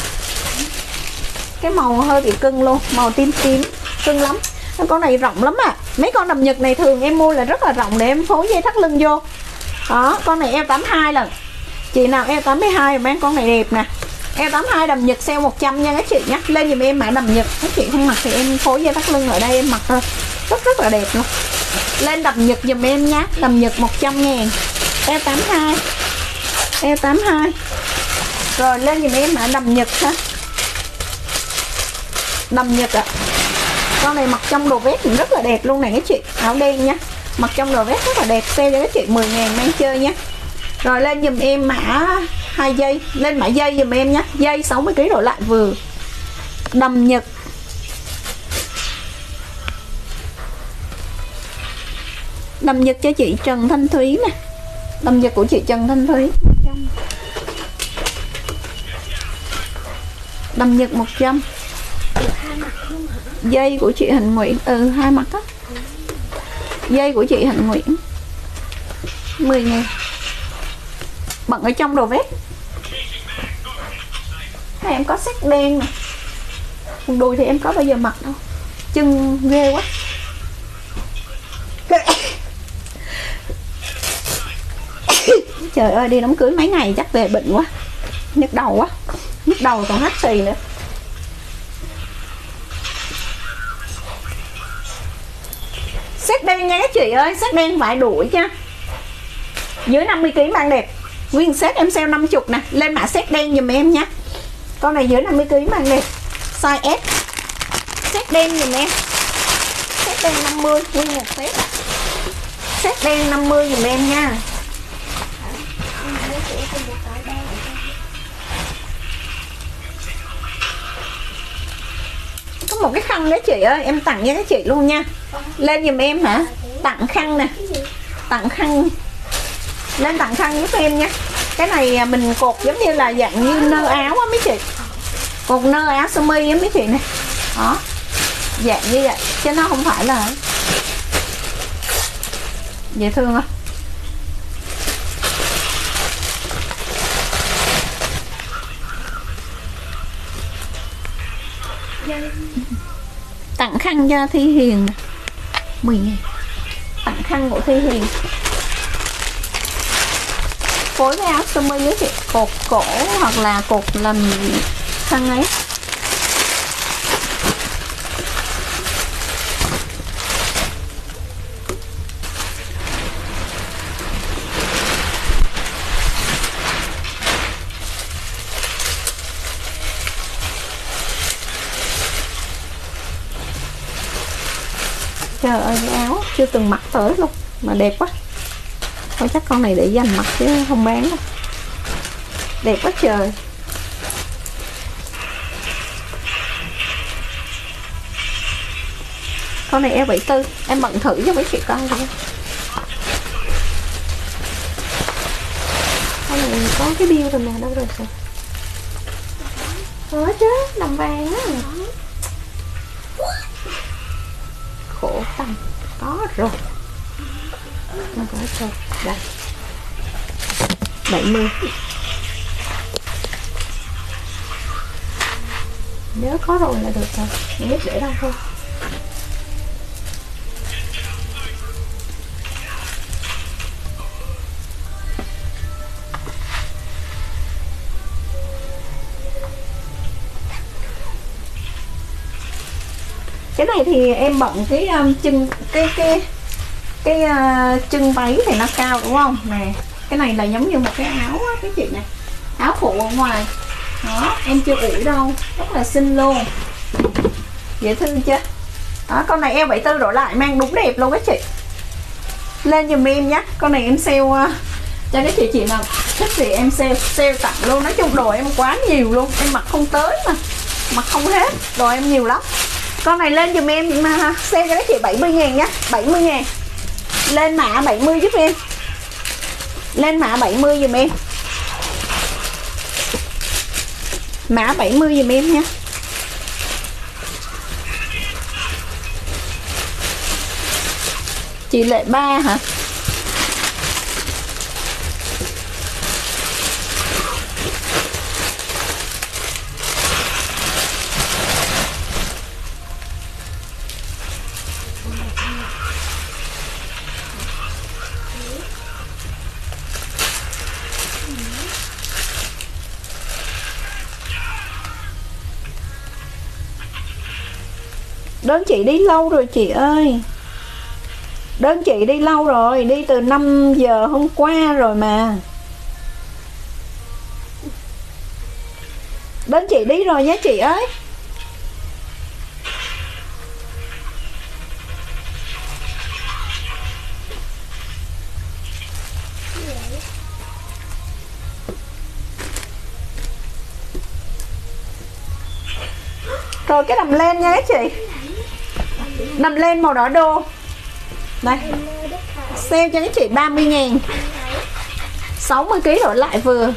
Cái màu hơi bị cưng luôn, màu tím cưng lắm. Con này rộng lắm à. Mấy con đầm Nhật này thường em mua là rất là rộng để em phối dây thắt lưng vô. Đó, con này eo 82 lần. Chị nào eo 82 bán con này đẹp nè. Eo 82 đầm Nhật sale 100 nha các chị nhé. Lên giùm em mã đầm Nhật. Các chị không mặc thì em phối dây thắt lưng ở đây em mặc thôi. Rất là đẹp luôn. Lên đầm Nhật giùm em nhé. Đầm Nhật 100.000. Eo 82. Eo 82. Rồi lên giùm em mã đầm Nhật ha. Đầm Nhật ạ. Con này mặc trong đồ vest cũng rất là đẹp luôn này các chị. Áo đen nha. Mặc trong đồ vest rất là đẹp. Sale cho các chị 10.000 mang chơi nhé. Rồi lên giùm em mã 2 dây. Lên mã dây giùm em nhé. Dây 60kg đổ lại vừa. Đầm Nhật. Đầm Nhật cho chị Trần Thanh Thúy nè. Đầm Nhật của chị Trần Thanh Thúy. Đầm Nhật 100. Dây của chị Hạnh Nguyễn. Hai mặt á. Dây của chị Hạnh Nguyễn 10.000. Bận ở trong đồ vest. Này em có set đen nè. Quần đùi thì em có bao giờ mặc đâu. Chân ghê quá. Trời ơi đi đám cưới mấy ngày chắc về bệnh quá. Nhức đầu quá. Nhức đầu còn hắt xì nữa. Set đen nha các chị ơi. Set đen vải đuổi nha. Dưới 50kg mang đẹp. Nguyên set em sale 50 nè. Lên mã set đen giùm em nha. Con này dưới 50kg mang đẹp. Size S. Set đen giùm em. Set đen 50. Nguyên một set ạ. Set đen 50 giùm em nha. Có một cái khăn đó chị ơi. Em tặng cho các chị luôn nha. Lên giùm em hả. Tặng khăn nè. Tặng khăn. Lên tặng khăn giúp em nha. Cái này mình cột giống như là dạng như nơ áo á mấy chị. Cột nơ áo sơ mi á mấy chị nè. Đó. Dạng như vậy. Chứ nó không phải là dễ thương không? Tặng khăn cho Thi Hiền 10.000. Tặng khăn của Thi Hiền. Phối với áo sơ mi với chị. Cột cổ hoặc là cột làm khăn ấy. Trời ơi cái áo chưa từng mặc tới luôn mà đẹp quá. Thôi chắc con này để dành mặc chứ không bán đâu. Đẹp quá trời. Con này eo 74. Em bận thử cho mấy chị coi thôi. có cái bill rồi mà đâu rồi sao? Có chứ, đồng vàng á. Khổ tâm. Có rồi. Nó có rồi. Đây. 70. Nhớ có rồi là được rồi. Không biết để đâu thôi. Cái này thì em bận cái chân chân váy thì nó cao đúng không nè, cái này là giống như một cái áo á, cái chị này, áo phụ ở ngoài đó, em chưa ủi đâu, rất là xinh luôn, dễ thương chưa đó. Con này eo 74 đổ lại mang đúng đẹp luôn các chị, lên giùm em nhé. Con này em sale cho cái chị nào thích thì em sale tặng luôn. Nói chung đồ em quá nhiều luôn, em mặc không tới mà mặc không hết, đồ em nhiều lắm. Con này lên dùm em mà sale cho các chị 70.000 nhá, 70.000. Lên mã 70 giúp em. Lên mã 70 dùm em. Mã 70 dùm em nha. Chị Lệ Ba hả? Đơn chị đi lâu rồi chị ơi. Đơn chị đi lâu rồi, đi từ 5 giờ hôm qua rồi mà. Đơn chị đi rồi nhé chị ơi. Rồi cái đầm len nha các chị. Đầm len màu đỏ đô. Đây. Sale cho các chị 30.000. 60kg đổi lại vừa.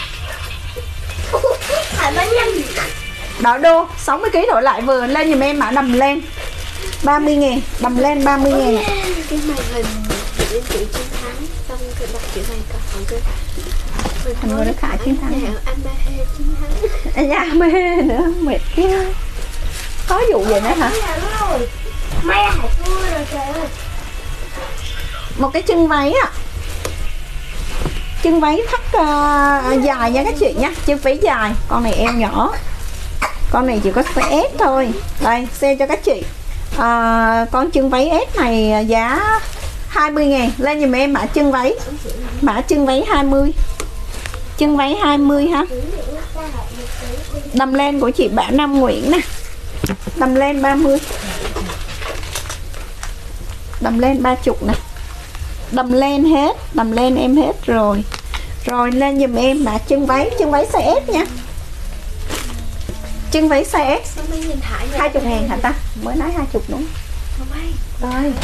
Đỏ đô 60kg đổi lại vừa. Lên giùm em mã đầm len 30.000. Đầm len 30.000. Cái màn hình bên chị chiến thắng. Xong cái đặt chữ này còn cái Thành người Đức Khải chiến thắng. Anh Ba Hê chiến thắng. Dạ mê nữa, mệt kia. Có vụ vậy nữa hả? May là thua rồi trời ơi. Một cái chân váy á. Chân váy thắt dài nha các chị nha. Chân váy dài. Con này eo nhỏ. Con này chỉ có size S thôi. Đây, sale cho các chị. Con chân váy S này giá 20.000. Lên giùm em mã chân váy. Mã chân váy 20. Chân váy 20 ha. Đầm len của chị Bảo Nam Nguyễn nè. Đầm len 30. Đầm len 30 nè. Đầm len hết. Đầm len em hết rồi. Rồi lên giùm em mã chân váy size S nha. Chân váy size S 20.000 hả ta? Mới nói 20 đúng. Rồi.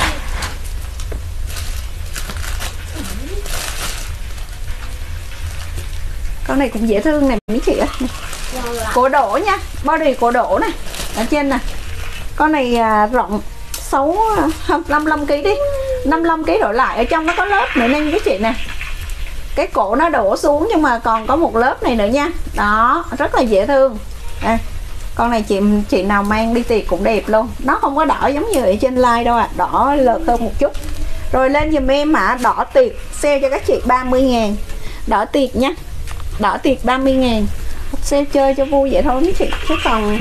Con này cũng dễ thương này mấy chị ơi. Cổ đổ nha, body cổ đổ này ở trên nè. Con này rộng 55kg đi, 55kg đổi lại. Ở trong nó có lớp nữa nên cái chị nè, cái cổ nó đổ xuống nhưng mà còn có một lớp này nữa nha. Đó, rất là dễ thương. Đây, con này chị nào mang đi tiệc cũng đẹp luôn. Nó không có đỏ giống như ở trên like đâu ạ. Đỏ lợt hơn một chút. Rồi lên giùm em mã đỏ tiệc, sale cho các chị 30.000. Đỏ tiệc nha. Đỏ tiệc 30.000. Sale chơi cho vui vậy thôi mấy chị. Chứ còn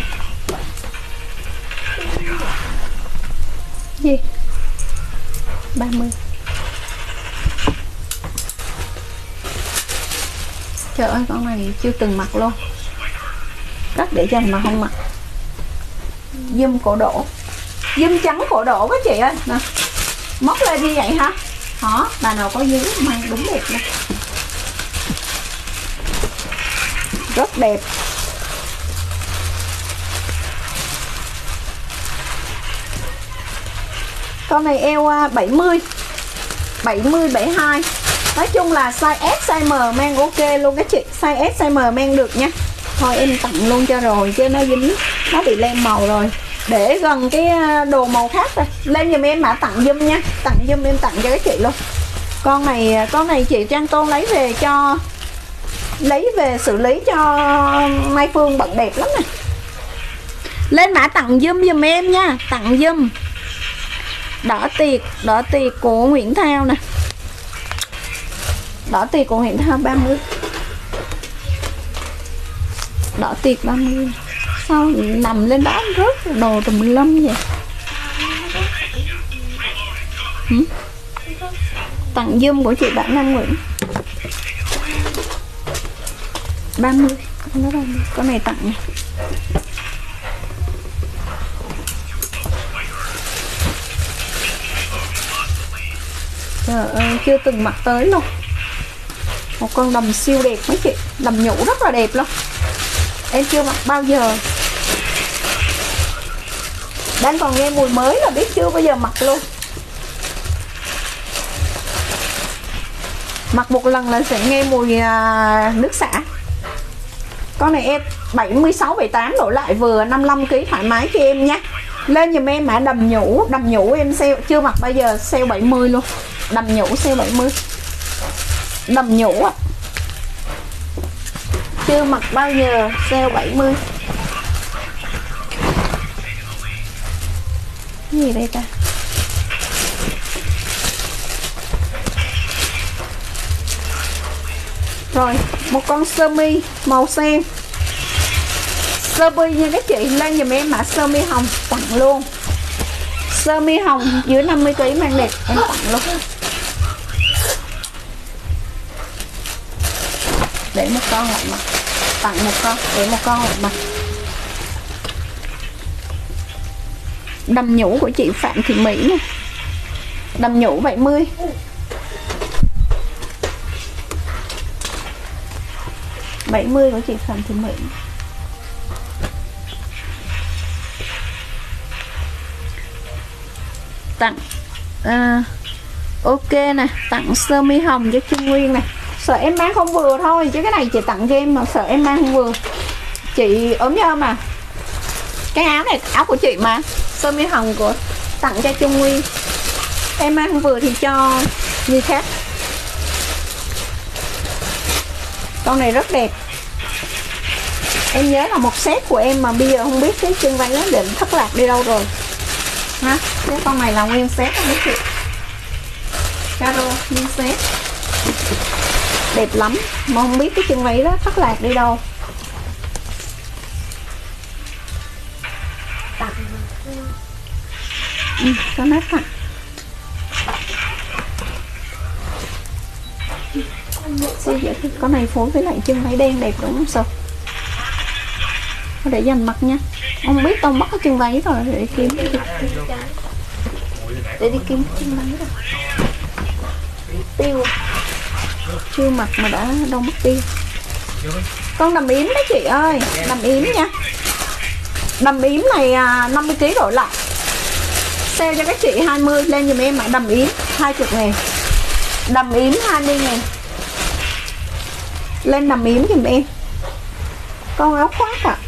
gì 30. Trời ơi con này chưa từng mặc luôn. Rất để dành mà không mặc. Dùm cổ đổ. Dùm trắng cổ đổ các chị ơi nè. Móc lên như vậy hả? Đó, bà nào có dứ mang đúng đẹp luôn. Rất đẹp. Con này eo 70 72. Nói chung là size S, size M mang ok luôn các chị. Size S, size M mang được nha. Thôi em tặng luôn cho rồi chứ nó dính, nó bị lem màu rồi. Để gần cái đồ màu khác rồi. Lên giùm em mã tặng giùm nha. Tặng giùm em tặng cho các chị luôn. Con này chị Trang Tôn lấy về xử lý cho Mai Phương bận đẹp lắm nè. Lên mã tặng giùm em nha. Tặng giùm. Đỏ tiệc của Nguyễn Thao nè. Đỏ tiệc của Nguyễn Thao 30. Đỏ tiệc 30. Sao nằm lên đó rớt đồ tùm lum vậy? Tặng giùm của chị bạn Nam Nguyễn 30. Con này tặng nè. Trời ơi, chưa từng mặc tới luôn. Một con đầm siêu đẹp mấy chị. Đầm nhũ rất là đẹp luôn. Em chưa mặc bao giờ. Đang còn nghe mùi mới là biết chưa bao giờ mặc luôn. Mặc một lần là sẽ nghe mùi nước xả. Con này em 76, 78 đổ lại vừa 55 kg thoải mái cho em nha. Lên giùm em mã đầm nhũ em sale chưa mặc bao giờ, sale 70 luôn. Đầm nhũ sale 70. Đầm nhũ á. Chưa mặc bao giờ, sale 70. Cái gì đây ta? Rồi, một con sơ mi màu sen. Sơ mi nha các chị, lên giùm em mã sơ mi hồng tặng luôn. Sơ mi hồng dưới 50 kg mang đẹp em tặng luôn. Để một con lại mặc. Tặng một con, để một con lại mặc. Đầm nhũ của chị Phạm Thị Mỹ nè. Đầm nhũ 70. Của chị Phạm Thị Mỹ. Tặng ok nè, tặng sơ mi hồng cho Trung Nguyên nè. Sợ em mang không vừa thôi, chứ cái này chị tặng cho em mà sợ em mang không vừa. Chị ốm nhớ mà. Cái áo này áo của chị mà. Sơ mi hồng của tặng cho Trung Nguyên. Em mang không vừa thì cho người khác. Con này rất đẹp. Em nhớ là một set của em mà bây giờ không biết cái chân váy nó định thất lạc đi đâu rồi ha. Cái con này là nguyên set không biết chị. Caro nguyên set đẹp lắm mà không biết cái chân váy đó thất lạc đi đâu. Có nát hả? Con này phối với lại chân váy đen đẹp đúng không sao? Để dành mặt nha. Không biết tao mất cái chân váy rồi để kiếm. Để đi kiếm chân váy rồi. Tiêu. Chưa mặc mà đã đâu mất tiêu. Con đầm yếm đấy chị ơi. Đầm yếm nha. Đầm yếm này 50 kg đổi lại. Sale cho các chị 20. Lên giùm em mà đầm yếm 20.000. Đầm yếm 20.000. Lên đầm yếm giùm em. Con áo khoác ạ.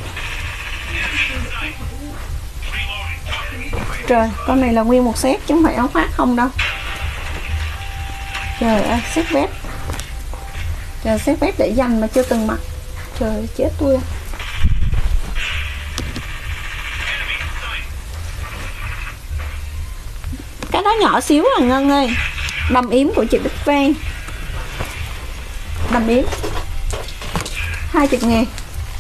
Trời, con này là nguyên một set chứ không phải áo khoác không đâu. Trời ơi, set vest. Trời, set vest để dành mà chưa từng mặc. Trời, chết tôi. Cái đó nhỏ xíu à Ngân ơi. Đầm yếm của chị Bích Vang. Đầm yếm 20.000.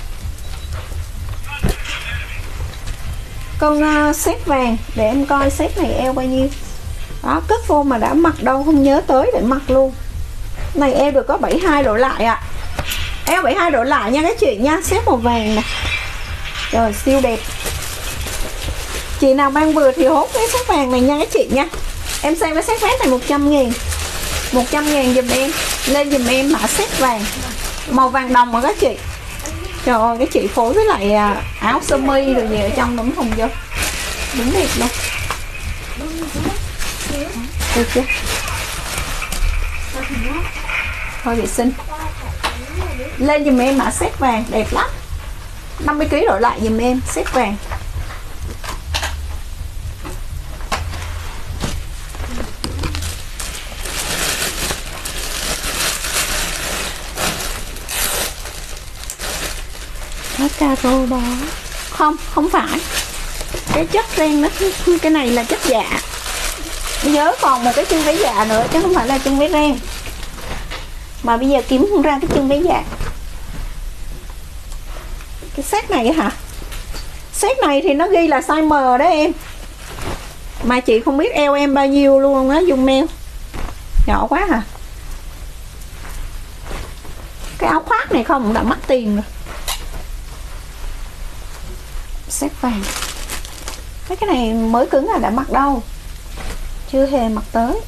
Con set vàng. Để em coi set này eo bao nhiêu. Đó, cất vô mà đã mặc đâu không nhớ tới để mặc luôn. Này eo được có 72 độ lại ạ. Eo 72 độ lại nha các chị nha. Set màu vàng nè. Trời siêu đẹp. Chị nào mang vừa thì hốt cái set vàng này nha các chị nha. Em xem cái set vest này 100.000. 100.000 giùm em. Lên giùm em mã set vàng. Màu vàng đồng mà các chị. Trời ơi, cái chị phối với lại áo sơ mi rồi gì ở trong đúng không vô. Đúng đẹp luôn. Được chưa? Thôi vệ sinh. Lên giùm em mã set vàng đẹp lắm. 50kg đổi lại giùm em set vàng. Nó caro đó. Không phải. Cái chất ren nó, cái này là chất dạ. Nhớ còn một cái chân váy dạ nữa chứ không phải là chân váy ren. Mà bây giờ kiếm không ra cái chân váy dạ. Cái set này hả? Set này thì nó ghi là size M đó em. Mà chị không biết eo em bao nhiêu luôn á, dùng eo nhỏ quá hả? Cái áo khoác này không đã mắc tiền rồi. Set vàng. Cái này mới cứng là đã mặc đâu. Chưa hề mặc tới.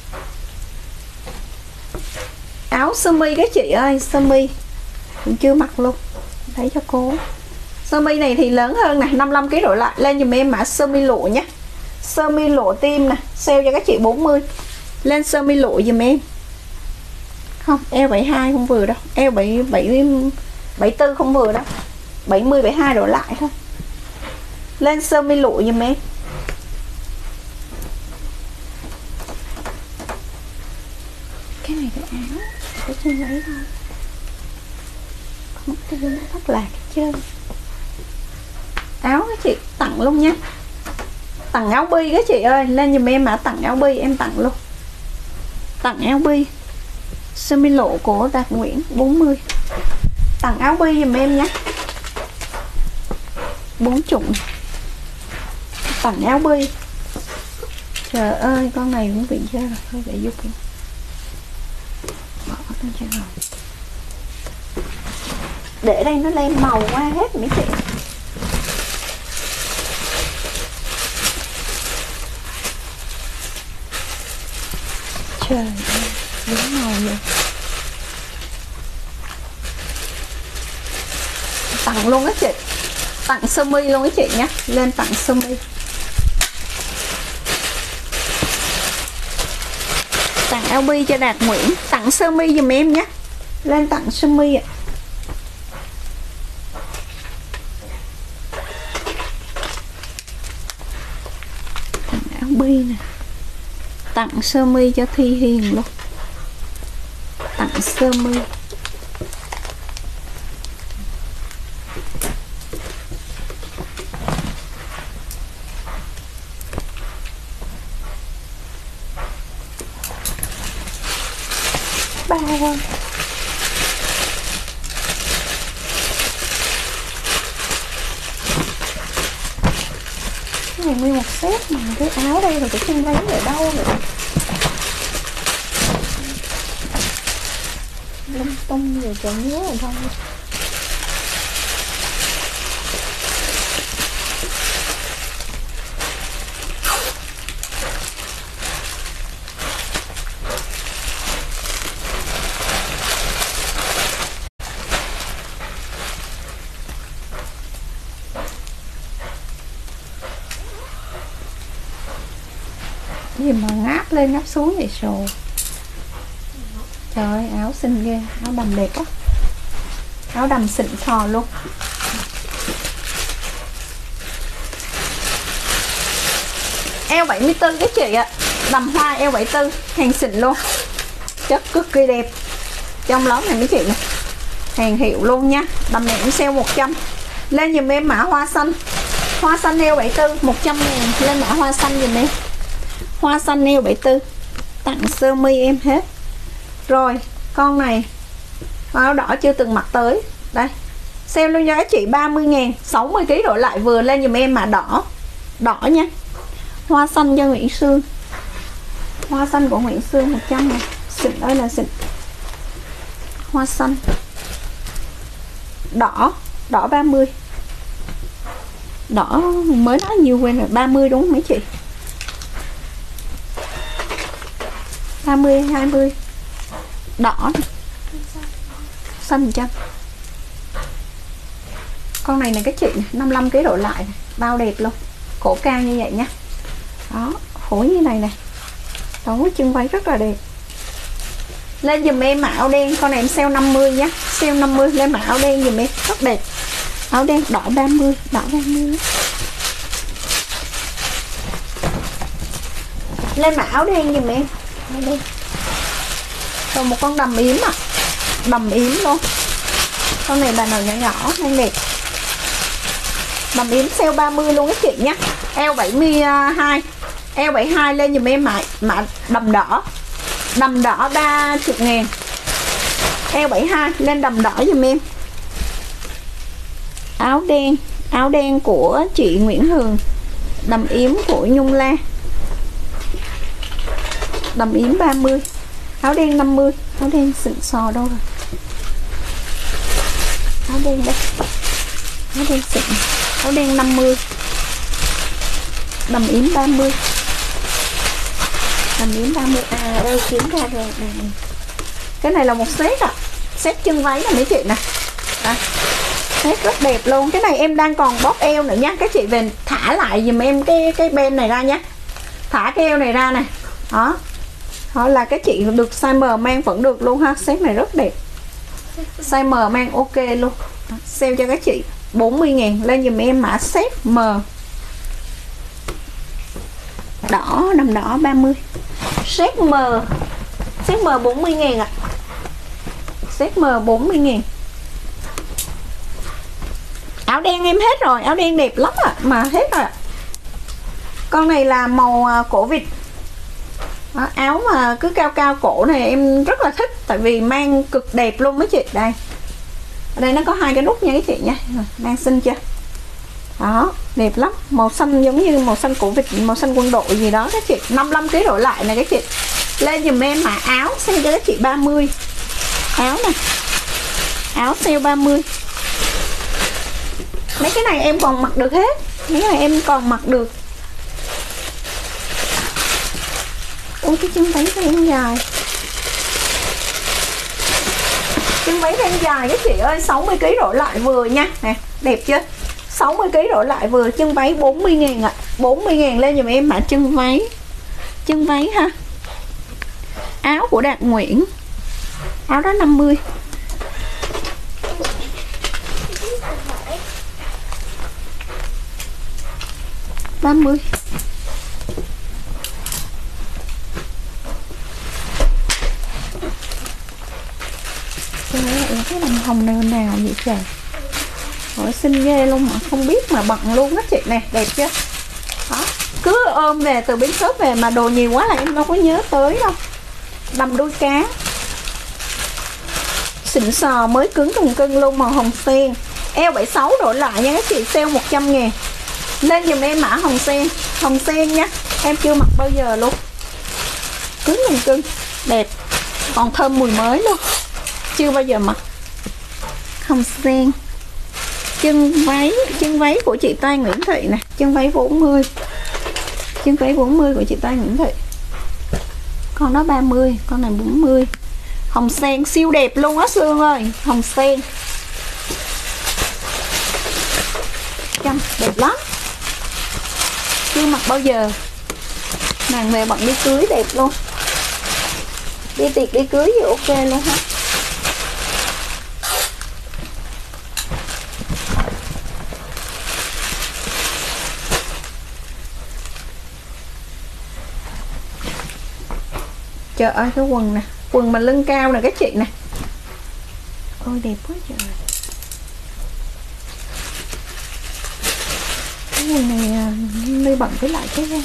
Áo sơ mi các chị ơi, sơ mi cũng chưa mặc luôn. Thấy cho cô. Sơ mi này thì lớn hơn nè, 55kg đổi lại. Lên dùm em mã sơ mi lộ nhé. Sơ mi lộ tim nè, sale cho các chị 40. Lên sơ mi lộ dùm em. Không, eo 72 không vừa đâu. Eo 74 không vừa đâu. 70 72 đổi lại thôi. Lên sơ mi lộ dùm em. Cái này cái áo, cái chân váy thôi. Không có nó thất lạc hết trơn. Áo các chị tặng luôn nha. Tặng áo bi các chị ơi. Lên dùm em mã tặng áo bi em tặng luôn. Tặng áo bi sơ mi lộ của Đạt Nguyễn 40. Tặng áo bi dùm em nhé. 40. Tặng áo bi. Trời ơi con này cũng bị ra rồi. Thôi để giúp em. Bỏ lên cho rồi. Để đây nó lên màu qua hết mấy chị. Trời ơi, đúng màu vậy. Tặng luôn á chị. Tặng sơ mi luôn á chị nhé. Lên tặng sơ mi. Tặng áo bi cho Đạt Nguyễn. Tặng sơ mi dùm em nhé. Lên tặng sơ mi ạ. Tặng áo bi nè. Tặng sơ mi cho Thi Hiền luôn. Tặng sơ mi. Bao không? Cái này nguyên một set mà cái áo đây rồi cái chân váy ở đâu rồi? Lung tung rồi chẳng nhớ rồi thôi. Gì mà ngáp lên ngáp xuống vậy rồi. Trời ơi áo xinh ghê. Áo đầm đẹp quá. Áo đầm xịn sò luôn. Eo 74 cái chị ạ. Đầm hoa eo 74. Hàng xịn luôn. Chất cực kỳ đẹp. Trong lón này mấy chị này. Hàng hiệu luôn nha. Đầm này cũng sale 100. Lên dùm em mã hoa xanh. Hoa xanh eo 74 100.000. Lên mã hoa xanh dùm em. Hoa xanh eo 74. Tặng sơ mi em hết. Rồi con này áo đỏ chưa từng mặc tới. Đây sale luôn cho các chị 30.000. 60kg đổi lại vừa. Lên dùm em mà đỏ. Đỏ nha. Hoa xanh cho Nguyễn Sương. Hoa xanh của Nguyễn Sương 100 này. Xịn ơi là xịn. Hoa xanh. Đỏ. Đỏ 30. Đỏ mới nói nhiều quên rồi. 30 đúng không mấy chị? 30 20. Đỏ. Xanh 100. Con này là cái chị 55kg đổi lại này. Bao đẹp luôn. Cổ cao như vậy nha. Đó, phối như này nè. Đó, chân váy rất là đẹp. Lên dùm em mã áo đen, con này em sale 50 nhá, sale 50, lên mã áo đen dùm em, rất đẹp. Áo đen đỏ 30, đỏ 30. Lên mã áo đen dùm em. Áo đen. Rồi một con đầm yếm ạ. Đầm yếm luôn. Con này bà nào nhỏ nhỏ đang đẹp. Đầm yếm sale 30 luôn các chị nhá. Eo 72. Eo 72 lên dùm em mã đầm đỏ. Đầm đỏ 30.000. Eo 72 lên đầm đỏ dùm em. Áo đen của chị Nguyễn Hường. Đầm yếm của Nhung La. Đầm yếm 30. Áo đen 50. Áo đen xịn sò đâu rồi? Áo đen đây. Áo đen xịn. Áo đen 50. Đầm yếm 30. Đầm yếm 30. À đây kiếm ra rồi. Đây. Cái này là một set ạ. Set chân váy nè mấy chị nè. Đây. Set rất đẹp luôn. Cái này em đang còn bóp eo nữa nha. Các chị về thả lại giùm em cái bên này ra nhé. Thả cái eo này ra này. Đó. Đó là cái chị được size M mang vẫn được luôn ha. Set này rất đẹp. Size M mang ok luôn. Sale cho các chị 40.000. Lên dùm em mã set M. Đỏ, đầm đỏ 30. Set M. Set M 40.000 ạ. Set M 40.000. Áo đen em hết rồi. Áo đen đẹp lắm ạ. Mà hết rồi ạ. Con này là màu cổ vịt. Đó, áo mà cứ cao cao cổ này em rất là thích. Tại vì mang cực đẹp luôn mấy chị. Đây. Ở đây nó có hai cái nút nha các chị nha. Đang xinh chưa? Đó, đẹp lắm. Màu xanh giống như màu xanh cổ vịt, màu xanh quân đội gì đó các chị. 55 kg đổi lại này các chị. Lên dùm em mã áo sale cho các chị 30. Áo nè. Áo sale 30. Mấy cái này em còn mặc được hết. Mấy cái này em còn mặc được. Ôi cái chân váy em dài. Chân váy em dài các chị ơi, 60 kg đổi lại vừa nha. Nè, đẹp chưa? 60 kg đổi lại vừa, chân váy 40.000 ạ. 40.000 lên dùm em mã chân váy. Chân váy ha. Áo của Đạt Nguyễn. Áo đó 50. $30. Cái đầm hồng nào nào vậy trời. Hỏi xinh ghê luôn mà không biết mà bận luôn á chị nè, đẹp chưa? Đó, cứ ôm về từ bến shop về mà đồ nhiều quá là em đâu có nhớ tới đâu. Đầm đuôi cá. Xịn sò mới cứng cùng cưng luôn, màu hồng sen. Eo 76 đổi lại nha các chị, sale 100.000. Lên dùm em mã hồng sen. Hồng sen nha. Em chưa mặc bao giờ luôn. Cứng cùng cưng, đẹp. Còn thơm mùi mới luôn. Chưa bao giờ mặc. Hồng sen. Chân váy của chị Tay Nguyễn Thị nè, chân váy 40. Chân váy 40 của chị Tay Nguyễn Thị. Con đó 30, con này 40. Hồng sen siêu đẹp luôn á Sương ơi, hồng sen. Chân đẹp lắm. Chưa mặc bao giờ. Nàng về bận đi cưới đẹp luôn. Đi tiệc đi cưới thì ok luôn ha. Trời ơi cái quần nè, quần mà lưng cao nè các chị nè. Ôi đẹp quá trời. Cái quần này Ly bận với lại cái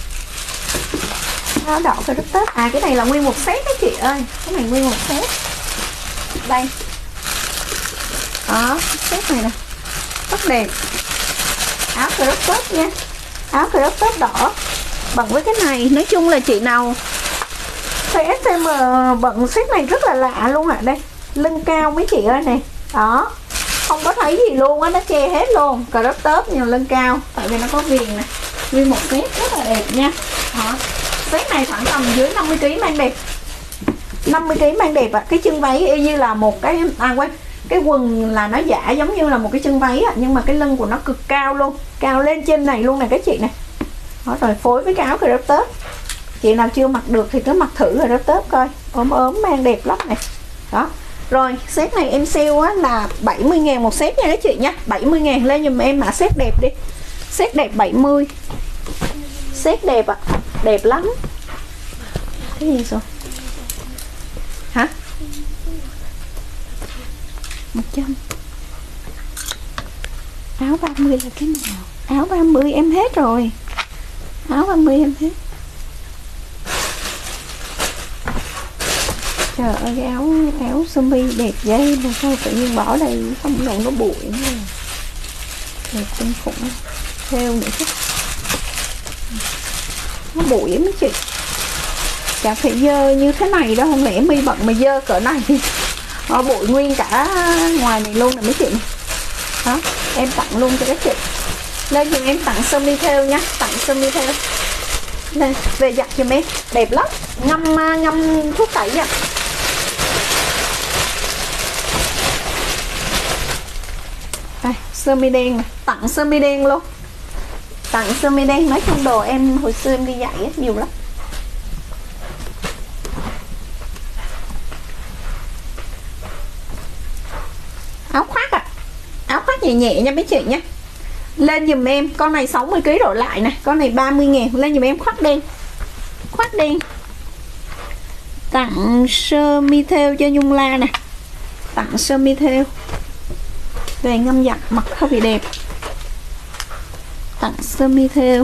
áo đỏ phải rất Tết. À cái này là nguyên một set các chị ơi. Cái này nguyên một set. Đây. Đó, set này nè. Rất đẹp. Áo phải rất Tết nha. Áo phải rất Tết đỏ. Bận với cái này, nói chung là chị nào size SM bận set này rất là lạ luôn ạ. Đây, lưng cao mấy chị ơi này. Đó, không có thấy gì luôn á, nó che hết luôn. Crop top nhưng lưng cao, tại vì nó có viền nè. Nguyên một set rất là đẹp nha. Đó, set này khoảng tầm dưới 50 kg mang đẹp. 50 kg mang đẹp ạ. Cái chân váy y như là một cái cái quần là nó giả giống như là một cái chân váy ạ, nhưng mà cái lưng của nó cực cao luôn, cao lên trên này luôn nè các chị nè. Đó, rồi phối với cái áo crop top. Chị nào chưa mặc được thì cứ mặc thử crop top coi. ốm ốm mang đẹp lắm này. Đó. Rồi set này em sale á là 70.000 một set nha các chị nha. 70.000 lên giùm em mã set đẹp đi. Set đẹp 70. Set đẹp ạ. Đẹp lắm. Cái gì rồi? Hả? 100. Áo 30 là cái nào? Áo 30 em hết rồi. Áo 30 em hết. Trời ơi cái áo sơ mi đẹp dây mà sao tự nhiên bỏ đây không đụng nó bụi nữa. Đẹp kinh khủng. Theo nữa chứ. Nó bụi mấy chị. Chả phải dơ như thế này đâu, không lẽ mi bận mà dơ cỡ này. Nó bụi nguyên cả ngoài này luôn nè mấy chị. Đó, em tặng luôn cho các chị. Lên giùm em tặng sơ mi theo nha, tặng sơ mi theo. Đây, về giặt giùm em, đẹp lắm. Ngâm thuốc tẩy nha. Đây, sơ mi đen này, tặng sơ mi đen luôn. Tặng sơ mi đen, nói chung đồ em hồi xưa em đi dạy ấy, nhiều lắm. Áo khoác à. Áo khoác nhẹ nhẹ nha mấy chị nhé. Lên giùm em, con này 60kg đổ lại nè, con này 30.000. Lên giùm em khoác đen. Khoác đen. Tặng sơ mi thêu cho Nhung La nè. Tặng sơ mi thêu. Về ngâm giặt mặc hơi bị đẹp. Tặng sơ mi thêu.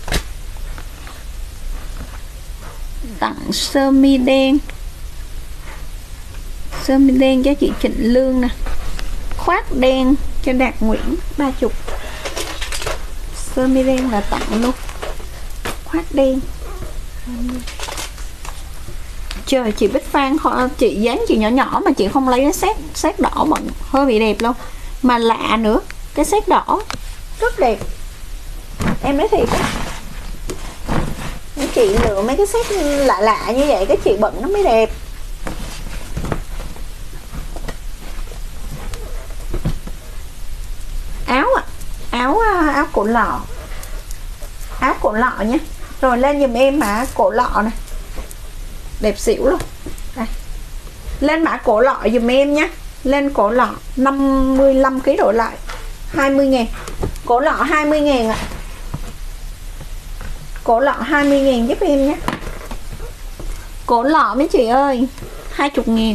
Tặng sơ mi đen. Sơ mi đen cho chị Trịnh Lương nè. Khoác đen cho Đạt Nguyễn 30. Sơ mi đen là tặng luôn. Khoác đen. Trời chị Bích Phan, chị dáng chị nhỏ nhỏ mà chị không lấy cái set đỏ bận hơi bị đẹp luôn. Mà lạ nữa, cái set đỏ rất đẹp. Em nói thiệt á. Chị lựa mấy cái set lạ lạ như vậy cái chị bận nó mới đẹp. Áo ạ. Áo cổ lọ. Áo cổ lọ nhé. Rồi lên giùm em mã cổ lọ này. Đẹp xỉu luôn. Đây. Lên mã cổ lọ giùm em nhé. Lên cổ lọ 55kg đổ lại 20.000. Cổ lọ 20.000 ạ. Cổ lọ 20.000 giúp em nhé. Cổ lọ mấy chị ơi 20.000.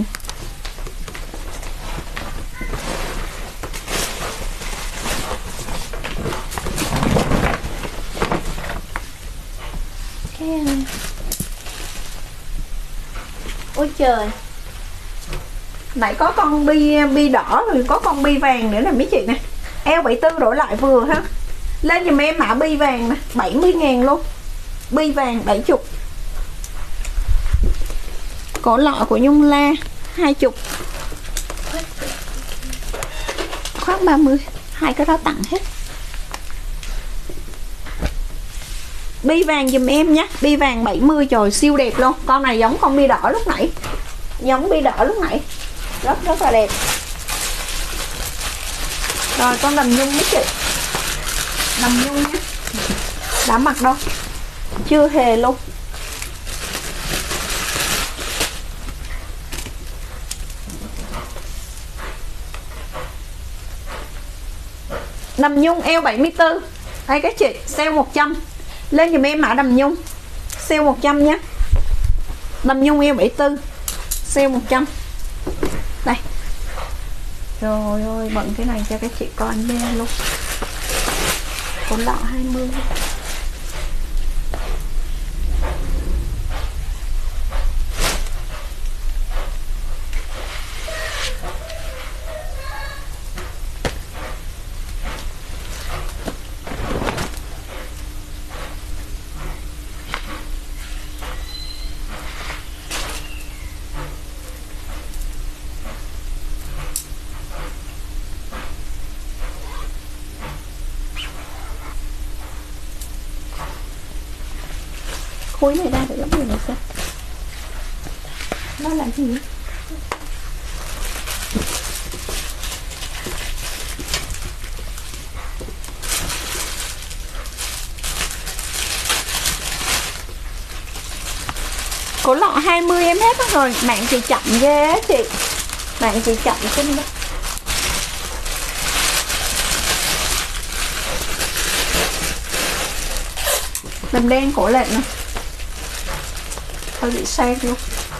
Ôi trời. Nãy có con bi đỏ rồi có con bi vàng nữa nè mấy chị nè. Eo 74 đổi lại vừa ha. Lên giùm em mã bi vàng nè, 70.000 luôn. Bi vàng 70. Cổ lọ của Nhung La 20. Khoác 30. Hai cái đó tặng hết. Bi vàng giùm em nhé. Bi vàng 70 trời siêu đẹp luôn. Con này giống con bi đỏ lúc nãy. Giống bi đỏ lúc nãy. Rất là đẹp. Rồi con đầm nhung mấy chị. Đầm nhung nhé. Đã mặc đâu. Chưa hề luôn. Đầm nhung eo 74. Đây các chị, sale 100. Lên giùm em mã đầm nhung. Sale 100 nhé. Đầm nhung eo 74. Sale 100. Đây. Trời ơi, bận cái này cho các chị con đen luôn. Cổ lọ 20. Khối này ra phải lắm rồi này xem. Nó là gì? Cổ lọ 20 em hết rồi. Bạn chị chậm ghê á chị. Bạn chị chậm kinh đó. Đầm đen cổ lệnh này. Hơi bị xe luôn.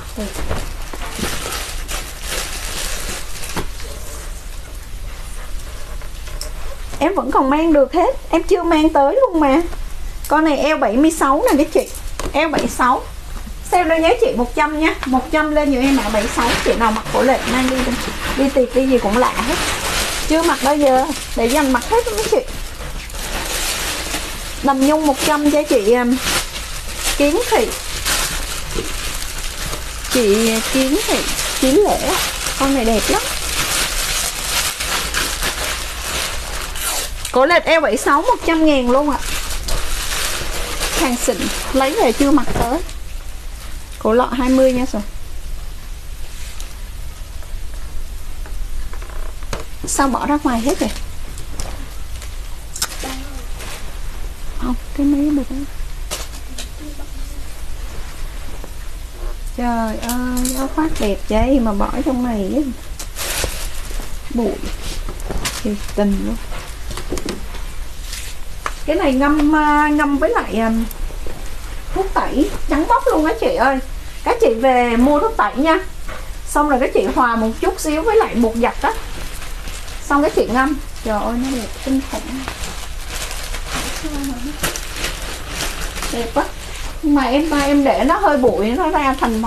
Em vẫn còn mang được hết. Em chưa mang tới luôn mà. Con này eo 76 nè cái chị. Eo 76. Sale lên giá chị 100 nha. 100 lên nhiều em ạ. 76 chị nào mặc cổ lệnh mang đi. Đi tiệc đi gì cũng lạ hết. Chưa mặc bao giờ. Để dành mặc hết mấy chị. Đầm nhung 100 cho chị Kiến Thị. Chị Kiến Thị Kiến Lễ. Con này đẹp lắm. Cổ lệch eo 76 100.000 luôn ạ. Hàng xịn. Lấy về chưa mặc tới. Cổ lọ 20 nha rồi. Sao bỏ ra ngoài hết rồi? Không, cái mấy được đó. Trời ơi, áo khoác đẹp vậy mà bỏ trong này ấy. Bụi thiệt tình luôn. Cái này ngâm với lại thuốc tẩy trắng bóc luôn á chị ơi. Các chị về mua thuốc tẩy nha. Xong rồi các chị hòa một chút xíu với lại bột giặt á. Xong các chị ngâm. Trời ơi nó đẹp kinh khủng. Đẹp quá. Nhưng mà em để nó hơi bụi, nó ra thành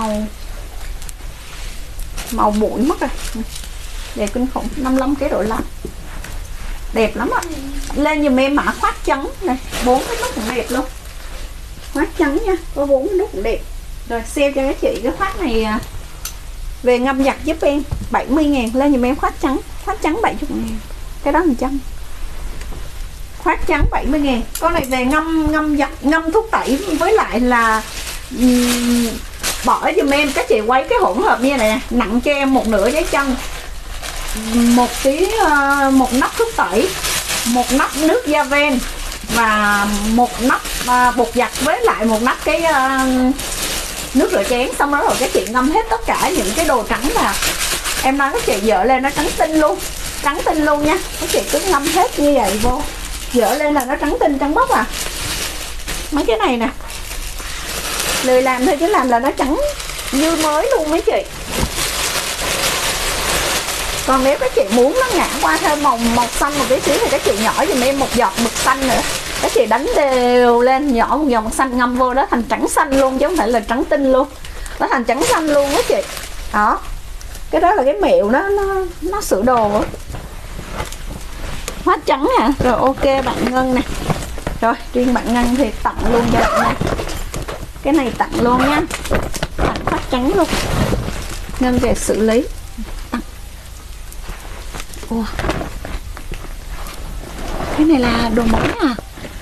màu bụi mất rồi. Đẹp kinh khủng. 55,5 kg. Đẹp lắm ạ. Lên giùm em mã khoác trắng này, 4 cái nút cũng đẹp luôn. Khoác trắng nha, có 4 cái nút cũng đẹp. Rồi sale cho các chị cái khoác này về ngâm giặt giúp em 70.000. Lên giùm em khoác trắng 70.000. Cái đó 100. Khoác trắng 70.000. Con này về ngâm giặt, ngâm thuốc tẩy với lại là bỏ giùm em. Các chị quay cái hỗn hợp như này nè, nặng cho em 1/2 giấy chân, một nắp thuốc tẩy, một nắp nước da ven và một nắp bột giặt với lại một nắp cái nước rửa chén. Xong đó rồi các chị ngâm hết tất cả những cái đồ trắng vào. Em nói các chị dỡ lên nó trắng tinh luôn nha. Các chị cứ ngâm hết như vậy vô, dỡ lên là nó trắng tinh trắng bóc à. Mấy cái này nè lười làm thôi chứ làm là nó trắng như mới luôn mấy chị. Còn nếu các chị muốn nó ngã qua thêm màu xanh một tí xíu thì các chị nhỏ giùm em một giọt mực xanh nữa. Các chị đánh đều lên, nhỏ một giọt mực xanh ngâm vô đó thành trắng xanh luôn chứ không phải là trắng tinh luôn. Nó thành trắng xanh luôn á chị. Đó. Cái đó là cái mẹo nó sửa đồ á. Hóa trắng hả? Rồi ok bạn Ngân nè. Rồi riêng bạn Ngân thì tặng luôn cho bạn này. Cái này tặng luôn nha. Tặng hóa trắng luôn. Ngân về xử lý. Ủa. Cái này là đồ mới à?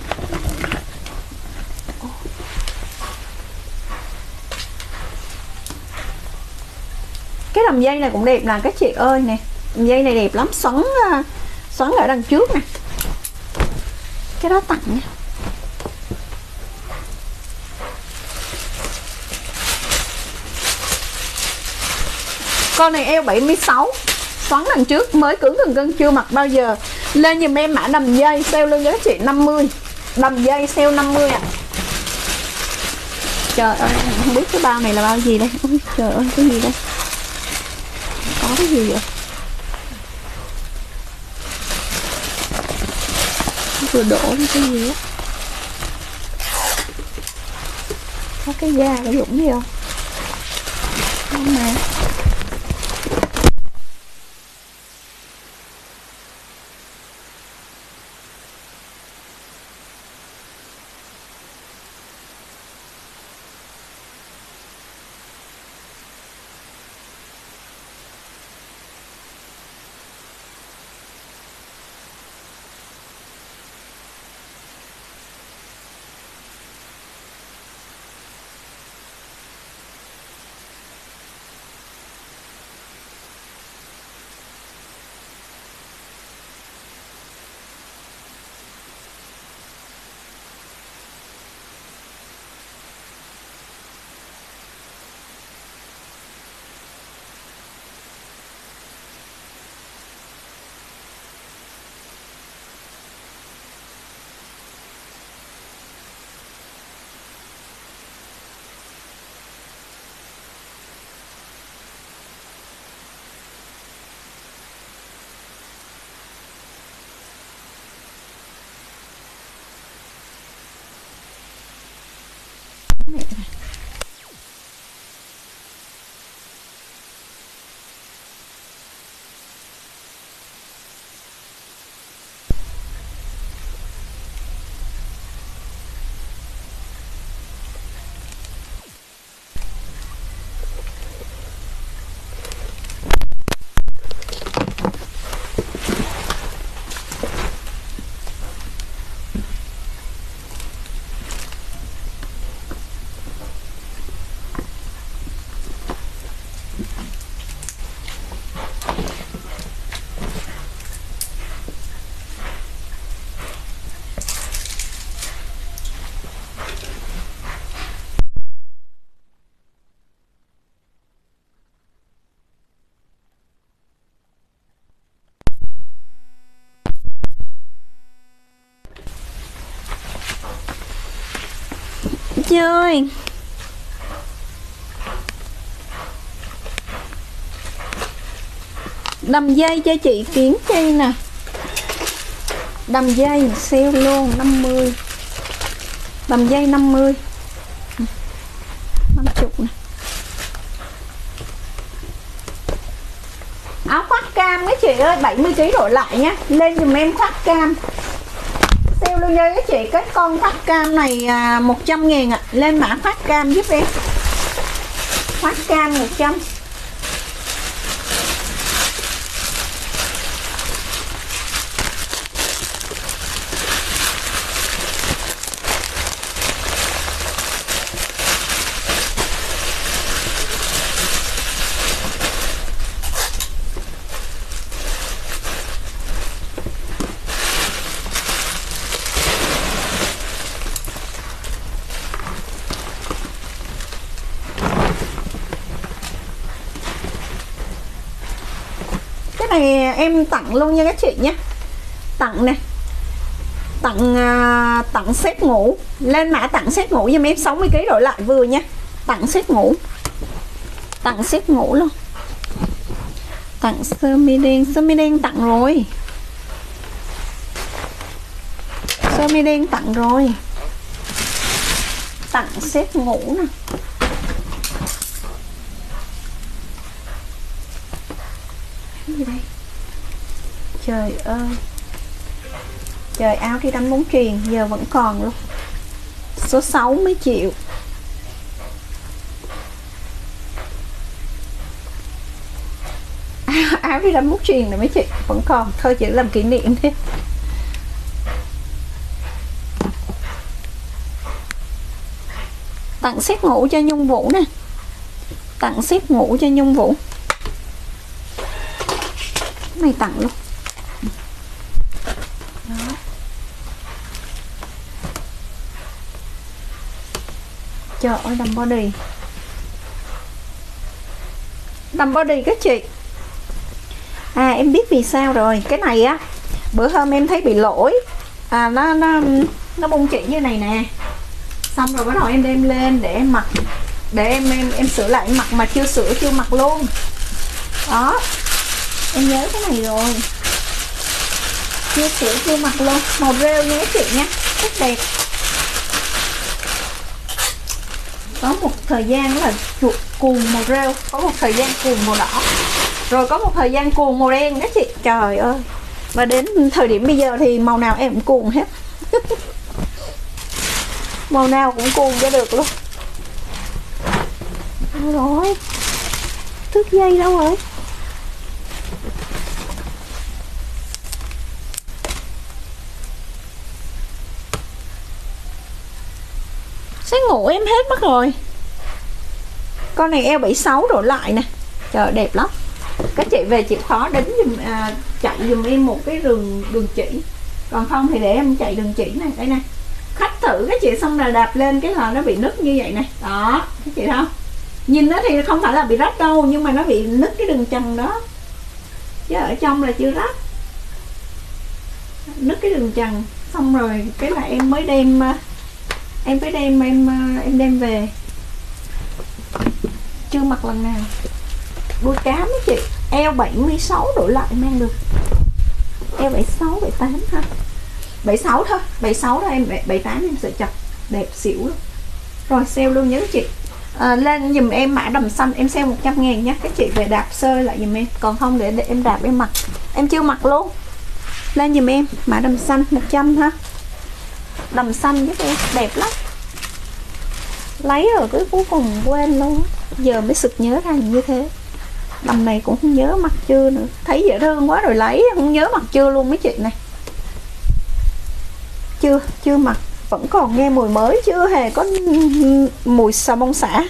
Cái đầm dây này cũng đẹp là các chị ơi nè. Đầm dây này đẹp lắm, xoắn ở đằng trước nè. Cái đó tặng nha. Con này eo 76, xoắn đằng trước, mới cứng gần cân, chưa mặc bao giờ. Lên giùm em mã đầm dây, sale lên cho các chị 50. Đầm dây sale 50 ạ. Trời ơi, không biết cái bao này là bao gì đây. Ôi trời ơi, cái gì đây? Có cái gì vậy? Vừa đổ cái gì á? Có cái da cái Dũng gì không? Không mà. Chơi đầm dây cho chị Kiến Chi nè, đầm dây sale luôn 50, đầm dây 50 50 nè. Áo khoác cam mấy chị ơi, 70kg đổi lại nha, lên dùm em khoác cam sale luôn nha các chị. Cái con khoác cam này 100.000 ạ. Lên mã khoác cam giúp em, khoác cam 100. Này em tặng luôn nha các chị nhé, tặng nè, tặng set ngủ, lên mã tặng set ngủ giùm em 60kg đổi lại vừa nha, tặng set ngủ, tặng set ngủ luôn, tặng sơ mi đen tặng rồi, sơ mi đen tặng rồi, tặng set ngủ nè. Gì đây? Trời ơi, trời, áo đi đánh bóng chuyền giờ vẫn còn luôn, số 6 mấy triệu. Áo đi đánh bóng chuyền này mấy chị vẫn còn, thôi chỉ làm kỷ niệm thôi. Tặng set ngủ cho Nhung Vũ nè, tặng set ngủ cho Nhung Vũ này, tặng luôn đó. Trời ơi, đầm body các chị. Em biết vì sao rồi, cái này á bữa hôm em thấy bị lỗi, nó bung chỉ như này nè, xong rồi bắt đầu em đem lên để em mặc, để em sửa lại mặc mà chưa sửa chưa mặc luôn đó. Em nhớ cái này rồi, chưa sửa chưa mặc luôn, màu rêu nha các chị nha, rất đẹp. Có một thời gian là chuột cuồng màu rêu, có một thời gian cuồng màu đỏ, rồi có một thời gian cuồng màu đen các chị. Trời ơi, và đến thời điểm bây giờ thì màu nào em cũng cuồng hết. Màu nào cũng cuồng cho được luôn. Đâu rồi, thước dây đâu rồi? Set ngủ em hết mất rồi. Con này eo 76 đổi lại nè. Trời, đẹp lắm. Các chị về chịu khó đính dùm, chạy dùm em một cái đường chỉ. Còn không thì để em chạy đường chỉ này. Đây nè, khách thử các chị xong là đạp lên cái là nó bị nứt như vậy nè. Đó, các chị thấy không? Nhìn nó thì không phải là bị rách đâu, nhưng mà nó bị nứt cái đường trần đó, chứ ở trong là chưa rách. Nứt cái đường trần. Xong rồi cái là em mới đem, em đem về, chưa mặc lần nào. Đuôi cá mấy chị, eo 76 đổi lại mang được. Eo 76, 78 thôi. 76 thôi, 76 thôi em, 78 em sợ chọc. Đẹp xỉu luôn. Rồi sale luôn nhớ các chị. Lên dùm em mã đầm xanh em sale 100.000 nha các chị, về đạp sơ lại dùm em, còn không để em đạp em mặc, em chưa mặc luôn. Lên dùm em mã đầm xanh 100 ha, đầm xanh với em đẹp lắm. Lấy rồi cứ cuối cùng quên luôn, giờ mới sực nhớ ra như thế. Đầm này cũng không nhớ mặc chưa nữa, thấy dễ thương quá rồi lấy, không nhớ mặc chưa luôn mấy chị này. Chưa mặc, vẫn còn nghe mùi mới, chưa hề có mùi xà bông xả.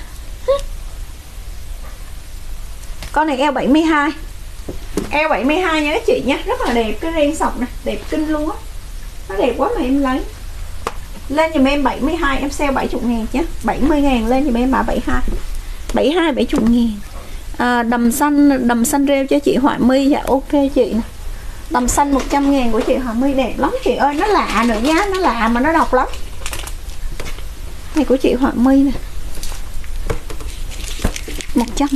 Con này eo 72, eo 72 nha các chị nha, rất là đẹp, cái ren sọc này đẹp kinh luôn á, nó đẹp quá mà em lấy. Lên dùm em 72 em sale 70.000 nhé, 70.000 lên dùm em mã 72 70.000. Đầm xanh rêu cho chị Họa My, dạ ok chị nè. Đầm xanh 100.000 của chị Họa My đẹp lắm chị ơi, nó lạ nữa nhá, nó lạ mà nó độc lắm. Này của chị Họa My nè, 100.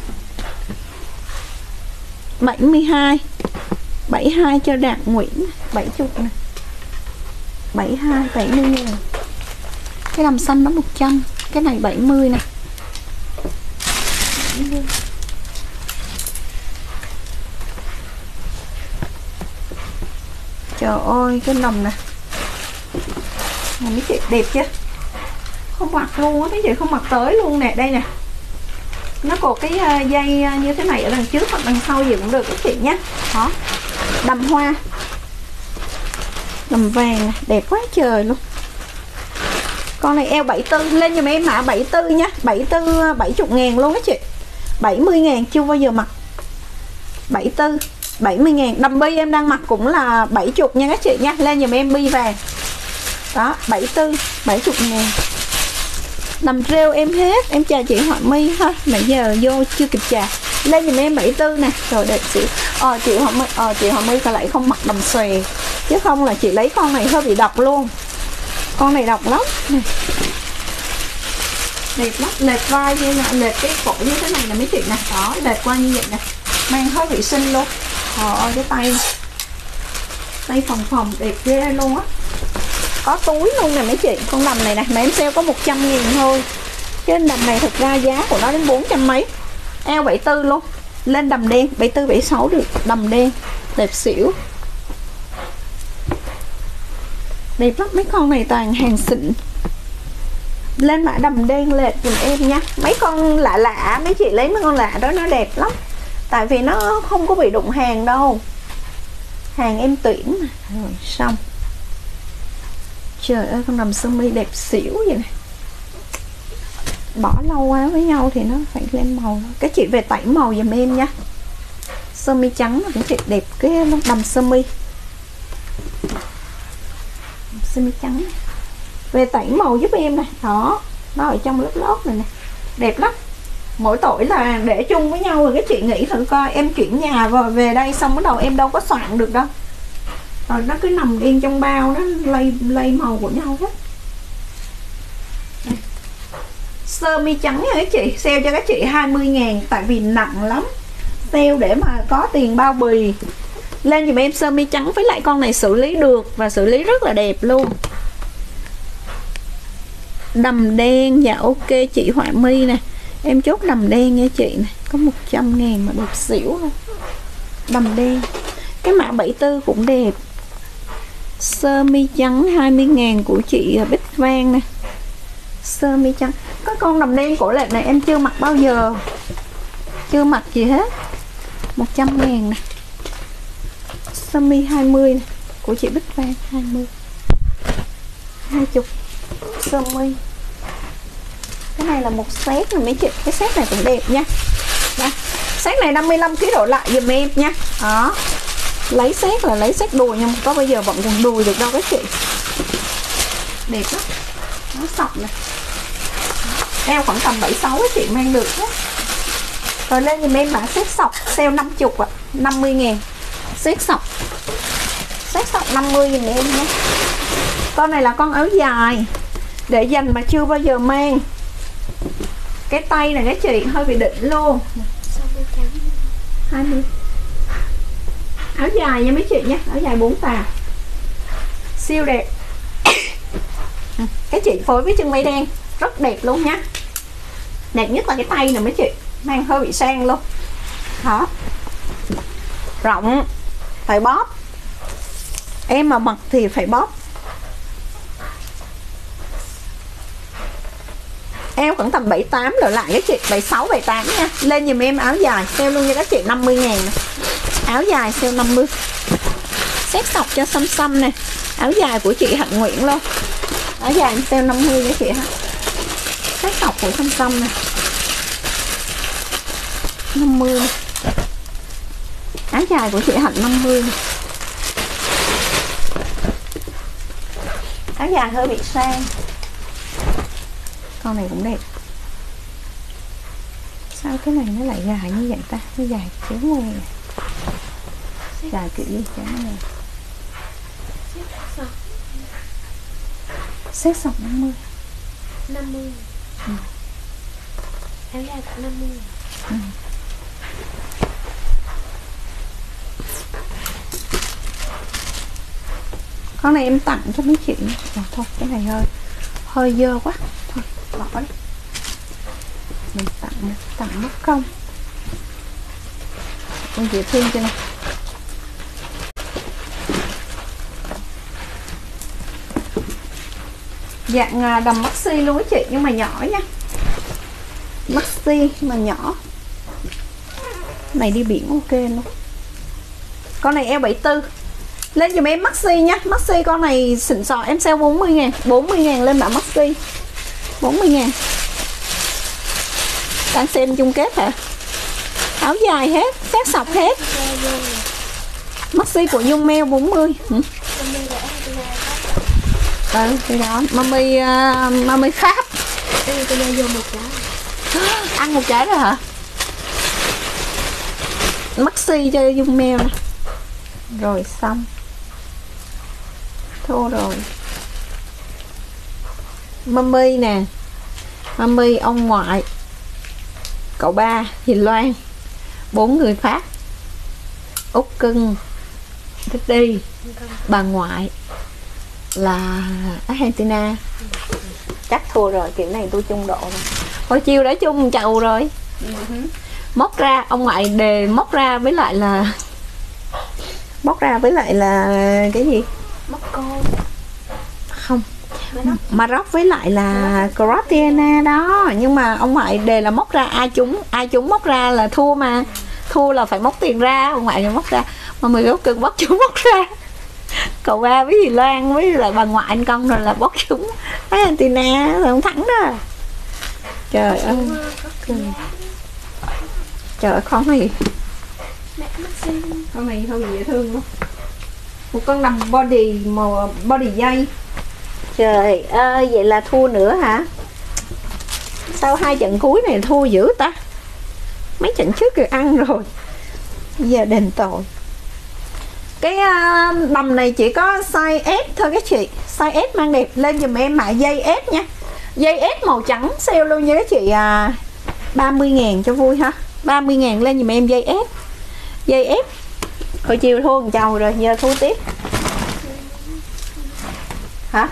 72 cho Đạt Nguyễn 70 nè, 70.000. Cái đầm xanh nó 100, cái này 70 nè. 70. Trời ơi cái đầm nè, mấy chị đẹp chứ, không mặc luôn á mấy chị, không mặc tới luôn nè. Đây nè, nó cột cái dây như thế này ở đằng trước hoặc đằng sau gì cũng được các chị nhé. Đó, đầm hoa, đầm vàng này, đẹp quá trời luôn. Con này eo 74, lên giùm em mã 74 nhá, 74 70.000 luôn đó chị. 70.000 chưa bao giờ mặc. 74 70.000. Đầm bi em đang mặc cũng là 70 nha các chị nha, lên giùm em bi vàng. Đó, 74 70.000. Đầm rêu em hết, em chào chị Họa My ha, nãy giờ vô chưa kịp chào. Lên giùm em 74 nè, rồi đẹp xỉu. Chị Họa My lại không mặc đầm xòe, chứ không là chị lấy con này hơi bị độc luôn. Con này độc lắm nè, đẹp lắm, lệch vai như là lệch cái cổ như thế này là mấy chị nè, đó lệch qua như vậy nè, mang hơi bị xinh luôn. Trời ơi cái tay phồng đẹp ghê luôn á, có túi luôn nè mấy chị. Con đầm này nè mà em sale có 100.000 thôi, chứ đầm này thực ra giá của nó đến 400 mấy. Eo 74 luôn, lên đầm đen 74 76 được, đầm đen đẹp xỉu, đẹp lắm. Mấy con này toàn hàng xịn. Lên mã đầm đen lệch giùm em nha. Mấy con lạ mấy chị lấy mấy con lạ đó nó đẹp lắm, tại vì nó không có bị đụng hàng đâu, hàng em tuyển mà. Rồi xong. Trời ơi con đầm sơ mi đẹp xỉu vậy này, bỏ lâu quá với nhau thì nó phải lên màu. Các chị về tẩy màu giùm em nha. Sơ mi trắng là các chị đẹp cái đầm sơ mi trắng, về tẩy màu giúp em này. Đó, nó ở trong lớp lót này nè, đẹp lắm. Mỗi tội là để chung với nhau rồi các chị nghĩ thử coi, em chuyển nhà rồi về đây xong bắt đầu em đâu có soạn được đâu, rồi nó cứ nằm yên trong bao, nó lây màu của nhau hết. Sơ mi trắng nha các chị, sale cho các chị 20.000, tại vì nặng lắm, sale để mà có tiền bao bì. Lên giùm em sơ mi trắng, với lại con này xử lý được và xử lý rất là đẹp luôn. Đầm đen, dạ ok chị Họa My nè, em chốt đầm đen nha chị này, có 100.000 mà đẹp xỉu luôn. Đầm đen, cái mã 74 cũng đẹp. Sơ mi trắng 20.000 của chị Bích Vang nè, sơ mi trắng. Có con đầm đen cổ lệch này em chưa mặc bao giờ, chưa mặc gì hết, 100.000 nè. Sơ mi 20 nè, của chị Bích Vang 20 sơ mi. Cái này là một set nè mấy chị, cái set này cũng đẹp nha. Đây, set này 55 kg đổ lại giùm em nha. Đó, lấy set là lấy set đùi, nhưng mà có bây giờ vẫn còn đùi được đâu các chị, đẹp lắm. Nó sọc nè, eo khoảng tầm 76 các chị mang được hết. Rồi lên giùm em mã set sọc, sale 50 ạ, 50.000. Set sọc 50 giùm em nhé. Con này là con áo dài để dành mà chưa bao giờ mang. Cái tay này các chị hơi bị định luôn. 20. Áo dài nha mấy chị nha, áo dài 4 tà, siêu đẹp. Các chị phối với chân váy đen, rất đẹp luôn nhá. Đẹp nhất là cái tay nè mấy chị, mang hơi bị sang luôn. Đó, rộng, phải bóp. Em mà mặc thì phải bóp. Eo khoảng tầm 78 trở lại các chị, 76, 78 nha. Lên giùm em áo dài, sale luôn cho các chị 50.000 nè. Áo dài sale 50. Set sọc cho xăm xăm nè. Áo dài của chị Hạnh Nguyễn luôn. Áo dài em sale 50 các chị ha. Set sọc của xăm xăm nè, 50 nè. Áo dài của chị Hạnh 50 nè. Áo dài hơi bị sang. Con này cũng đẹp. Sao cái này nó lại dài như vậy ta? Nó dài chéo ngang này. Dài kiểu gì chéo ngang. Set sọc 50. 50. Áo dài cũng 50. Con này em tặng cho mấy chị. Thôi cái này hơi dơ quá. Thôi bỏ đi. Mình tặng mất công. Con dễ thương cho này. Dạng đầm maxi luôn á chị, nhưng mà nhỏ nha. Maxi mà nhỏ. Này đi biển ok luôn. Con này eo 74. Lên giùm em maxi nhá. Maxi con này xịn sò, em sale 40.000. 40.000 lên mã maxi. 40.000. Đang xem chung kết hả? Áo dài hết, set sọc hết. Maxi của Dung Meo 40. Cái đó Mami Pháp. Ăn một trái rồi hả? Maxi cho Dung Meo nè. Rồi xong. Thô rồi. Mami nè. Mami ông ngoại, cậu ba Hiền Loan, 4 người Pháp, Úc Cưng, thích đi, bà ngoại là Argentina. Chắc thua rồi, kiểu này tôi trung độ rồi. Hồi chiều đã chung chầu rồi. Móc ra, ông ngoại đề móc ra với lại là cái gì? Móc cô. Không, Maroc với lại là Croatia đó. Nhưng mà ông ngoại đề là móc ra ai trúng móc ra là thua, mà thua là phải móc tiền ra. Ông ngoại thì móc ra, mà 10 gốc cưng bóc trúng móc ra. Cậu ba với dì Loan với lại bà ngoại anh Công rồi là bóc trúng Argentina là không thắng đó. Trời ơi, trời ơi, con này hơi dễ thương luôn. Một con đầm body màu body dây. Trời ơi, vậy là thua nữa hả? Sau 2 trận cuối này thua dữ ta. Mấy trận trước thì ăn rồi, giờ đền tội. Cái đầm này chỉ có size S thôi các chị. Size S mang đẹp. Lên dùm em mã dây S nha. Dây S màu trắng sale luôn nha các chị. 30.000 cho vui ha. 30.000 lên dùm em dây S. Dây S. Hồi chiều thua một chầu rồi, giờ thua tiếp. Hả?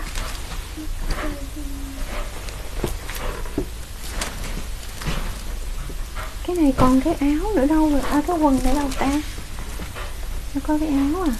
Cái này còn cái áo nữa đâu rồi? À, cái quần này đâu ta? Nó có cái áo à?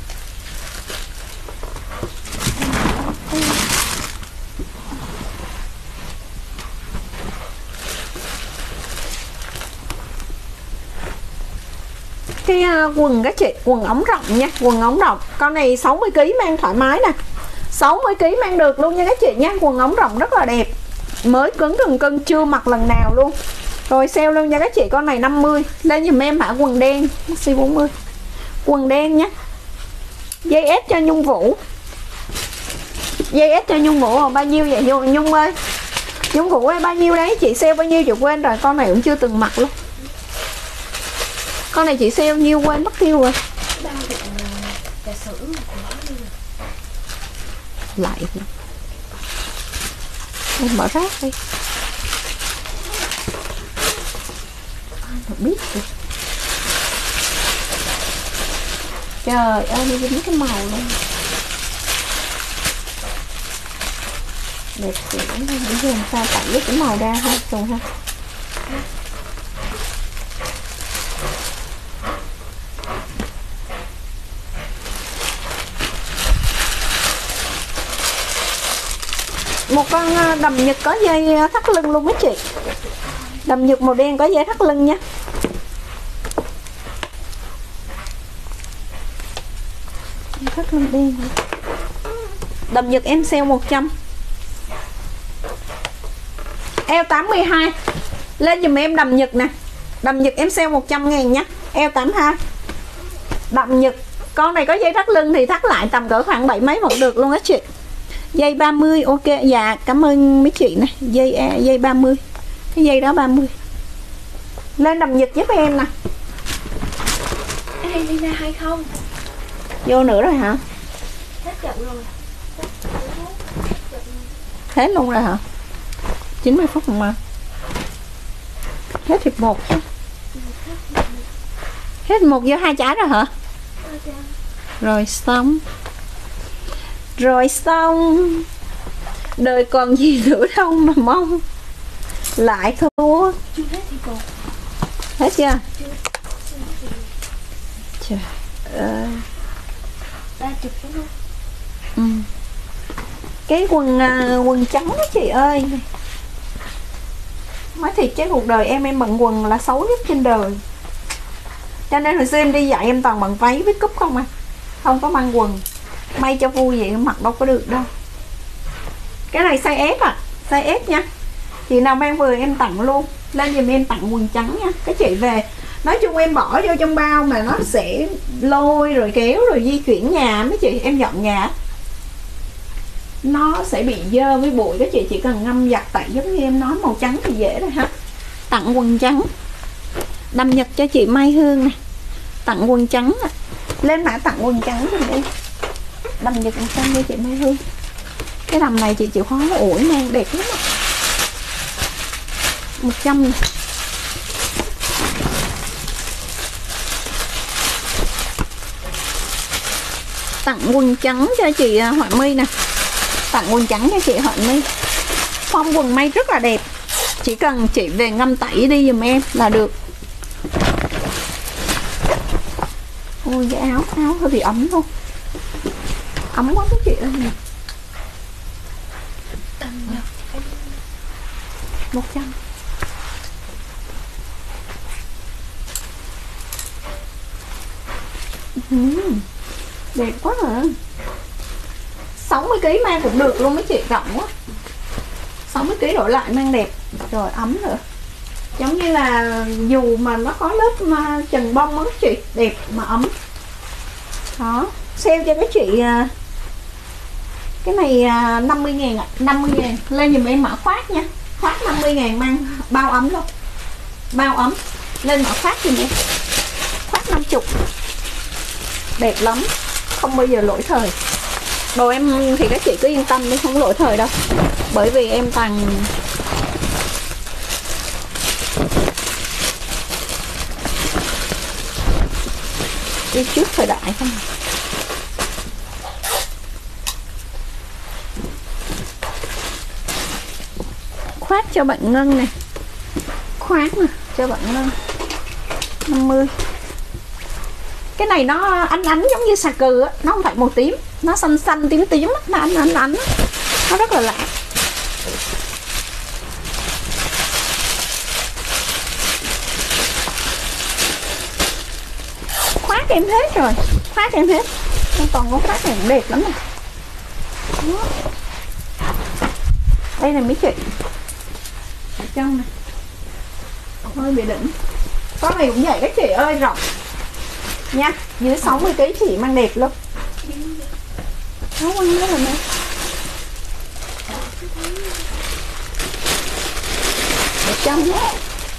Cái quần các chị, quần ống rộng nha, quần ống rộng. Con này 60kg mang thoải mái nè. 60kg mang được luôn nha các chị nha. Quần ống rộng rất là đẹp. Mới cứng từng cân, chưa mặc lần nào luôn. Rồi sale luôn nha các chị, con này 50. Lên giùm em mã quần đen, maxi 40. Quần đen nhé. Dây S cho Nhung Vũ. Dây S cho Nhung Vũ là bao nhiêu vậy Nhung ơi? Nhung Vũ ơi, bao nhiêu đấy? Chị sale bao nhiêu chị quên rồi, con này cũng chưa từng mặc luôn. Con này chị sale nhiêu quên mất tiêu rồi. Lại em mở rác đi. Ai mà biết được. Trời ơi, nó dính cái màu luôn. Đẹp xỉu. Bây giờ làm sao tặng cái màu ra ha, dùng ha. Một con đầm nhật có dây thắt lưng luôn mấy chị. Đầm nhật màu đen có dây thắt lưng nha. Thắt lưng đen. Đầm nhật em sale 100. Eo 82. Lên dùm em đầm nhật nè. Đầm nhật em sale 100.000 nhá. Eo 82. Đầm nhật. Con này có dây thắt lưng thì thắt lại tầm cỡ khoảng 7 mấy vẫn được luôn á chị. Dây 30 ok. Dạ cảm ơn mấy chị này. Dây 30. Cái dây đó 30. Lên đầm nhật giúp em nè. Ê, đi ra hay không? Vô nữa rồi hả? Hết chậm rồi. Hết luôn rồi hả? 90 phút mà. Hết hiệp 1 chứ. Hết 1 vô 2 trái rồi hả? Rồi xong. Rồi xong. Đời còn gì nữa đâu mà mong. Lại thua. Chưa hết thì còn. Hết chưa? Trời ơi. 30 phút luôn. Ừ. Cái quần trắng đó chị ơi. Nói thiệt chứ cuộc đời em bận quần là xấu nhất trên đời. Cho nên hồi xưa em đi dạy em toàn bận váy với cúp không à. Không có mang quần. May cho vui vậy mặc đâu có được đâu. Cái này size S à. Size S nha. Chị nào mang vừa em tặng luôn. Lên giùm em tặng quần trắng nha. Cái chị về nói chung em bỏ vô trong bao mà nó sẽ lôi rồi kéo rồi di chuyển nhà. Mấy chị em dọn nhà nó sẽ bị dơ với bụi. Các chị chỉ cần ngâm giặt tại giống như em nói màu trắng thì dễ rồi ha. Tặng quần trắng. Đầm nhật cho chị Mai Hương nè. Tặng quần trắng nè. Lên mã tặng quần trắng giùm em. Đầm nhật 100 cho chị Mai Hương. Cái đầm này chị chịu khó ủi mang đẹp lắm ạ. 100 nè. Tặng quần trắng cho chị Họa My nè. Tặng quần trắng cho chị Họa My. Form quần may rất là đẹp. Chỉ cần chị về ngâm tẩy đi giùm em là được. Ôi cái áo hơi bị ấm luôn. Ấm quá các chị ơi. 100. Đẹp quá à. 60kg mang cũng được luôn mấy chị, rộng quá. 60kg đổi lại mang đẹp. Rồi ấm nữa. Giống như là dù mà nó có lớp trần bông á chị, đẹp mà ấm. Đó, sale cho các chị cái này 50.000 ạ, 50.000. Lên giùm em mã khoác nha. Khoác 50.000 mang bao ấm luôn. Bao ấm. Lên mã khoác giùm em. Khoác 50. Đẹp lắm. Không bao giờ lỗi thời. Đồ em thì các chị cứ yên tâm đi, không lỗi thời đâu. Bởi vì em toàn đi trước thời đại không. Khoác cho bạn Ngân này. Khoác nè, cho bạn Ngân 50. Cái này nó ánh giống như xà cừ á. Nó không phải màu tím. Nó xanh xanh tím tím á. Nó ánh. Nó rất là lạ. Khoác em hết rồi. Khoác em hết. Còn có khoác này cũng đẹp lắm nè. Đây này mấy chị. Ở trong này. Hơi bị đỉnh. Con này cũng vậy các chị ơi, rộng nha, dưới 60kg chị mang đẹp lắm. Nó quăng rất là đẹp. Ở trong đó.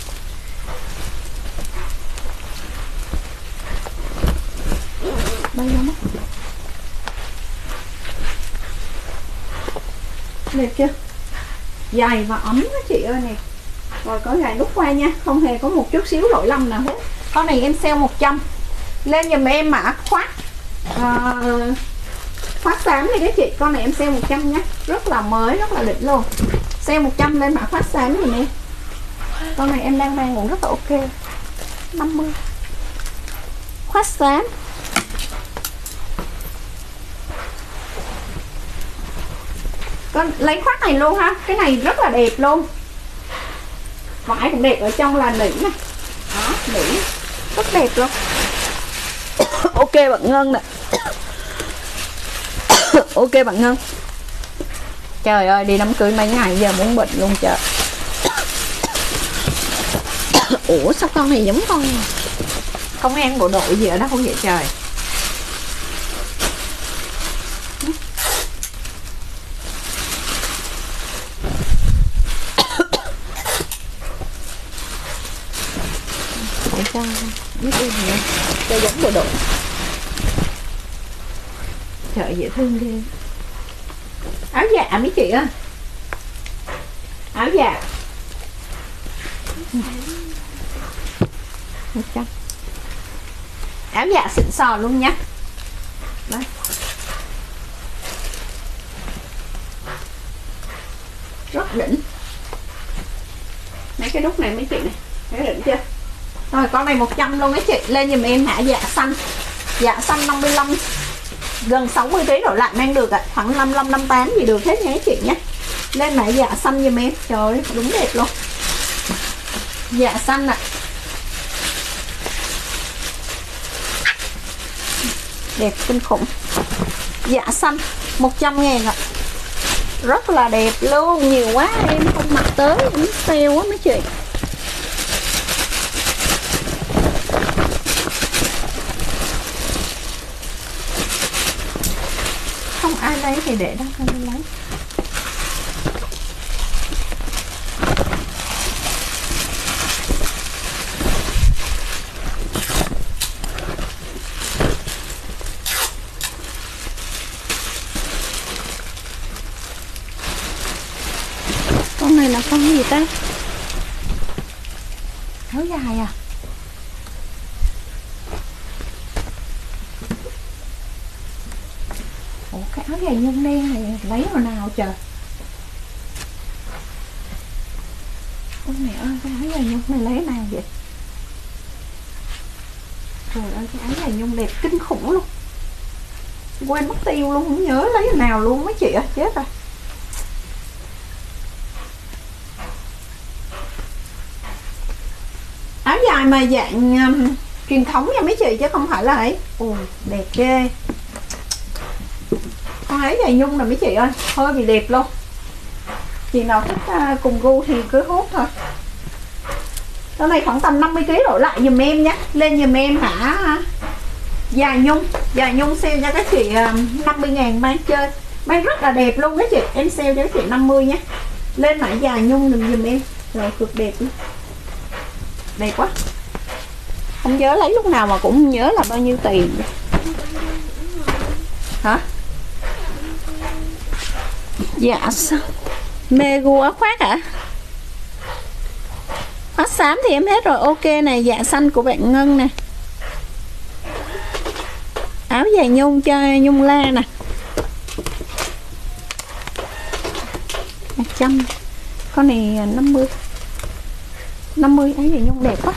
Bay ra mắt. Đẹp chưa? Dài và ấm đó chị ơi nè. Rồi có gài nút qua nha. Không hề có một chút xíu lỗi lầm nào hết. Con này em sale 100. Lên giùm em mã khoác Khoác xám này các chị, con này em sale 100 nhé, rất là mới, rất là đỉnh luôn. Sale 100 lên mã khoác xám giùm em. Con này em đang mang cũng rất là ok. 50. Khoác xám. Con lấy khoác này luôn ha, cái này rất là đẹp luôn. Vải cũng đẹp, ở trong là nỉ này. Đó, nỉ rất đẹp luôn. Ok bạn Ngân nè. Ok bạn Ngân. Trời ơi, đi đám cưới mấy ngày giờ muốn bệnh luôn trời. Ủa sao con này giống con công an bộ đội gì ở đó không vậy trời. Để cho biết em nữa, cho giống bộ đội. Trời dễ thương ghê. Áo dạ mấy chị ơi. Áo dạ 100. Áo dạ xịn sò luôn nha. Đấy. Rất đỉnh. Mấy cái đúc này mấy chị này, thấy đỉnh chưa? Rồi con này 100 luôn mấy chị, lên giùm em hả dạ xanh. Dạ xanh 55, gần 60 kg đổ lại mang được ạ, khoảng 55 58 gì được hết nha mấy chị nhé. Lên mã dạ xanh giùm em. Trời ơi, đúng đẹp luôn. Dạ xanh ạ. Đẹp kinh khủng. Dạ xanh 100.000 ạ. Rất là đẹp luôn, nhiều quá em không mặc tới, em sale quá mấy chị. Không ai lấy thì để đó không đi lấy. Con này là con gì ta? Áo dài à? Ủa cái áo dài nhung đen này lấy hồi nào trời? Ôi mẹ ơi, cái áo dài nhung này lấy nào vậy? Trời ơi, cái áo dài nhung đẹp kinh khủng luôn. Quên mất tiêu luôn, không nhớ lấy nào luôn mấy chị ơi, chết rồi. Áo dài mà dạng truyền thống nha mấy chị, chứ không phải là ấy. Ồ, đẹp ghê. Con áo dài nhung là mấy chị ơi, hơi bị đẹp luôn. Chị nào thích cùng gu thì cứ hốt thôi. Cái này khoảng tầm 50 kg đổ lại giùm em nhé. Lên giùm em hả dài nhung sale cho các chị 50.000 mang chơi. Mang rất là đẹp luôn các chị. Em sale cho các chị 50 nhé. Lên mã dài nhung đừng giùm em. Rồi cực đẹp luôn. Đẹp quá. Không nhớ lấy lúc nào mà cũng không nhớ là bao nhiêu tiền. Hả? Dạ sao? Mê gu áo khoác hả? Khoác xám thì em hết rồi. Ok này, dạ xanh của bạn Ngân nè. Áo dài nhung cho nhung la nè. 100. Con này 50. 50 áo dài nhung đẹp quá.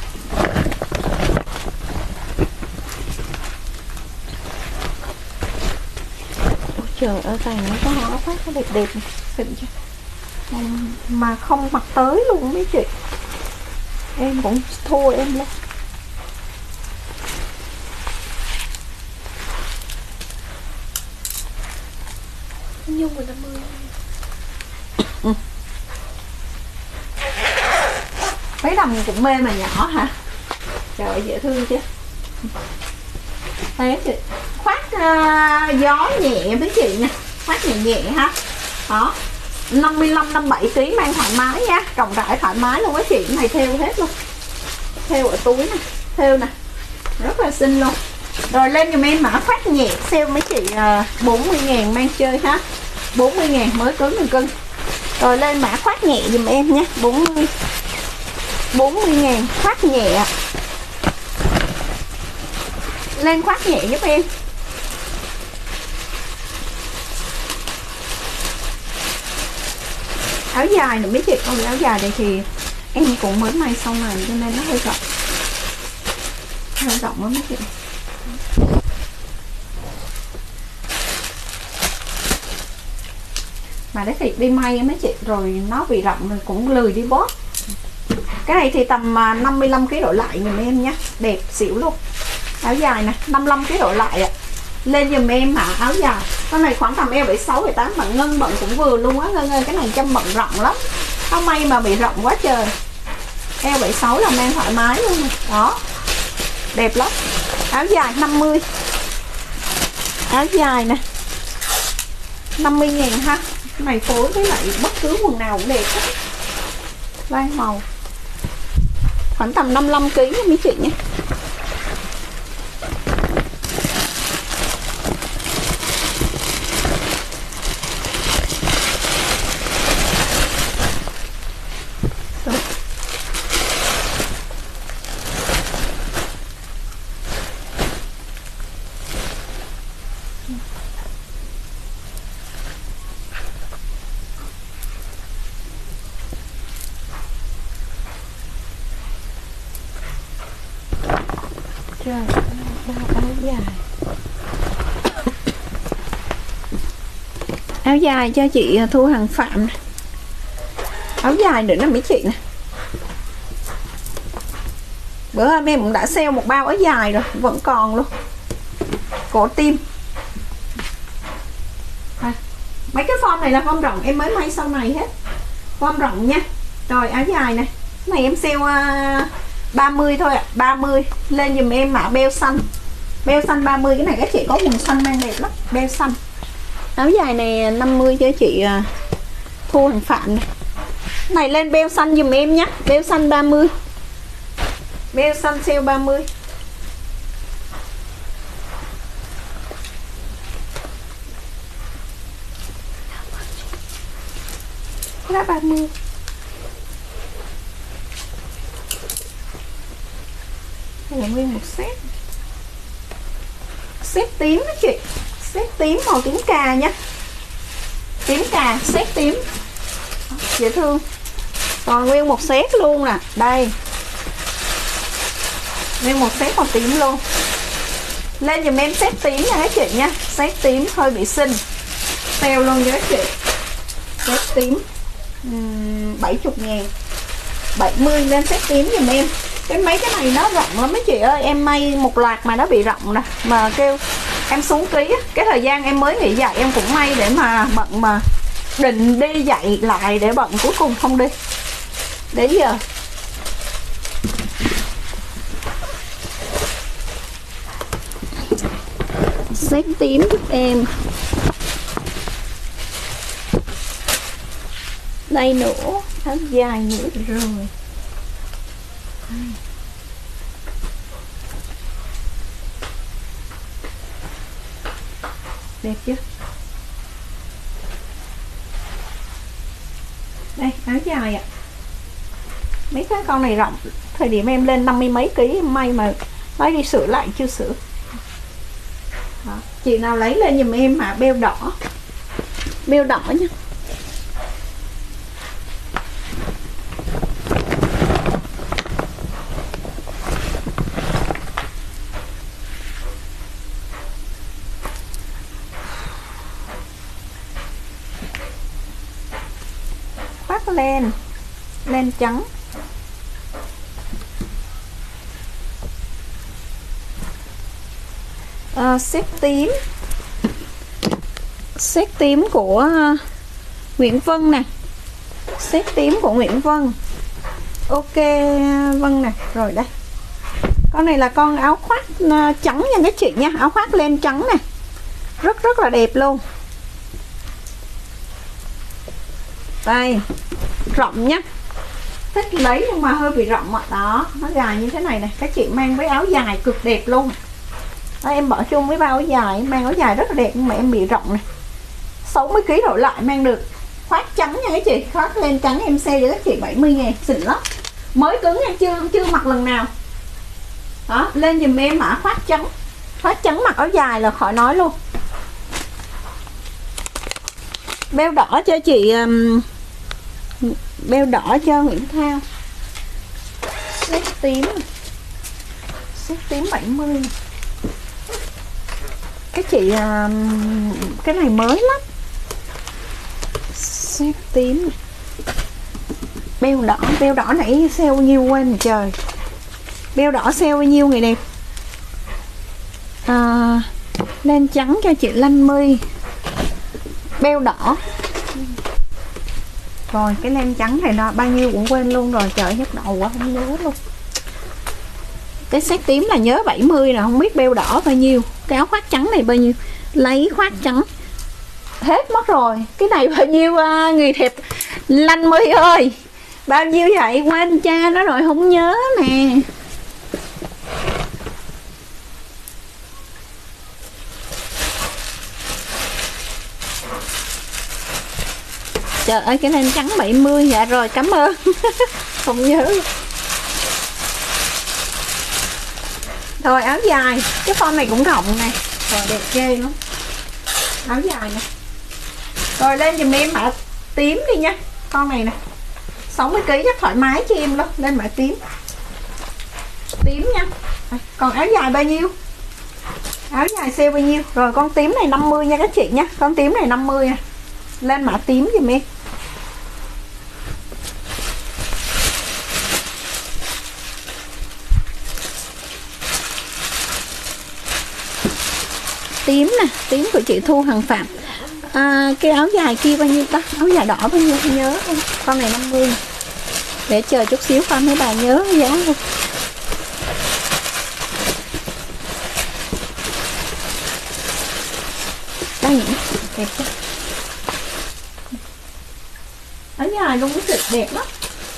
Ôi trời ơi, toàn những cái áo khoác nó đẹp đẹp này. Xịn chưa? Mà không mặc tới luôn mấy chị. Em cũng thua em luôn. Nhung 50. Mấy đầm cũng mê mà nhỏ hả? Trời ơi, dễ thương chứ. Thấy chị khoác gió nhẹ với chị nha, khoác nhẹ nhẹ ha. Đó, 55 57 kg mang thoải mái nha, rộng rãi thoải mái luôn á chị. Cái này thêu hết luôn, thêu ở túi nè, thêu nè, rất là xinh luôn. Rồi lên giùm em mã khoác nhẹ sale mấy chị 40.000 mang chơi ha. 40.000 mới cứng đừng cưng. Rồi lên mã khoác nhẹ giùm em nhé, 40.000 khoác nhẹ. Lên khoác nhẹ giúp em. Áo dài nữa mấy chị, con áo dài này thì em cũng mới may xong này cho nên nó hơi rộng. Hơi rộng lắm mấy chị. Mà đấy thì đi may mấy chị, rồi nó bị rộng rồi cũng lười đi bóp. Cái này thì tầm 55 kg độ lại giùm em nhé, đẹp xỉu luôn. Áo dài nè, 55 kg độ lại ạ. Lên giùm em hả, áo dài. Con này khoảng tầm eo 76 78, bạn Ngân bận cũng vừa luôn á Ngân ơi, cái này Trâm bận rộng lắm. Áo may mà bị rộng quá trời. Eo 76 là mang thoải mái luôn. Đó. Đẹp lắm. Áo dài 50. Áo dài nè. 50.000 ha. Cái này phối với lại bất cứ quần nào cũng đẹp hết. Vai màu. Khoảng tầm 55 kg mấy chị nhé. Trời, áo dài. Áo dài cho chị Thu Hằng Phạm này. Áo dài nữa nè mấy chị nè. Bữa hôm em cũng đã sale một bao áo dài rồi, vẫn còn luôn. Cổ tim. Mấy cái form này là form rộng, em mới may sau này hết. Form rộng nha. Rồi áo dài này. Cái này em sale 30 thôi ạ, 30. Lên dùm em mã beo xanh. Beo xanh 30, cái này các chị có quần xanh mang đẹp lắm, beo xanh. Áo dài này 50 cho chị Thu Hằng Phạm này. Cái này lên beo xanh dùm em nhé, beo xanh 30. Beo xanh sale 30. Giá 30. Đây là nguyên một set. Set tím đó chị. Set tím màu tím cà nhé. Tím cà, set tím. Dễ thương. Còn nguyên một set luôn nè. Đây. Nguyên một set màu tím luôn. Lên dùm em set tím nha các chị nha. Set tím hơi bị xinh. Sale luôn cho các chị. Set tím 70.000. 70 lên set tím dùm em. Mấy cái này nó rộng lắm mấy chị ơi, em may một loạt mà nó bị rộng nè, mà kêu em xuống ký á, cái thời gian em mới nghỉ dạy em cũng may để mà bận, mà định đi dạy lại để bận cuối cùng không đi đến giờ. Set tím giúp em. Đây nữa, áo dài nữa rồi. Đẹp chưa? Đây, áo dài ạ. Mấy cái con này rộng. Thời điểm em lên 50 mấy ký em may mà lấy đi sửa lại chưa sửa. Đó. Chị nào lấy lên giùm em hả, beo đỏ. Beo đỏ nhá. Len len trắng. Set tím. Set tím của Nguyễn Vân nè. Set tím của Nguyễn Vân. Ok Vân nè. Rồi đây. Con này là con áo khoác trắng nha các chị nha. Áo khoác len trắng nè. Rất là đẹp luôn. Đây. Rộng nhá. Thích lấy nhưng mà hơi bị rộng ạ. Đó, nó dài như thế này nè. Các chị mang với áo dài cực đẹp luôn. Đó, em bỏ chung với bao áo dài. Mang áo dài rất là đẹp nhưng mà em bị rộng này. 60 kg đổi lại mang được. Khoác trắng nha các chị. Khoác len trắng em sale cho các chị 70.000. Xịn lắm. Mới cứng nha, chưa mặc lần nào. Đó, lên dùm em mã khoác trắng. Khoác trắng mặc áo dài là khỏi nói luôn. Beo đỏ cho chị Beo đỏ cho Nguyễn Thao. Set tím. Set tím 70. Các chị cái này mới lắm. Set tím. Beo đỏ nãy sale bao nhiêu quên trời. Beo đỏ sale bao nhiêu người đẹp. Len trắng cho chị Lanh My. Beo đỏ. Rồi cái len trắng này nó bao nhiêu cũng quên luôn rồi, trời nhức đầu quá không nhớ luôn. Cái set tím là nhớ 70 nè, không biết beo đỏ bao nhiêu. Cái áo khoác trắng này bao nhiêu. Lấy khoác trắng hết mất rồi. Cái này bao nhiêu người đẹp Lanh My ơi. Bao nhiêu vậy, quên cha nó rồi không nhớ nè. Trời ơi cái len trắng 70. Dạ rồi cảm ơn. Không nhớ. Rồi áo dài. Cái form này cũng rộng nè. Rồi đẹp ghê lắm. Áo dài nè. Rồi lên giùm em mã tím đi nha. Con này nè 60kg chắc thoải mái cho em luôn. Lên mã tím. Tím nha. Còn áo dài bao nhiêu? Áo dài sale bao nhiêu? Rồi con tím này 50 nha các chị nha. Con tím này 50 nha. Lên mã tím giùm em. Tím nè, tím của chị Thu Hằng Phạm. Cái áo dài kia bao nhiêu ta? Áo dài đỏ bao nhiêu không nhớ. Con này 50. Để chờ chút xíu coi mấy bà nhớ giá không. Đây nhỉ? Đẹp quá. Áo dài luôn cái thịt đẹp lắm.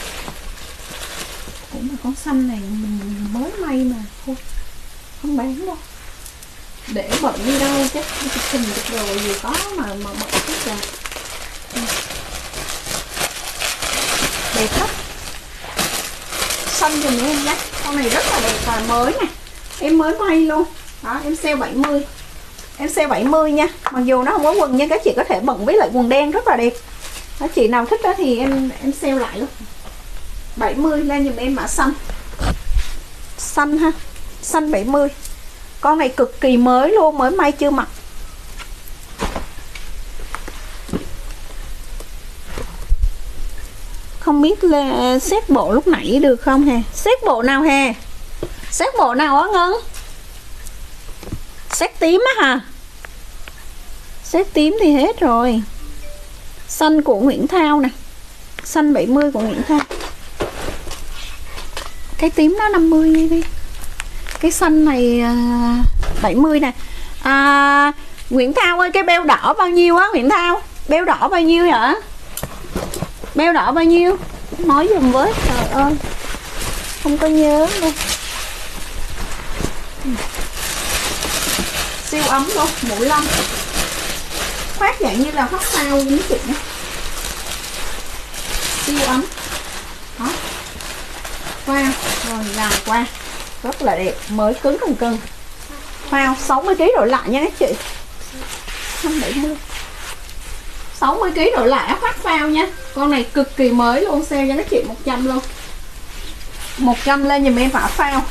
Cũng là con xanh này mình mới may mà thôi không bán đâu. Để bận đi đâu chắc chụp hình được rồi gì có mà bận chút là đẹp lắm. Xanh dùm em nhé. Con này rất là đẹp và mới nè. Em mới may luôn. Đó em sale 70. Em sale 70 nha. Mặc dù nó không có quần nhưng các chị có thể bận với lại quần đen rất là đẹp. Đó, chị nào thích đó thì em sale lại luôn. 70 lên dùm em mã xanh. Xanh ha. Xanh 70. Con này cực kỳ mới luôn, mới may chưa mặc. Không biết là xét bộ lúc nãy được không hề. Xét bộ nào hề? Xét bộ nào á Ngân? Xét tím á hả? Xét tím thì hết rồi. Xanh của Nguyễn Thao nè. Xanh 70 của Nguyễn Thao. Cái tím đó 50 đi. Cái xanh này 70 nè. Nguyễn Thao ơi, cái beo đỏ bao nhiêu á Nguyễn Thao? Beo đỏ bao nhiêu hả? Beo đỏ bao nhiêu? Nói dùm với. Trời ơi không có nhớ luôn. Siêu ấm luôn. Mũ lông. Khoác dạng như là khoác phao với chị nhé. Siêu ấm. Đó. Qua. Rồi dài qua. Rất là đẹp. Mới cứng cân cân. Phao 60kg đổi lại nha các chị. 170. 60kg đổi lại áo khoác phao nha. Con này cực kỳ mới luôn. Sale cho các chị 100 luôn. 100 lên giùm em mã phao.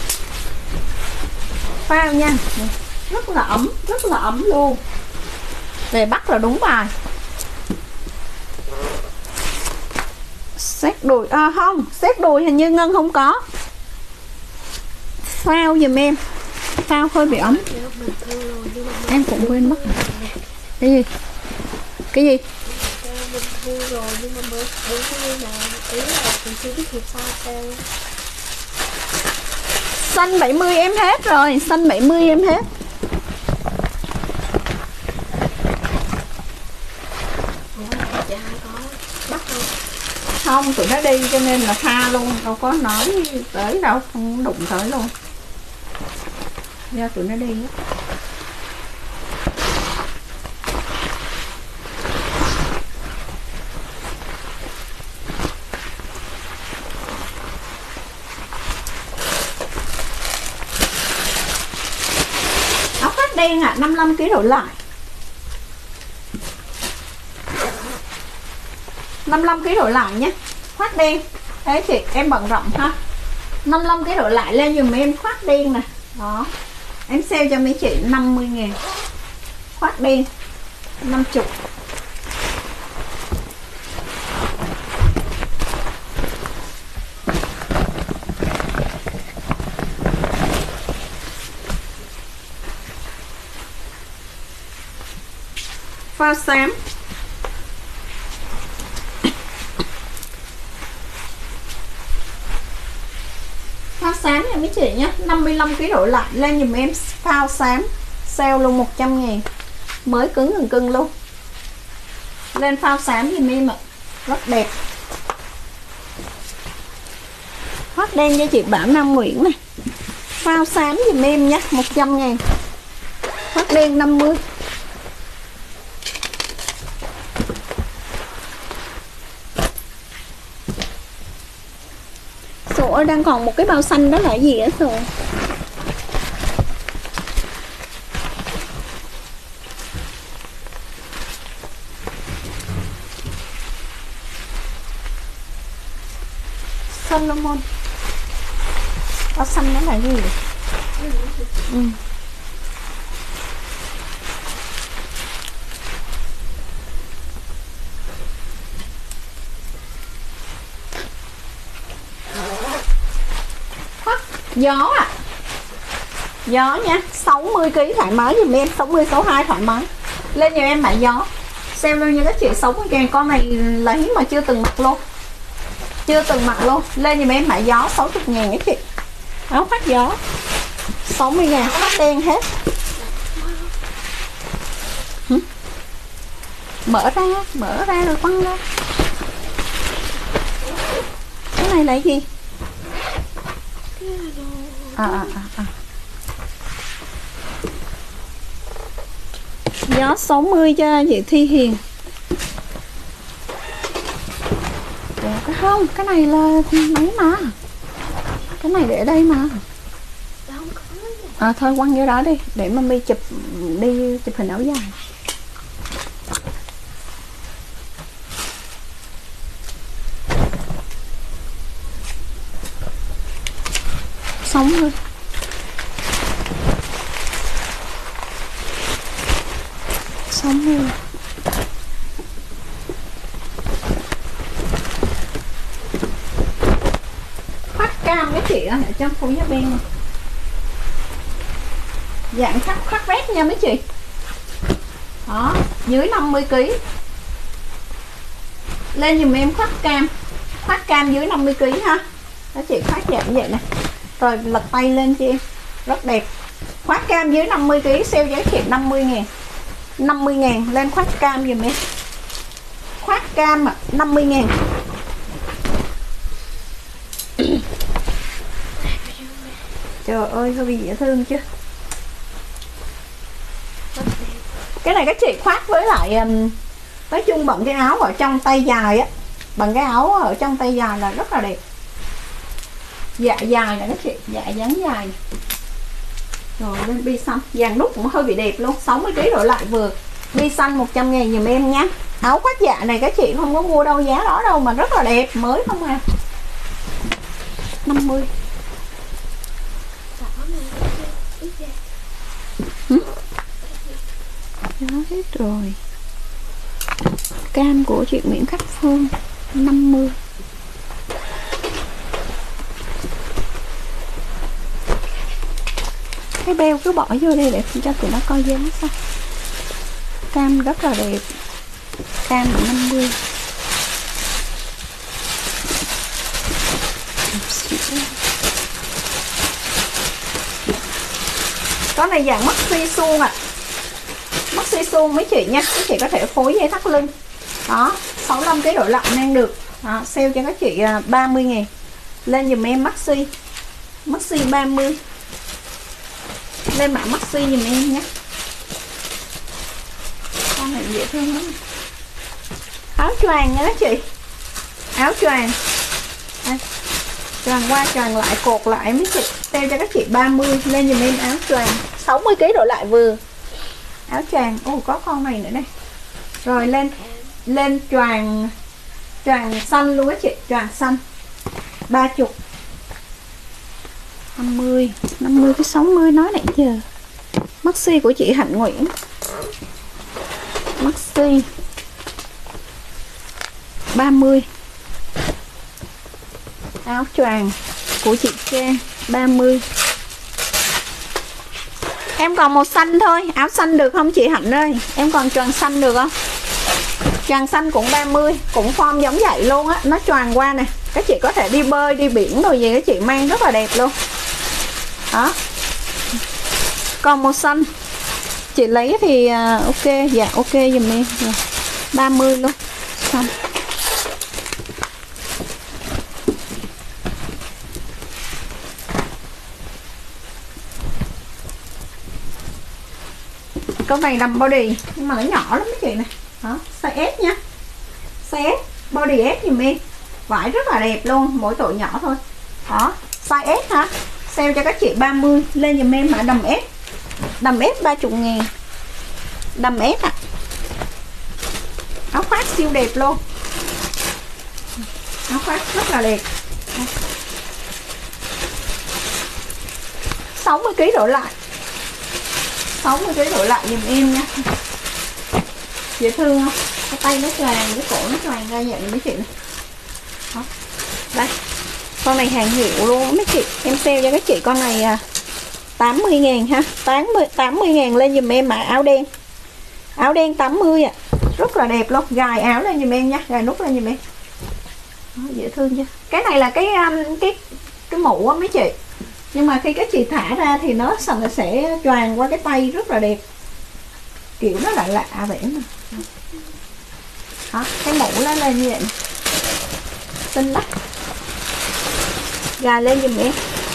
Phao nha. Rất là ấm. Rất là ấm luôn. Về bắt là đúng bài. Xét đùi. Không. Xét đùi hình như Ngân không có. Phao giùm em. Phao hơi bị ấm. Em cũng quên mất. Cái gì? Cái gì? Mình thu rồi nhưng mà mới đúng như là ý là mình chưa biết thì sao. Xanh 70 em hết rồi. Xanh 70 em hết. Không, tụi nó đi cho nên là tha luôn. Đâu có nói tới đâu. Không đụng tới luôn. Do tụi nó đi á. Áo khoác đen ạ, 55kg đổi lại. 55 kg đổi lại nhé. Khoác đen. Đấy chị, em bận rộng ha. 55 kg đổi lại lên dùm em khoác đen nè. Đó. Em sale cho mấy chị 50.000. Khoác đen 50. Pha xám. Pha xám nha mấy chị nhé. 55 kg đổi lại lên dùm em phao xám. Sale luôn 100.000. Mới cứng cưng luôn. Lên phao xám dùm em ạ. Rất đẹp. Khoác đen cho chị Bảo Nam Nguyễn nè. Phao xám dùm em nhé, 100.000. Khoác đen 50. Sổ đang còn một cái bao xanh đó là cái gì á Sổ? Solomon. Bao xanh đó là cái gì? Ừ. Gió à. Gió nha, 60 kg thoải mái dùm em, 60 62 thoải mái. Lên nhiều em买gió. Xem luôn nha các chị, 60.000 con này lấy mà chưa từng mặc luôn. Chưa từng mặc luôn. Lên dùm em买gió 60.000 các chị. Áo khoác gió 60.000, khoác đen hết. Mở ra rồi quăng ra. Cái này là cái gì? Gió 60 cho chị Thi Hiền. Cái không, cái này là mấy mà. Cái này để đây mà. Thôi quăng vô đó đi, để mà đi chụp hình áo dài. Sống thôi. Sống thôi. Khoác cam mấy chị ở trong phố Nhà Bè này. Dạng khoác vest nha mấy chị. Đó, dưới 50 kg. Lên dùm em khoác cam. Khoác cam dưới 50 kg ha. Đó chị, khoác dạng vậy nè. Rồi lật tay lên cho em. Rất đẹp. Khoác cam dưới 50 kg sale giá trị 50.000. 50.000 lên khoác cam dùm em. Khoác cam 50.000. Trời ơi, hơi bị dễ thương chứ. Cái này các chị khoác với lại nói chung bận cái áo ở trong tay dài á. Bằng cái áo ở trong tay dài là rất là đẹp. Dạ dài nè các chị, dạ dáng dài. Rồi lên bi xanh, dàn nút cũng hơi bị đẹp luôn, 60 kg đổi lại vừa. Bi xanh 100.000 dùm em nhé. Áo khoác dạ này các chị không có mua đâu giá đó đâu mà rất là đẹp, mới không à. 50. Đó hết rồi. Cam của chị Nguyễn Khắc Phương 50. Cái beo cứ bỏ vô đây để cho tụi nó coi dáng sao. Cam rất là đẹp. Cam 50. Có này dạng maxi suông ạ. Maxi suông mấy chị nha. Mấy chị có thể phối dây thắt lưng. Đó, 65 kg đổi lại đang được. Đó, sale cho các chị 30.000. Lên dùm em maxi. Maxi 30. Lên mã maxi dùm em nhé. Con này dễ thương lắm. Áo choàng nha các chị. Áo choàng. Đây. Choàng qua choàng lại, cột lại mấy chị. Sale cho các chị 30. Lên dùm em áo choàng 60 kg đổi lại vừa. Áo choàng. Ồ, có con này nữa đây. Rồi lên choàng Choàng xanh luôn á chị, choàng xanh 30, 50 với 60 nói nãy giờ. Maxi của chị Hạnh Nguyễn, Maxi 30. Áo choàng của chị Trang 30. Em còn màu xanh thôi, áo xanh được không chị Hạnh ơi? Em còn choàng xanh được không? Choàng xanh cũng 30, cũng form giống vậy luôn á, nó choàng qua nè. Các chị có thể đi bơi, đi biển rồi gì các chị mang rất là đẹp luôn. Đó. Còn màu xanh chị lấy thì ok, dạ ok giùm em. 30 luôn. Xanh. Có vàng đầm body nhưng mà nó nhỏ lắm mấy chị này. Đó, size S nha. Size S, body S giùm em. Vải rất là đẹp luôn, mỗi tội nhỏ thôi. Đó, size S hả? Sale cho các chị 30, lên giùm em mã đầm S. Đầm S 30.000. Đầm S ạ. Áo khoác siêu đẹp luôn. Áo khoác rất là đẹp. 60 kg đổi lại. 60 kg đổi lại giùm em nha. Dễ thương không? Cái tay nó choàng, cái cổ nó choàng ra vậy mấy chị này. Đó. Đây. Con này hàng hiệu luôn mấy chị. Em sale cho các chị con này 80.000 ha. 80.000 lên giùm em mã áo đen. Áo đen 80 ạ. Rất là đẹp luôn. Gài áo lên giùm em nha. Gài nút lên giùm em. Đó, dễ thương chưa? Cái này là cái mũ á mấy chị. Nhưng mà khi các chị thả ra thì nó sẽ choàng qua cái tay rất là đẹp. Kiểu nó lại lạ vậy mà. Đó, cái mũ nó lên như vậy. Xinh lắm. Gài lên giùm em.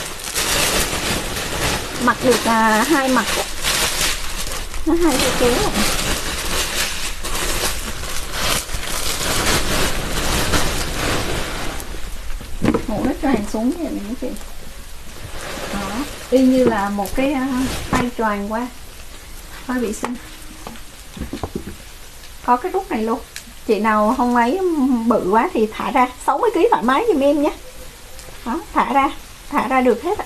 Mặc được 2 mặt. Nó 2 cái kéo rồi. Mũ nó choàng xuống như vậy mấy chị. Đó, y như là một cái tay choàng qua. Hơi bị xinh. Có cái nút này luôn. Chị nào không ấy bự quá thì thả ra 60 kg thoải mái giùm em nhé. Đó, thả ra được hết ạ.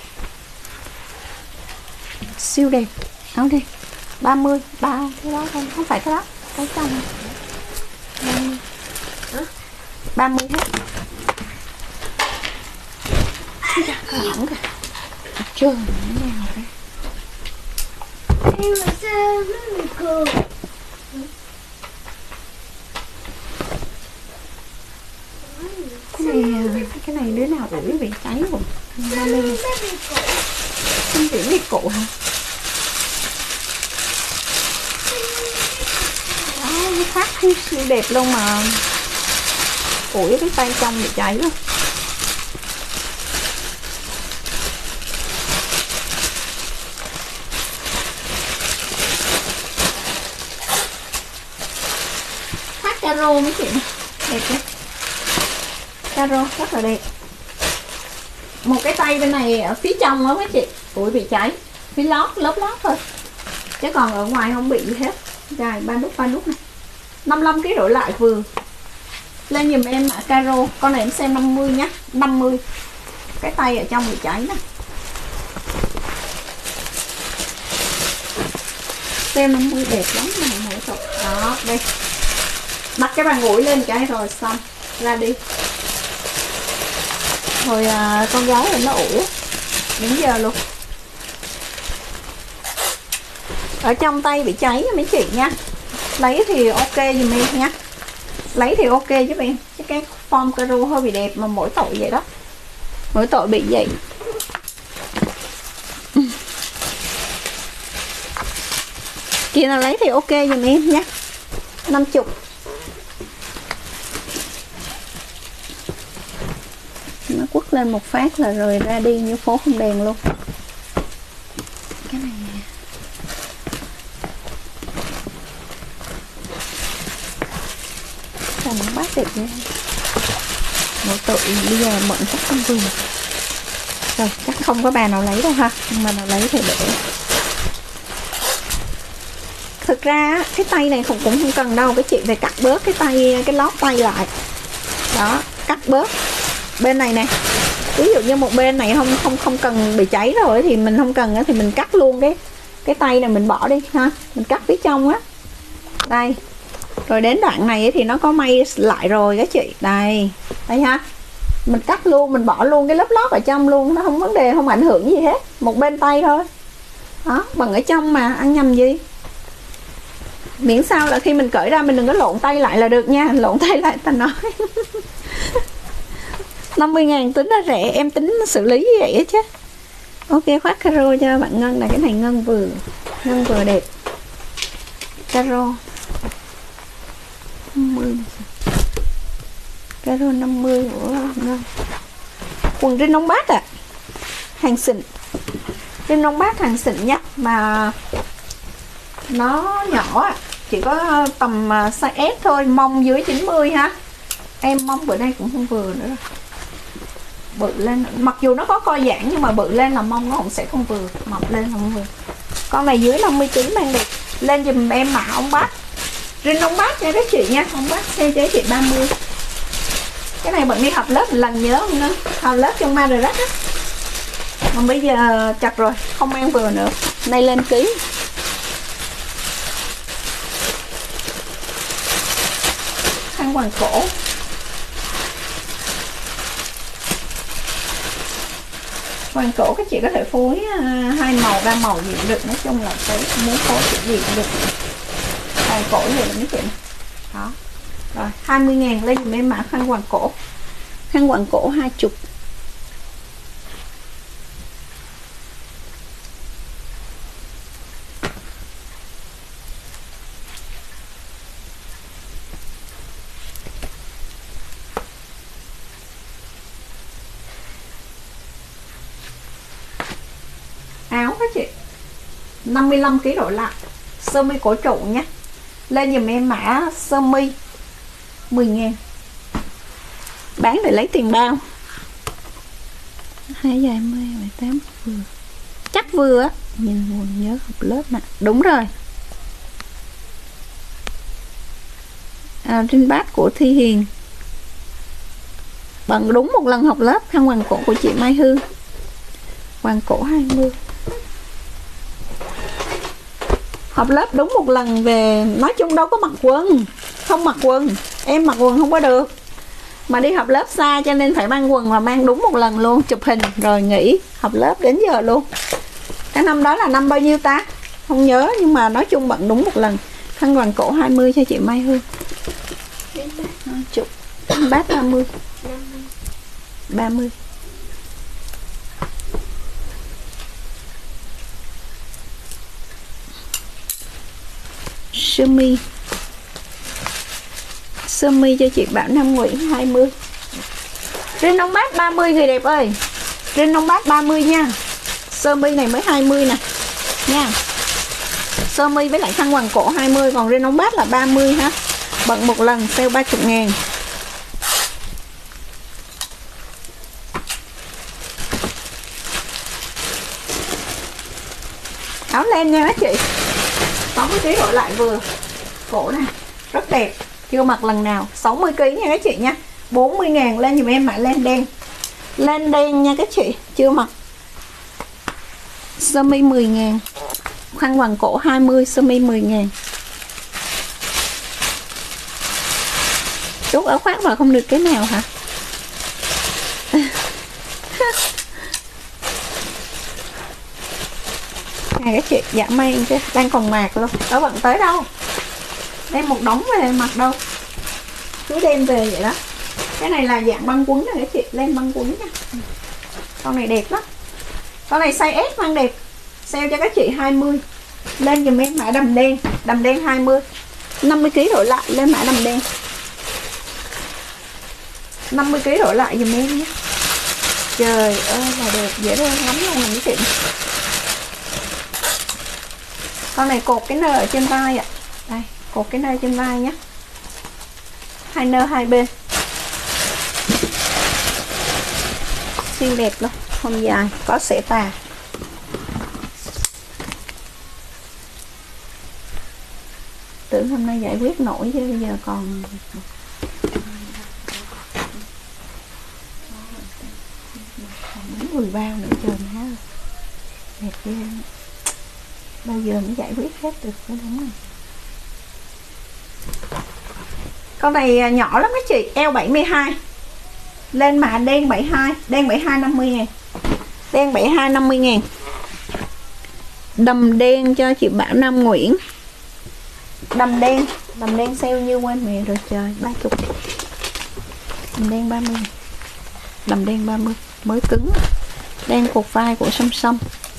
Siêu đẹp. Áo đi 30, cái đó thôi, không phải cái đó, cái trong 30 hết. Lỏng kìa. Trời nó nào đây. Cái này đứa nào ủi bị cháy rồi. Xin chuyển đi cụ hả? Đó, cái phát siêu đẹp luôn mà. Ủi cái tay trong bị cháy luôn. Phát caro mấy chị này. Đẹp đấy. Caro rất là đẹp. Một cái tay bên này ở phía trong đó mấy chị. Ủi bị cháy. Phía lớp lót thôi. Chứ còn ở ngoài không bị gì hết. Dài 3 nút này. 55 kg đổi lại vừa. Lên giùm em mã caro. Con này em xem 50 nhá. 50. Cái tay ở trong bị cháy nè. Xem 50 đẹp lắm này mỗi cậu. Đó, đây. Đặt cái bàn ủi lên cái rồi xong. Ra đi. Rồi con gái thì nó ủ đến giờ luôn. Ở trong tay bị cháy mấy chị nha. Lấy thì ok giùm em nha. Lấy thì ok giúp em. Chứ cái form caro hơi bị đẹp mà mỗi tội vậy đó. Mỗi tội bị vậy. Chị nào lấy thì ok giùm em nha. 50. Nó quất lên một phát là rồi ra đi như phố không đèn luôn. Cái này nè. Sao nó bát đẹp nha. Mỗi tội bây giờ bận chắc không vườn. Rồi chắc không có bà nào lấy đâu ha. Nhưng mà nào lấy thì để. Thực ra cái tay này cũng không cần đâu. Cái chị phải cắt bớt cái tay, cái lót tay lại. Đó, cắt bớt bên này nè. Ví dụ như một bên này không cần bị cháy rồi thì mình không cần thì mình cắt luôn cái tay này, mình bỏ đi ha, mình cắt phía trong á. Đây. Rồi đến đoạn này thì nó có may lại rồi các chị. Đây ha. Mình cắt luôn, mình bỏ luôn cái lớp lót ở trong luôn, nó không vấn đề, không ảnh hưởng gì hết. Một bên tay thôi. Đó, bằng ở trong mà, ăn nhầm gì. Miễn sao là khi mình cởi ra mình đừng có lộn tay lại là được nha. Lộn tay lại ta nói. 50.000 tính là rẻ, em tính xử lý như vậy á chứ. Ok, khoác caro cho bạn Ngân là cái này Ngân vừa đẹp. Caro 50, caro 50 của Ngân. Quần rin nông bát hàng xịn, rin nông bát hàng xịn nhá, mà nó nhỏ chỉ có tầm size S thôi, mông dưới 90 ha. Em mông bữa nay cũng không vừa nữa rồi. Bự lên, mặc dù nó có co giãn nhưng mà bự lên là mông nó cũng sẽ không vừa, mập lên không vừa. Con này dưới 50 kg mang đẹp. Lên giùm em mã ống bát, rin ống bát nha các chị nha. Ống bát xe cho chị 30. Cái này bạn đi học lớp một lần nhớ không nữa, học lớp trong Madras á. Mà bây giờ chặt rồi, không mang vừa nữa. Nay lên ký. Khăn quàng cổ. Quàng cổ các chị có thể phối 2 màu 3 màu gì cũng được, nói chung là cái muốn phối kiểu gì cũng được. Quàng cổ gì là mấy chị này. Đó. Rồi 20.000 lên dùm em mã khăn quàng cổ. Khăn quàng cổ 20. Áo các chị 55 kg đổ lại, sơ mi cổ trụ nhé. Lên dùm em mã sơ mi 10.000. Bán để lấy tiền bao. 2 dài 10 8 vừa. Chắc vừa á, nhìn nguồn nhớ học lớp nè. Đúng rồi. Trên bát của Thi Hiền. Bằng đúng một lần học lớp. Khăn quàng cổ của chị Mai Hương. Quàng cổ 20. Học lớp đúng một lần về, nói chung đâu có mặc quần, không mặc quần, em mặc quần không có được, mà đi học lớp xa cho nên phải mang quần, mà mang đúng một lần luôn, chụp hình rồi nghỉ học lớp đến giờ luôn. Cái năm đó là năm bao nhiêu ta không nhớ, nhưng mà nói chung bận đúng một lần. Khăn quàng cổ 20 cho chị Mai Hương. Chụp bát 30 30. Sơ mi cho chị Bảo Nam Nguyễn 20. Rin ống bát 30 người đẹp ơi. Rin ống bát 30 nha. Sơ mi này mới 20 nè nha. Sơ mi với lại khăn quàng cổ 20, còn rin ống bát là 30 ha. Bận một lần sale 30.000. Áo len nha các chị. 60 kg đổi lại vừa. Cổ này rất đẹp, chưa mặc lần nào. 60 kg nha các chị nha. 40.000 lên dùm em mã len đen. Len đen nha các chị, chưa mặc. Sơ mi 10.000. Khăn quàng cổ 20, sơ mi 10.000. Chốt áo khoác mà không được cái nào hả? Này các chị, dạ may chứ, đang còn mạc luôn, đó bận tới đâu. Đem một đống về mặc đâu, cứ đem về vậy đó. Cái này là dạng băng quấn này các chị, lên băng quấn nha. Con này đẹp lắm. Con này size S mang đẹp. Sale cho các chị 20. Lên dùm em mã đầm đen 20. 50 kg đổi lại lên mã đầm đen. 50 kg đổi lại dùm em nhé. Trời ơi là đẹp, dễ thương lắm luôn mấy chị. Con này cột cái nơ ở trên vai ạ. Đây, cột cái nơ trên vai nhé. 2 nơ hai bên. Xinh đẹp luôn, không dài, có xẻ tà. Tưởng hôm nay giải quyết nổi chứ bây giờ còn 10 bao nữa trời má ơi. Đẹp ghê. Bao giờ mới giải quyết hết được cái đống này. Con này nhỏ lắm mấy chị, eo 72. Lên mã đen 72, đen 72 50 ngàn. Đen 72 50 ngàn. Đầm đen cho chị Bảo Nam Nguyễn. Đầm đen sale như quên mẹ rồi trời, 30. Đầm đen 30. Đầm đen 30, mới cứng. Đen cột vai của Sâm Sâm.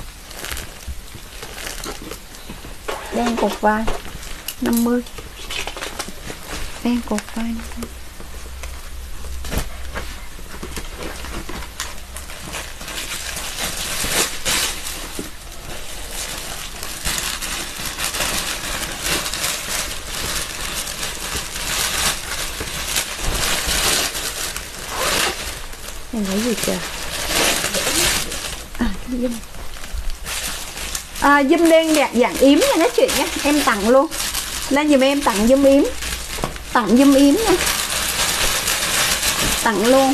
Đen cột vai 50. Đen cột vai 50. Này lấy gì trời? Dùm đen đẹp dạng yếm nha các chị nhé, em tặng luôn. Lên dùm em tặng dùm yếm. Tặng dùm yếm nha. Tặng luôn.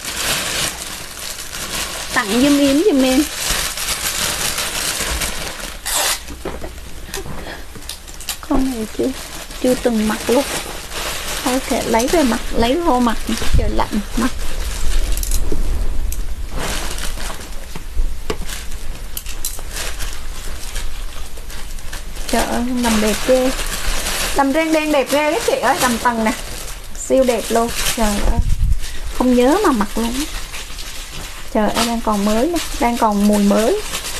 Tặng dùm yếm dùm em. Con này chưa từng mặc luôn. Thôi thể lấy về mặt, lấy vô mặt, trời lạnh mặt. Trời ơi, đầm đẹp ghê. Đầm ren đen đẹp ghê các chị ơi, đầm tầng nè. Siêu đẹp luôn, trời ơi. Không nhớ mà mặc luôn. Trời ơi, đang còn mới nè, đang còn mùi mới.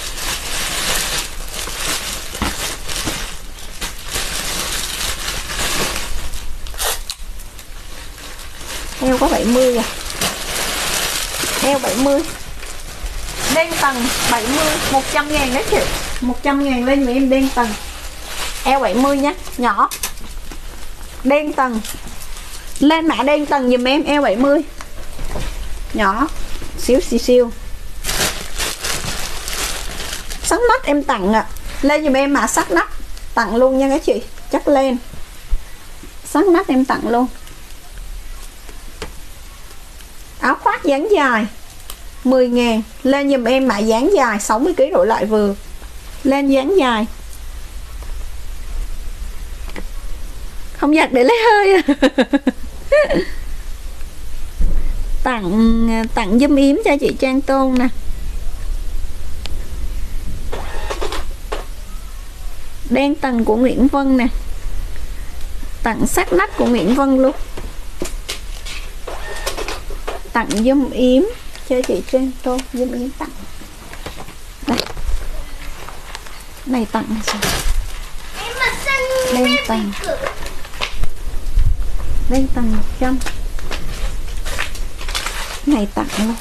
Eo có 70 à. Eo 70. Đen tầng 70, 100 ngàn đấy chị. 100 ngàn lên mà em đen tầng. Eo 70 nhé, nhỏ. Đen tầng. Lên mã đen tầng dùm em, eo 70. Nhỏ, xíu siêu. Sắc nách em tặng ạ. Lên dùm em mã sắc nách. Tặng luôn nha các chị, chắc lên. Sắc nách em tặng luôn. Áo khoác dáng dài 10 ngàn. Lên dùm em mã dáng dài 60kg độ lại vừa. Lên dáng dài. Không giặt để lấy hơi à. Tặng dùm yếm cho chị Trang Tôn nè. Đen tầng của Nguyễn Vân nè. Tặng sắc nách của Nguyễn Vân luôn. Tặng dùm yếm cho chị Trang Tôn. Dùm yếm tặng. Đây. Này tặng sao? Đen tầng. Đen tầng 100. Này tặng luôn.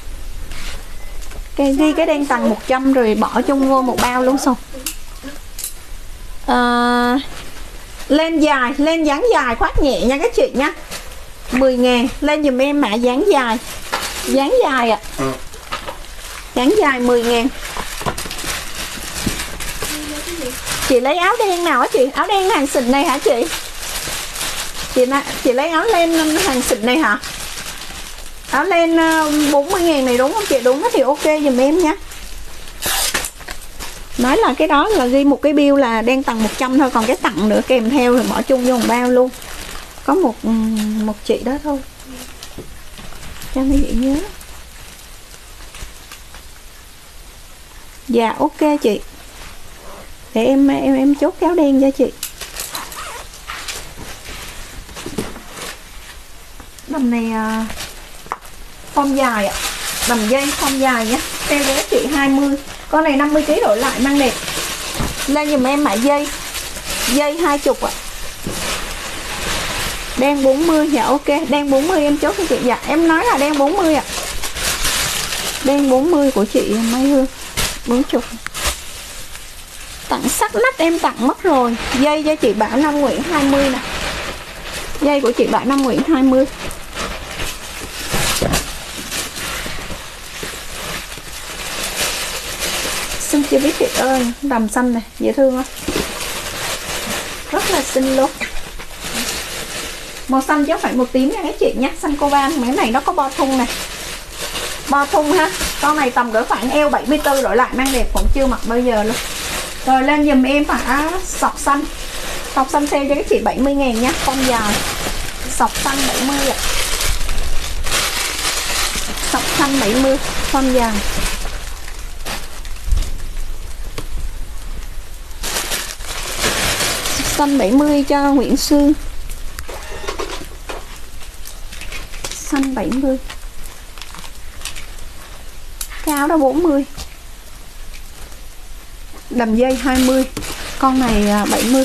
Ghi cái đen tầng 100 rồi bỏ chung vô một bao luôn xong. Lên dài, lên dáng dài khoác nhẹ nha các chị nha. 10 ngàn. Lên dùm em mã dáng dài. Dáng dài ạ. Dáng dài 10 ngàn. Chị lấy áo đen nào á chị? Áo đen hàng xịn này hả chị? Chị lấy áo len hàng xịn này hả? Áo len 40 ngàn này đúng không chị? Đúng thì ok dùm em nha. Nói là cái đó là ghi một cái bill là đen tầng 100 thôi. Còn cái tặng nữa kèm theo rồi bỏ chung vô một bao luôn. Có một chị đó thôi. Cho mấy chị nhớ. Dạ ok chị. Để em chốt cái áo đen cho chị. Đầm này form dài ạ. Đầm dây form dài nhé. Theo với chị 20. Con này 50kg đổi lại mang đẹp. Lên dùm em mã dây. Dây 20 ạ. Đen 40. Dạ ok. Đen 40 em chốt cho chị. Dạ em nói là đen 40 ạ. Đen 40 của chị Mai Hương 40. Tặng sắc nách em tặng mất rồi. Dây cho chị Bảo Nam Nguyễn 20 nè. Dây của chị Bảo Nam Nguyễn 20. Xinh chưa biết chị ơi. Đầm xanh này, dễ thương không? Rất là xinh luôn. Màu xanh chứ không phải màu tím nha các chị nhé. Xanh coban. Mấy này nó có bo thun này. Bo thun ha. Con này tầm cỡ khoảng eo 74 đổi lại, mang đẹp, cũng chưa mặc bao giờ luôn. Rồi lên giùm em sọc xanh. Sọc xanh sale cho các chị 70.000 nhé, con dài. Sọc xanh 70 ạ. Sọc xanh 70, con dài. Sọc xanh 70 cho Nguyễn Sương. Xanh 70. Cái áo đó 40. Đầm dây 20. Con này 70.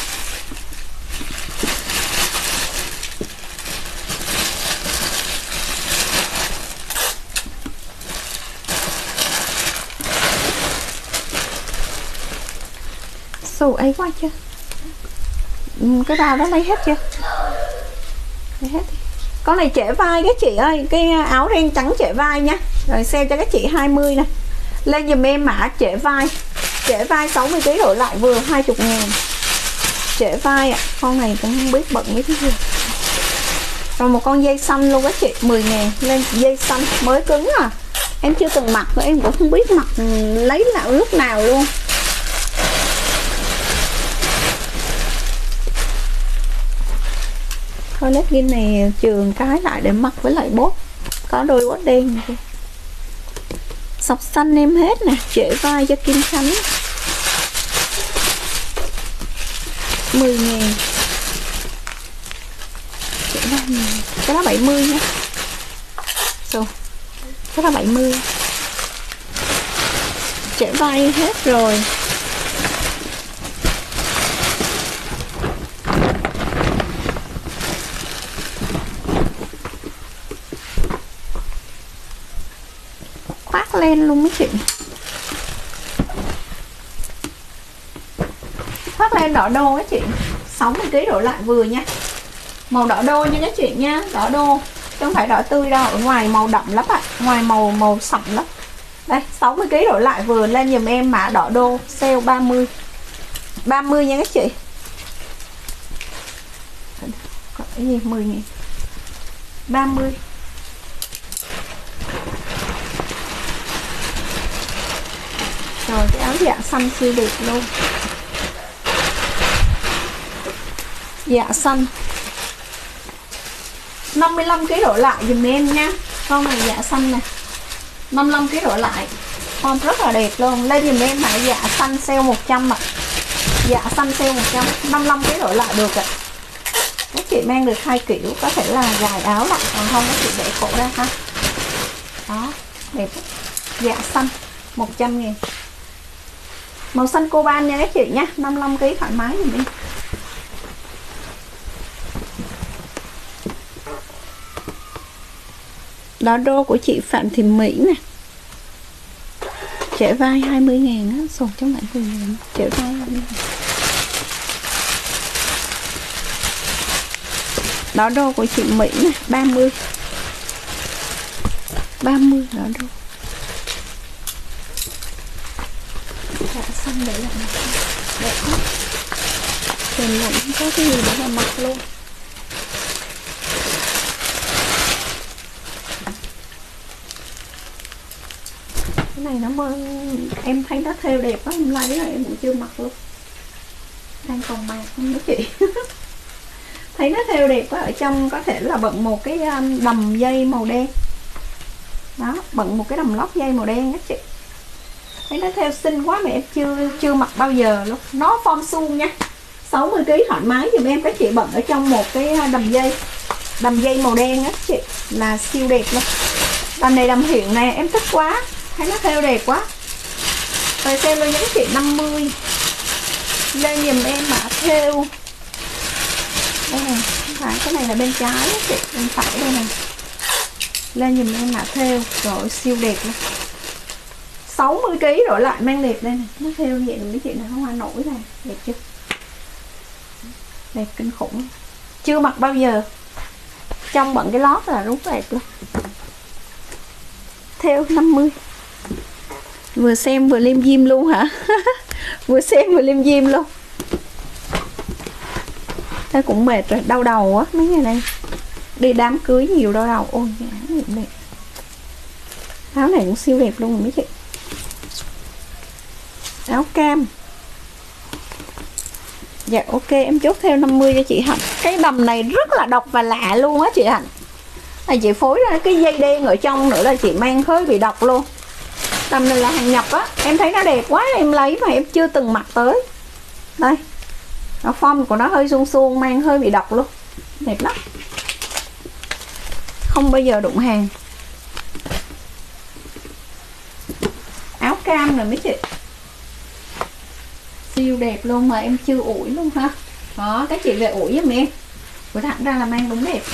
Xù ấy quá chưa? Cái bao đó lấy hết chưa? Lấy hết đi. Con này trễ vai các chị ơi, cái áo ren trắng trễ vai nha. Rồi sale cho các chị 20 nè. Lên giùm em mã trễ vai. Trễ vai 60kg đổi lại vừa 20.000. Trễ vai ạ. Con này cũng không biết bận mấy cái gì. Rồi một con dây xanh luôn các chị, 10.000. Lên dây xanh mới cứng à. Em chưa từng mặc, em cũng không biết mặc lấy nào lúc nào luôn. Thôi legging này chườn cái lại để mặc với lại bốt. Có đôi bốt đen này. Sọc xanh em hết nè, trễ vai cho Kim Khánh 10.000. Trễ vai này. Cái đó 70 nhé. Rồi. Cái đó 70. Trễ vai hết rồi. Khoác lên luôn mấy chị. Khoác lên đỏ đô các chị, 60kg đổi lại vừa nha. Màu đỏ đô nha các chị nha, đỏ đô chứ không phải đỏ tươi đâu, ở ngoài màu đậm lắm ạ, ngoài màu sậm lắm. Đây 60kg đổi lại vừa, lên giùm em mã đỏ đô, sale 30. 30 nha các chị. Có cái gì 10.000. 30. Rồi cái áo dạ xanh siêu đẹp luôn. Dạ xanh 55kg đổi lại dùm em nha. Con này dạ xanh này 55kg đổi lại. Con rất là đẹp luôn. Lên dùm em mã dạ xanh sale 100 ạ. Dạ xanh sale 100, 55kg đổi lại được ạ. Các chị mang được 2 kiểu, có thể là gài áo lại, còn không các chị để cổ ra ha. Đó, đẹp. Dạ xanh 100.000. Màu xanh coban nha các chị nha, 55kg thoải mái dùm em. Đó đô của chị Phạm Thị Mỹ nè. Trễ vai 20.000 á, sổ trong lại 10.000. Trễ vai 20.000. Đó đô của chị Mỹ nè, 30. 30 đó đô. Dạ xanh để lại mặc. Đẹp quá. Trời lạnh không có cái gì để mà mặc luôn. Cái này nó mới, em thấy nó thêu đẹp quá, em lấy rồi em cũng chưa mặc luôn. Đang còn bạc không đó chị. Thấy nó thêu đẹp quá, ở trong có thể là bận một cái đầm dây màu đen. Đó, bận một cái đầm lót dây màu đen á chị. Thấy nó thêu xinh quá mà em chưa mặc bao giờ luôn. Nó form suông nha, 60kg thoải mái dùm em. Các chị bận ở trong một cái đầm dây màu đen á chị, là siêu đẹp luôn. Đầm này đầm hiện nè, em thích quá, thấy nó thêu đẹp quá. Rồi xem luôn những chị 50. Lên giùm em mã thêu. Đây này, không phải, cái này là bên trái á chị, bên phải đây này. Lên giùm em mã thêu, rồi siêu đẹp luôn. 60kg đổi lại mang đẹp đây này. Nó thêu vậy mấy chị nào hoa nổi này, đẹp chưa? Đẹp kinh khủng. Chưa mặc bao giờ. Trong bận cái lót là rất đẹp luôn. Thêu 50. Vừa xem vừa liêm diêm luôn hả? Vừa xem vừa liêm diêm luôn. Thế cũng mệt rồi, đau đầu á mấy ngày nay. Đi đám cưới nhiều đau đầu. Ôi đẹp. Áo này cũng siêu đẹp luôn rồi mấy chị. Áo cam. Dạ ok, em chốt theo 50 cho chị Hạnh. Cái đầm này rất là độc và lạ luôn á chị Hạnh. Này chị phối ra cái dây đen ở trong nữa là chị mang hơi bị độc luôn. Đầm này là hàng nhập á. Em thấy nó đẹp quá em lấy mà em chưa từng mặc tới. Đây. Nó form của nó hơi suông suông, mang hơi bị độc luôn. Đẹp lắm. Không bao giờ đụng hàng. Áo cam rồi mấy chị. Siêu đẹp luôn mà em chưa ủi luôn ha. Đó, các chị về ủi giùm em. Ủi thẳng ra là mang đúng đẹp.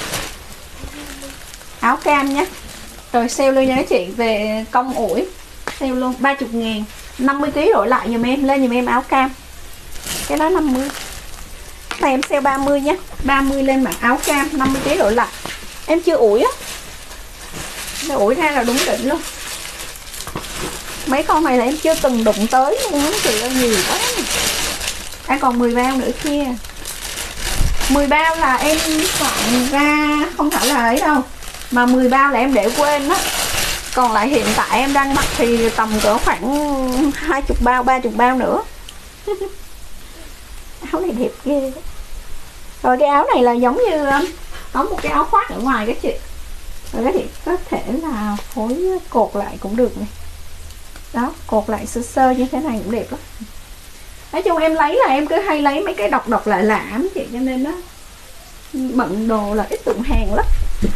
Áo cam nhé. Rồi sale luôn nha các chị. Về công ủi sale luôn 30.000. 50kg đổi lại giùm em. Lên giùm em áo cam. Cái đó 50. Này em sale 30 nhé. 30 lên mặt áo cam 50kg đổi lại. Em chưa ủi á. Nó ủi ra là đúng đỉnh luôn. Mấy con này là em chưa từng đụng tới luôn á chị ơi, nhiều quá. Còn 10 bao nữa kia. 10 bao là em soạn ra không phải là ấy đâu, mà 10 bao là em để quên á. Còn lại hiện tại em đang mặc thì tầm cỡ khoảng 20 bao 30 bao nữa. Áo này đẹp ghê. Rồi cái áo này là giống như có một cái áo khoác ở ngoài các chị. Rồi các chị có thể là phối cột lại cũng được này. Đó, cột lại sơ sơ như thế này cũng đẹp lắm. Nói chung em lấy là em cứ hay lấy mấy cái độc độc lạ lạ lắm chị, cho nên đó bận đồ là ít đụng hàng lắm.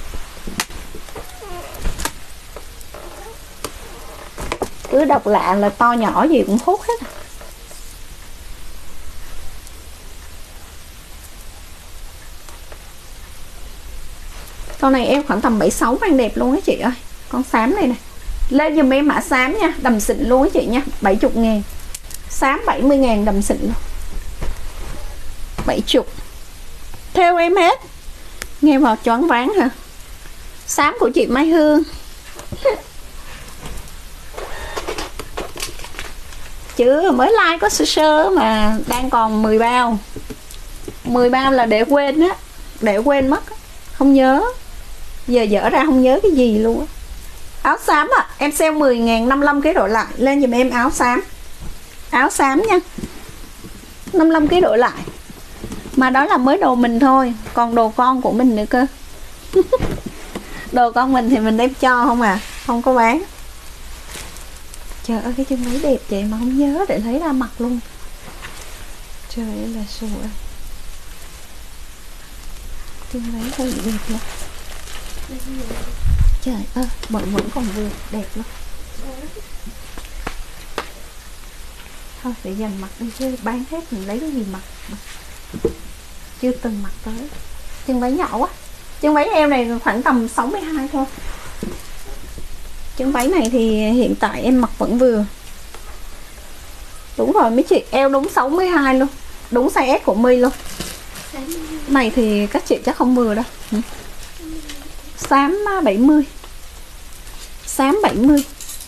Cứ độc lạ là to nhỏ gì cũng hút hết. Con này em khoảng tầm 76 mang đẹp luôn á chị ơi. Con xám này nè. Lên dùm em mã xám nha, đầm xịn luôn á chị nha, 70.000. Xám 70.000 đầm xịn luôn. 70. Theo em hết. Nghe vào choáng váng hả? Xám của chị Mai Hương. Chứ mới like có sơ sơ mà đang còn 10 bao. 10 bao là để quên á, để quên mất á. Không nhớ. Giờ dở ra không nhớ cái gì luôn á. Áo xám à, em sale 10.000 55kg đổi lại. Lên giùm em áo xám. Áo xám nha, 55kg đổi lại. Mà đó là mới đồ mình thôi, còn đồ con của mình nữa cơ. Đồ con mình thì mình đem cho không à, không có bán. Trời ơi cái chân váy đẹp vậy mà không nhớ để lấy ra mặc luôn. Trời ơi là sùa. Chân váy hơi đẹp lắm. Trời ơi, vẫn còn vừa đẹp lắm. Thôi để dành mặc đi chứ bán hết mình lấy cái gì mặc. Chưa từng mặc tới. Chân váy nhỏ quá. Chân váy em này khoảng tầm 62 thôi. Chân váy này thì hiện tại em mặc vẫn vừa. Đúng rồi mấy chị, eo đúng 62 luôn. Đúng size S của My luôn. Này thì các chị chắc không vừa đâu. Xám 70. Xám 70.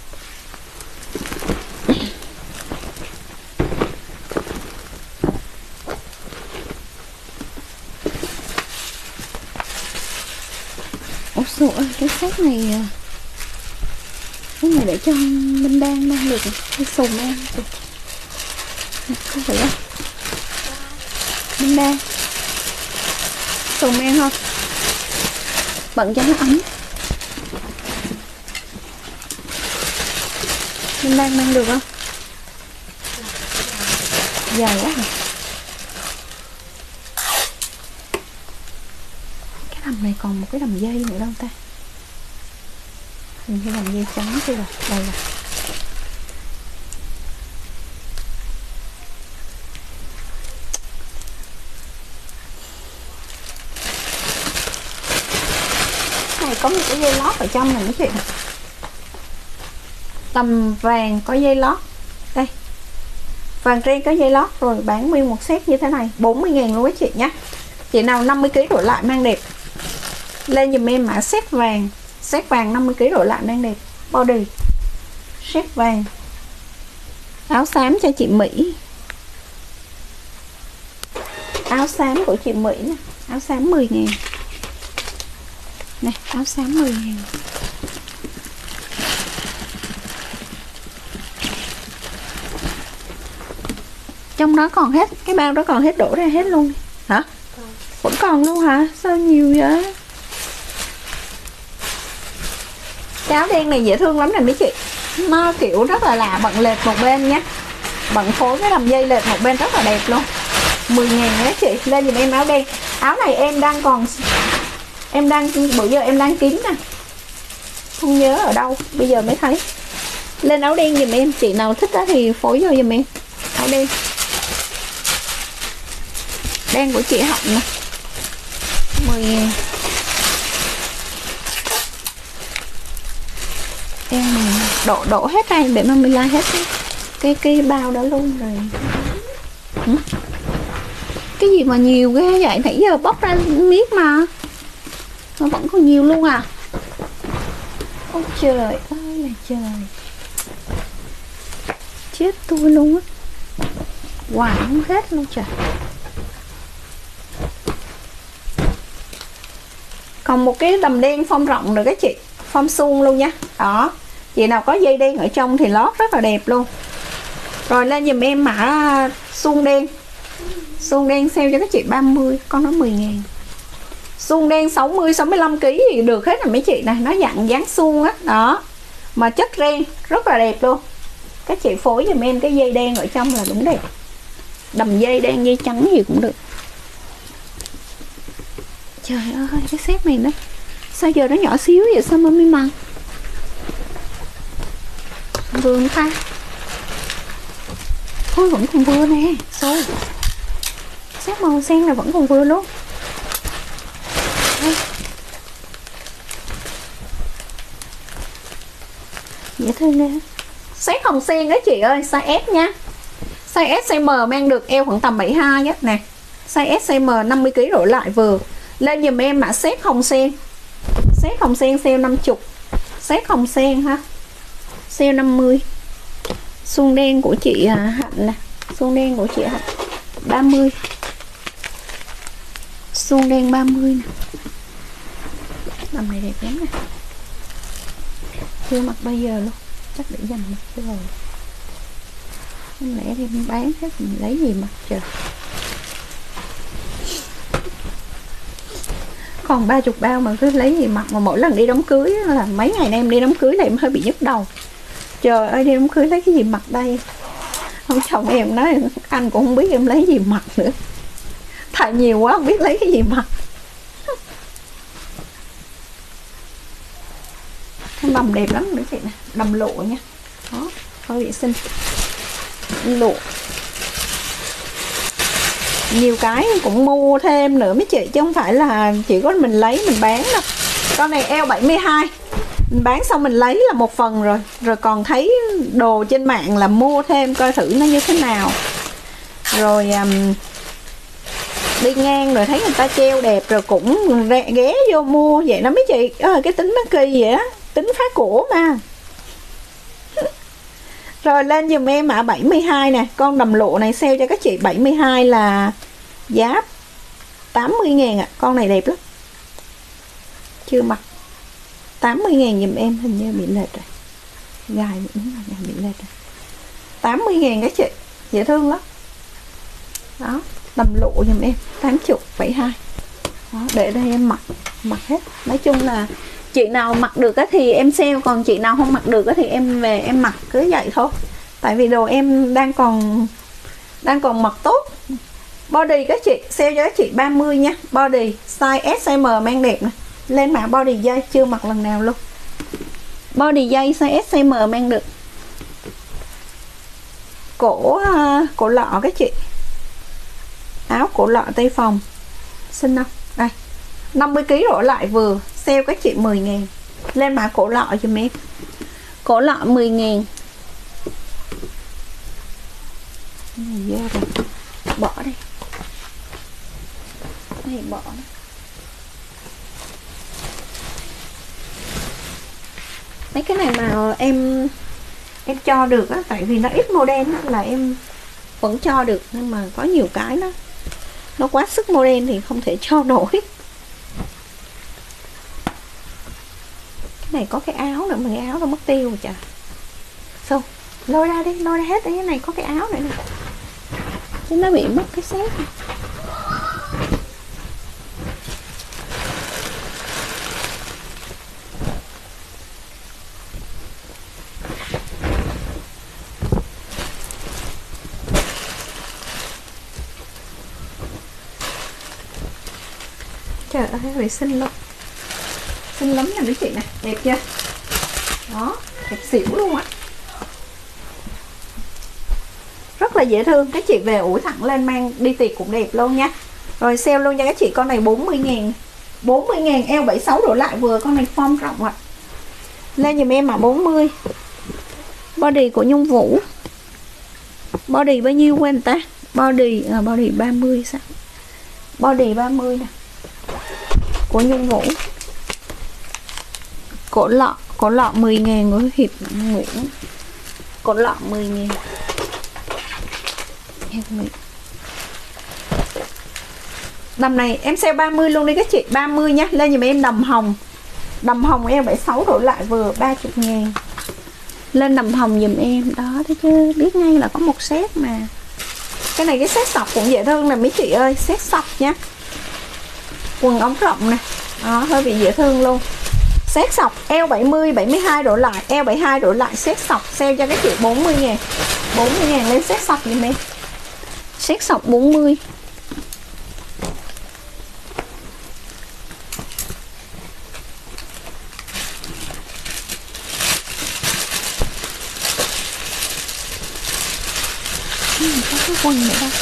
Ủa trời ơi, cái set này cái này để cho Minh Đan mang được cái sùng em. Không phải đâu. Minh Đan sùng em không? Bận cho nó ấm. Minh Đan mang được không? Dài quá hả? Cái đầm này còn một cái đầm dây nữa đâu ta? Hình như đầm dây trắng chưa rồi. Đây là này có một cái dây lót ở trong này mấy chị. Tầm vàng có dây lót. Đây. Vàng ren có dây lót rồi bán nguyên một set như thế này, 40.000 luôn các chị nhé. Chị nào 50kg đổi lại mang đẹp. Lên dùm em mã set vàng. Set vàng 50kg đổi lại mang đẹp. Body. Set vàng. Áo xám cho chị Mỹ. Áo xám của chị Mỹ nè. Áo xám 10.000. Này, áo xám 10.000. Trong đó còn hết, cái bao đó còn hết, đổ ra hết luôn hả? Vẫn còn luôn hả? Sao nhiều vậy? Cái áo đen này dễ thương lắm nè mấy chị. Nó kiểu rất là lạ, bận lệch một bên nhé. Bận phối cái đầm dây lệch một bên rất là đẹp luôn. 10.000 nhé chị. Lên giùm em áo đen. Áo này em đang còn, bữa giờ em đang kiếm nè, không nhớ ở đâu, bây giờ mới thấy. Lên áo đen giùm em. Chị nào thích đó thì phối vô giùm em. Áo đen, đen của chị Hạnh nè, 10.000. Em mình đổ hết này để mà mình lai hết cái bao đó luôn rồi. Cái gì mà nhiều ghê vậy? Nãy giờ bóc ra miết mà nó vẫn còn nhiều luôn à. Ôi trời ơi là trời, chết tôi luôn á, hoài không hết luôn trời. Còn một cái đầm đen form rộng nữa các chị, form suông luôn nha. Đó, chị nào có dây đen ở trong thì lót rất là đẹp luôn. Rồi lên giùm em mã suông đen. Suông đen sale cho các chị 30, con nó 10.000. Suông đen 60 65 kg thì được hết rồi mấy chị này, nó dặn dáng suông á. Đó, mà chất ren rất là đẹp luôn. Các chị phối giùm em cái dây đen ở trong là đúng đẹp. Đầm dây đen, dây trắng gì cũng được. Trời ơi, cái set này nó sao giờ nó nhỏ xíu vậy, sao mà mới mặc vừa ta. Thôi vẫn còn vừa nè, xôi set màu xanh là vẫn còn vừa luôn. Đây. Dễ thương nè. Set hồng sen đó chị ơi, size S nha. Size S, size M mang được eo khoảng tầm 72 á nè. Size S, size M 50 kg đổ lại vừa. Lên giùm em mã set hồng sen. Set hồng sen sale 50. Set hồng sen ha, sale 50. Suông đen của chị Hạnh nè, suông đen của chị Hạnh 30. Suông đen 30 nè. Đầm này đẹp lắm nè. Chưa mặc bây giờ luôn, chắc để dành mặc rồi. Không lẽ đem bán hết mình lấy gì mặc trời. Còn 30 bao mà cứ lấy gì mặc, mà mỗi lần đi đám cưới là mấy ngày nay em đi đám cưới là em hơi bị nhức đầu. Trời ơi, đi đám cưới lấy cái gì mặc đây. Ông chồng em nói anh cũng không biết em lấy gì mặc nữa, thải nhiều quá không biết lấy cái gì mặc. Đầm đẹp lắm nữa chị nè, đầm lộ nha. Đó, hơi bị xinh, lộ. Nhiều cái cũng mua thêm nữa mấy chị, chứ không phải là chỉ có mình lấy mình bán đâu. Con này eo 72, mình bán xong mình lấy là một phần rồi. Rồi còn thấy đồ trên mạng là mua thêm coi thử nó như thế nào. Rồi đi ngang rồi thấy người ta treo đẹp rồi cũng ghé vô mua vậy đó mấy chị. Cái tính nó kỳ vậy á, tính phá cổ mà. Rồi lên giùm em mã 72 nè. Con đầm lộ này sale cho các chị 72 là giá 80.000 ạ. Con này đẹp lắm, chưa mặc. 80.000 giùm em, hình như bị lệch rồi, gài đúng là bị lệch rồi. 80.000 các chị, dễ thương lắm. Đó, đầm lộ giùm em 80, 72. Đó, để đây em mặc hết. Nói chung là chị nào mặc được thì em sale, còn chị nào không mặc được thì em về em mặc cứ vậy thôi. Tại vì đồ em đang còn mặc tốt. Body các chị sale cho các chị 30 nha. Body size S, size M mang đẹp nè. Lên mã body dây chưa mặc lần nào luôn. Body dây size S, size M mang được. Cổ lọ các chị. Áo cổ lọ Tây Phòng xinh không? Đây, 50 kg đổ lại vừa, sale các chị 10.000. Lên mã cổ lọ giùm em. Cổ lọ 10.000. Này vô rồi, bỏ đi. Này bỏ đi. Mấy cái này mà em cho được á, tại vì nó ít model á, là em vẫn cho được, nhưng mà có nhiều cái nó quá sức model thì không thể cho nổi. Cái này có cái áo nữa mà cái áo nó mất tiêu rồi trời. Xong lôi ra đi, lôi ra hết đi. Cái này có cái áo nữa nè. chứ nó bị mất cái set. Trời ơi, vệ sinh lắm, xinh lắm nè mấy chị nè, đẹp chưa? Đó, đẹp xỉu luôn á, rất là dễ thương. Các chị về ủi thẳng lên mang đi tiệc cũng đẹp luôn nha. Rồi sale luôn cho các chị, con này 40.000, 40.000 eo 76 đổ lại vừa, con này form rộng ạ. Lên giùm em mã 40. Body của Nhung Vũ, body bao nhiêu quên ta? Body body 30 sao? Body 30 nè, của Nhung Vũ. Cổ lọ 10.000 của Hiệp Nguyễn. Cổ lọ 10.000. Đầm này em sale 30 luôn đi các chị, 30 nhá. Lên giùm em đầm hồng. Đầm hồng em 76 đổi lại vừa 30.000. Lên đầm hồng giùm em. Đó thấy chưa, biết ngay là có một set mà. Cái này cái set sọc cũng dễ thương nè mấy chị ơi, set sọc nhá. Quần ống rộng nè. Đó, hơi bị dễ thương luôn. Set sọc eo 70, 72 đổi lại, eo 72 đổi lại, set sọc sale cho các chị 40.000. 40.000 lên set sọc giùm em. Set sọc 40. Có cái quần nữa đâu.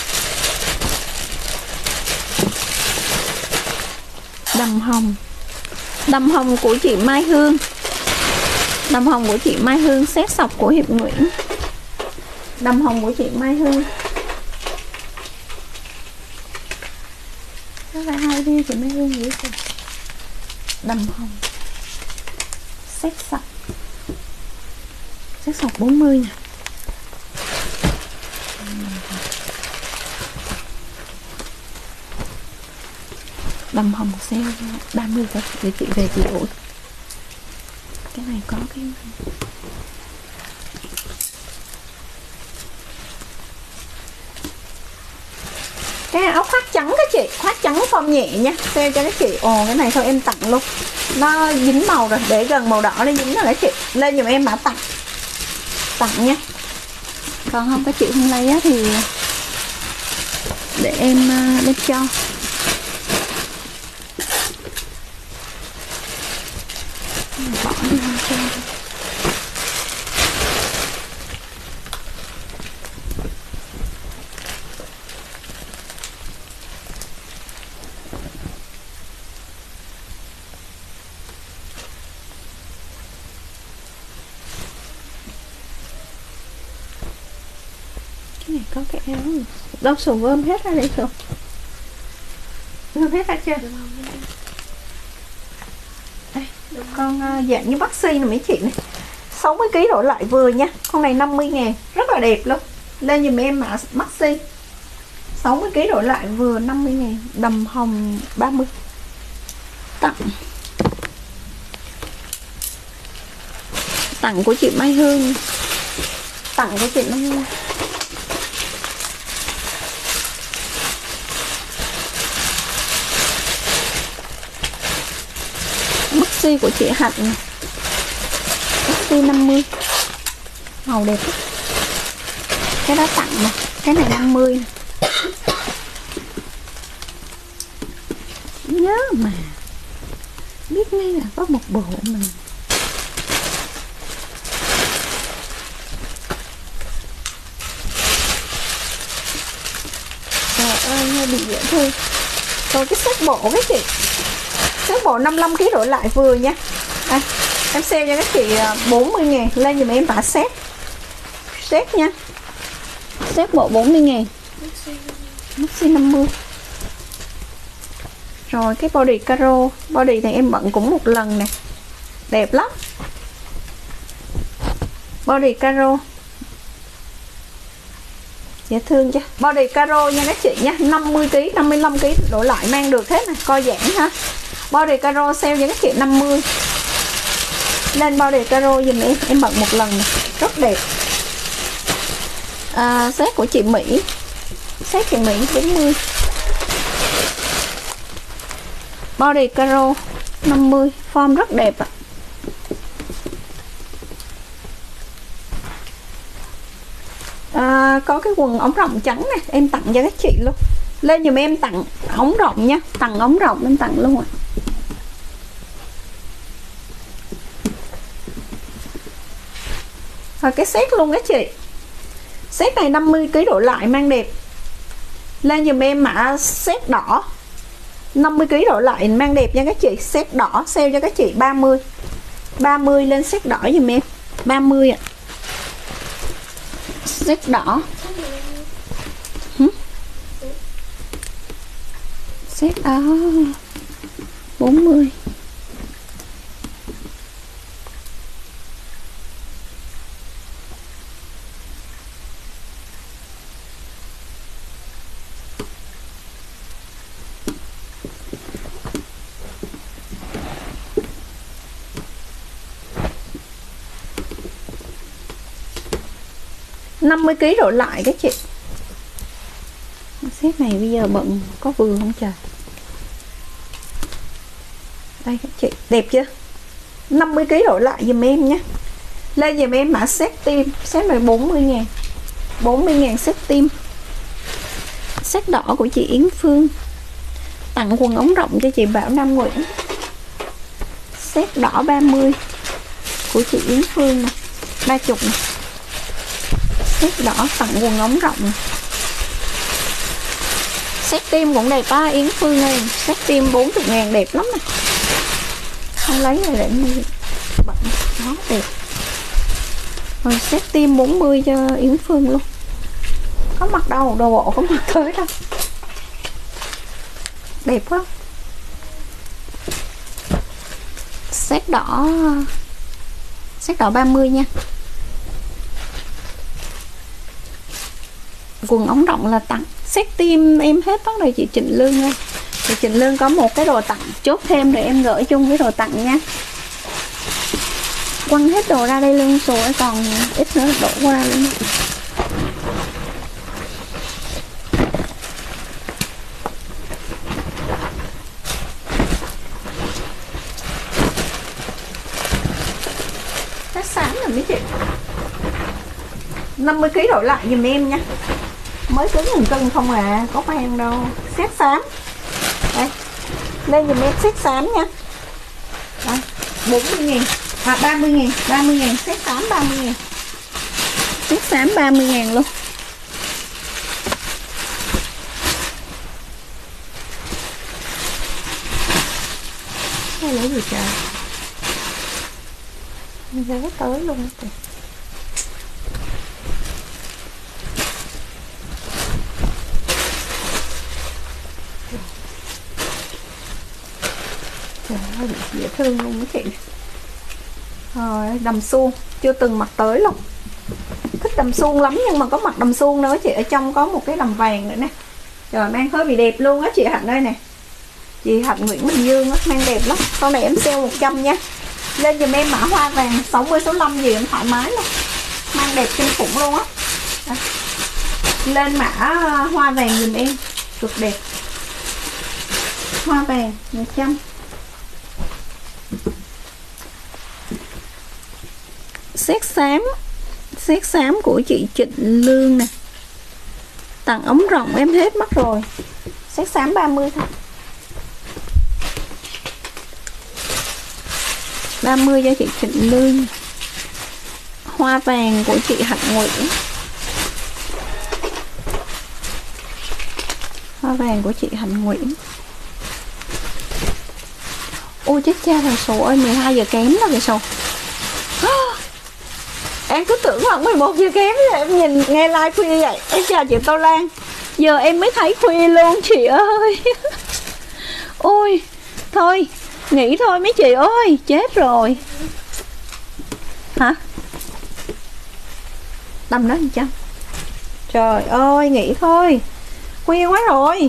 Đầm hồng. Đầm hồng của chị Mai Hương. Đầm hồng của chị Mai Hương, set sọc của Hiệp Nguyễn. Đầm hồng của chị Mai Hương. Rất là hay đi chị Mai Hương vậy kìa. Đầm hồng. Set sọc. Set sọc 40 nè. Đầm hồng sale 30 để chị về chị ủi. Cái này có cái áo khoác trắng các chị, khoác trắng form nhẹ nha, sale cho các chị. Ồ cái này thôi em tặng luôn, nó dính màu rồi, để gần màu đỏ nó dính rồi các chị. Lên giùm em mã tặng nha. Còn không các chị không lấy á thì để em cho. Bỏ đi không cho. Cái này có cái áo đâu sổ gom hết ra đây rồi. Gom hết ra chưa? Đây, con dạng như bác sĩ này mấy chị này. 60 kg đổi lại vừa nha. Con này 50.000, rất là đẹp luôn. Lên giùm em mã maxi. 60 kg đổi lại vừa 50.000, đầm hồng 30. Tặng của chị Mai Hương. Tặng của chị Mai Hương. Maxi của chị Hạnh này. Maxi 50. Màu đẹp lắm. Cái đó tặng mà. Cái này 50 này. Nhớ mà. Biết ngay là có một bộ mình. Trời ơi, nghe bị dễ thương. Rồi cái set bộ cái chị. Set bộ 55 kg đổi lại vừa nha. Đây, em sale cho các chị 40.000. Lên giùm em mã set. Set nha. Set bộ 40.000. Maxi 50. Rồi cái body caro. Body này em bận cũng một lần nè. Đẹp lắm. Body caro. Dễ thương chưa? Body caro nha các chị nha. 50 kg, 55 kg đổi lại mang được hết này. Co giãn ha. Body caro sale cho các chị 50. Lên body caro dùm em bận một lần này. Rất đẹp. Set của chị Mỹ. set chị Mỹ 40. Body caro 50, form rất đẹp ạ. Có cái quần ống rộng trắng nè, em tặng cho các chị luôn. Lên giùm em tặng ống rộng nha, tặng ống rộng em tặng luôn ạ. Rồi cái set luôn các chị. Set này 50 kg đổ lại mang đẹp. Lên giùm em mã set đỏ 50 kg đổ lại mang đẹp nha các chị. Set đỏ sale cho các chị 30. 30 lên set đỏ giùm em. 30 ạ. Set đỏ. Set đó 40. $50 kg đổ lại các chị. Set này bây giờ bận có vừa không trời. Đây các chị, đẹp chưa? 50 kg đổ lại giùm em nhé. Lên giùm em mã set tim. Set này 40.000. 40.000 set tim. Set đỏ của chị Yến Phương. Tặng quần ống rộng cho chị Bảo Nam Nguyễn. Set đỏ 30 của chị Yến Phương nè. 30 nè. Set đỏ tặng quần ống rộng nè. Set tim cũng đẹp á Yến Phương ơi. Set tim 40.000 đẹp lắm nè. Không lấy này để mua bận nó đẹp. Rồi set tim 40 cho Yến Phương luôn. Có mặc đâu, đồ bộ không mặc tới đâu. Đẹp quá. Set đỏ 30 nha. Quần ống rộng là tặng. Set tim em hết tóc này chị Trịnh Lương ơi. Chị Trịnh Lương có một cái đồ tặng chốt thêm để em gửi chung với đồ tặng nha. Quăng hết đồ ra đây luôn rồi, còn ít nữa đổ qua luôn. Hết sáng rồi mấy chị. 50 kg đổ lại giùm em nha. Mới cứng 1 cân không à, có mang đâu. Set xám. Đây. Lên giùm em set xám nha. Đây, 40.000. À 30.000, 30.000 set xám 30.000. Set xám 30.000 luôn. Đây lấy gì trời. Vé tới luôn kìa. Trời ơi, dễ thương luôn mấy chị. Rồi, đầm suông chưa từng mặc tới luôn. Thích đầm suông lắm nhưng mà có mặc đầm suông nữa chị. Ở trong có một cái đầm vàng nữa nè. Trời, mang hơi bị đẹp luôn á chị Hạnh ơi nè. Chị Hạnh Nguyễn Bình Dương á, mang đẹp lắm. Con này em sale 100 nha. Lên giùm em mã hoa vàng 60 số 5 gì em thoải mái luôn. Mang đẹp kinh khủng luôn á. Lên mã hoa vàng giùm em, cực đẹp. Hoa vàng 100. Set xám của chị Trịnh Lương nè. Tặng ống rộng em hết mất rồi. Set xám 30 thôi. 30 cho chị Trịnh Lương. Hoa vàng của chị Hạnh Nguyễn. Hoa vàng của chị Hạnh Nguyễn. Ôi chết cha rồi số ơi, 12 giờ kém đó kìa số. Em cứ tưởng khoảng 11 giờ kém rồi em nhìn nghe like khuya vậy. Em chào chị Tô Lan. Giờ em mới thấy khuya luôn chị ơi. Ôi thôi nghỉ thôi mấy chị ơi, chết rồi. Hả? Tầm đó 100. Trời ơi nghỉ thôi, khuya quá rồi.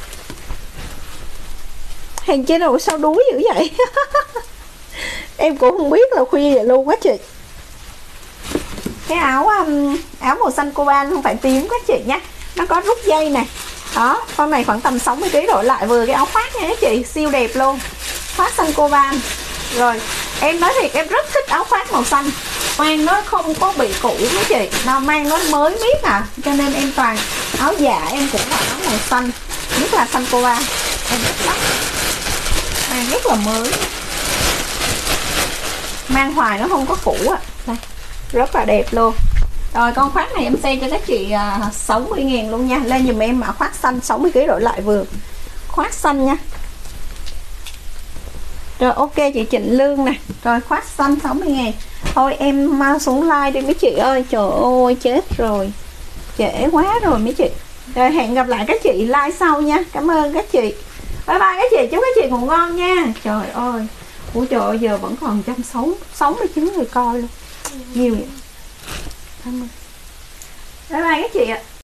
Hàng trên rồi sao đuối dữ vậy. Em cũng không biết là khuya vậy luôn quá chị. Cái áo màu xanh coban không phải tím các chị nha. nó có rút dây nè. Đó, con này khoảng tầm 60 kg đổi lại vừa cái áo khoác nha các chị, siêu đẹp luôn. Khoác xanh cô van. Rồi, em nói thiệt em rất thích áo khoác màu xanh. Mang nó không có bị cũ mấy chị, nó mang nó mới miết à. Cho nên em toàn áo dạ em cũng là áo màu xanh, nhất là xanh cô van. Em thích lắm. Mang rất là mới. Mang hoài nó không có cũ à. Đây, rất là đẹp luôn. Rồi con khoác này em sale cho các chị 60.000 luôn nha. Lên dùm em mã khoác xanh 60 kg đổi lại vừa. Khoác xanh nha. Rồi ok chị Trịnh Lương nè. Rồi khoác xanh 60.000. Thôi em xuống like đi mấy chị ơi. Trời ơi chết rồi, trễ quá rồi mấy chị. Rồi hẹn gặp lại các chị like sau nha. Cảm ơn các chị. Bye bye các chị. Chúc các chị ngủ ngon nha. Trời ơi. Ủa trời ơi giờ vẫn còn 169 người coi luôn. Nhiều vậy. Bye bye các chị ạ.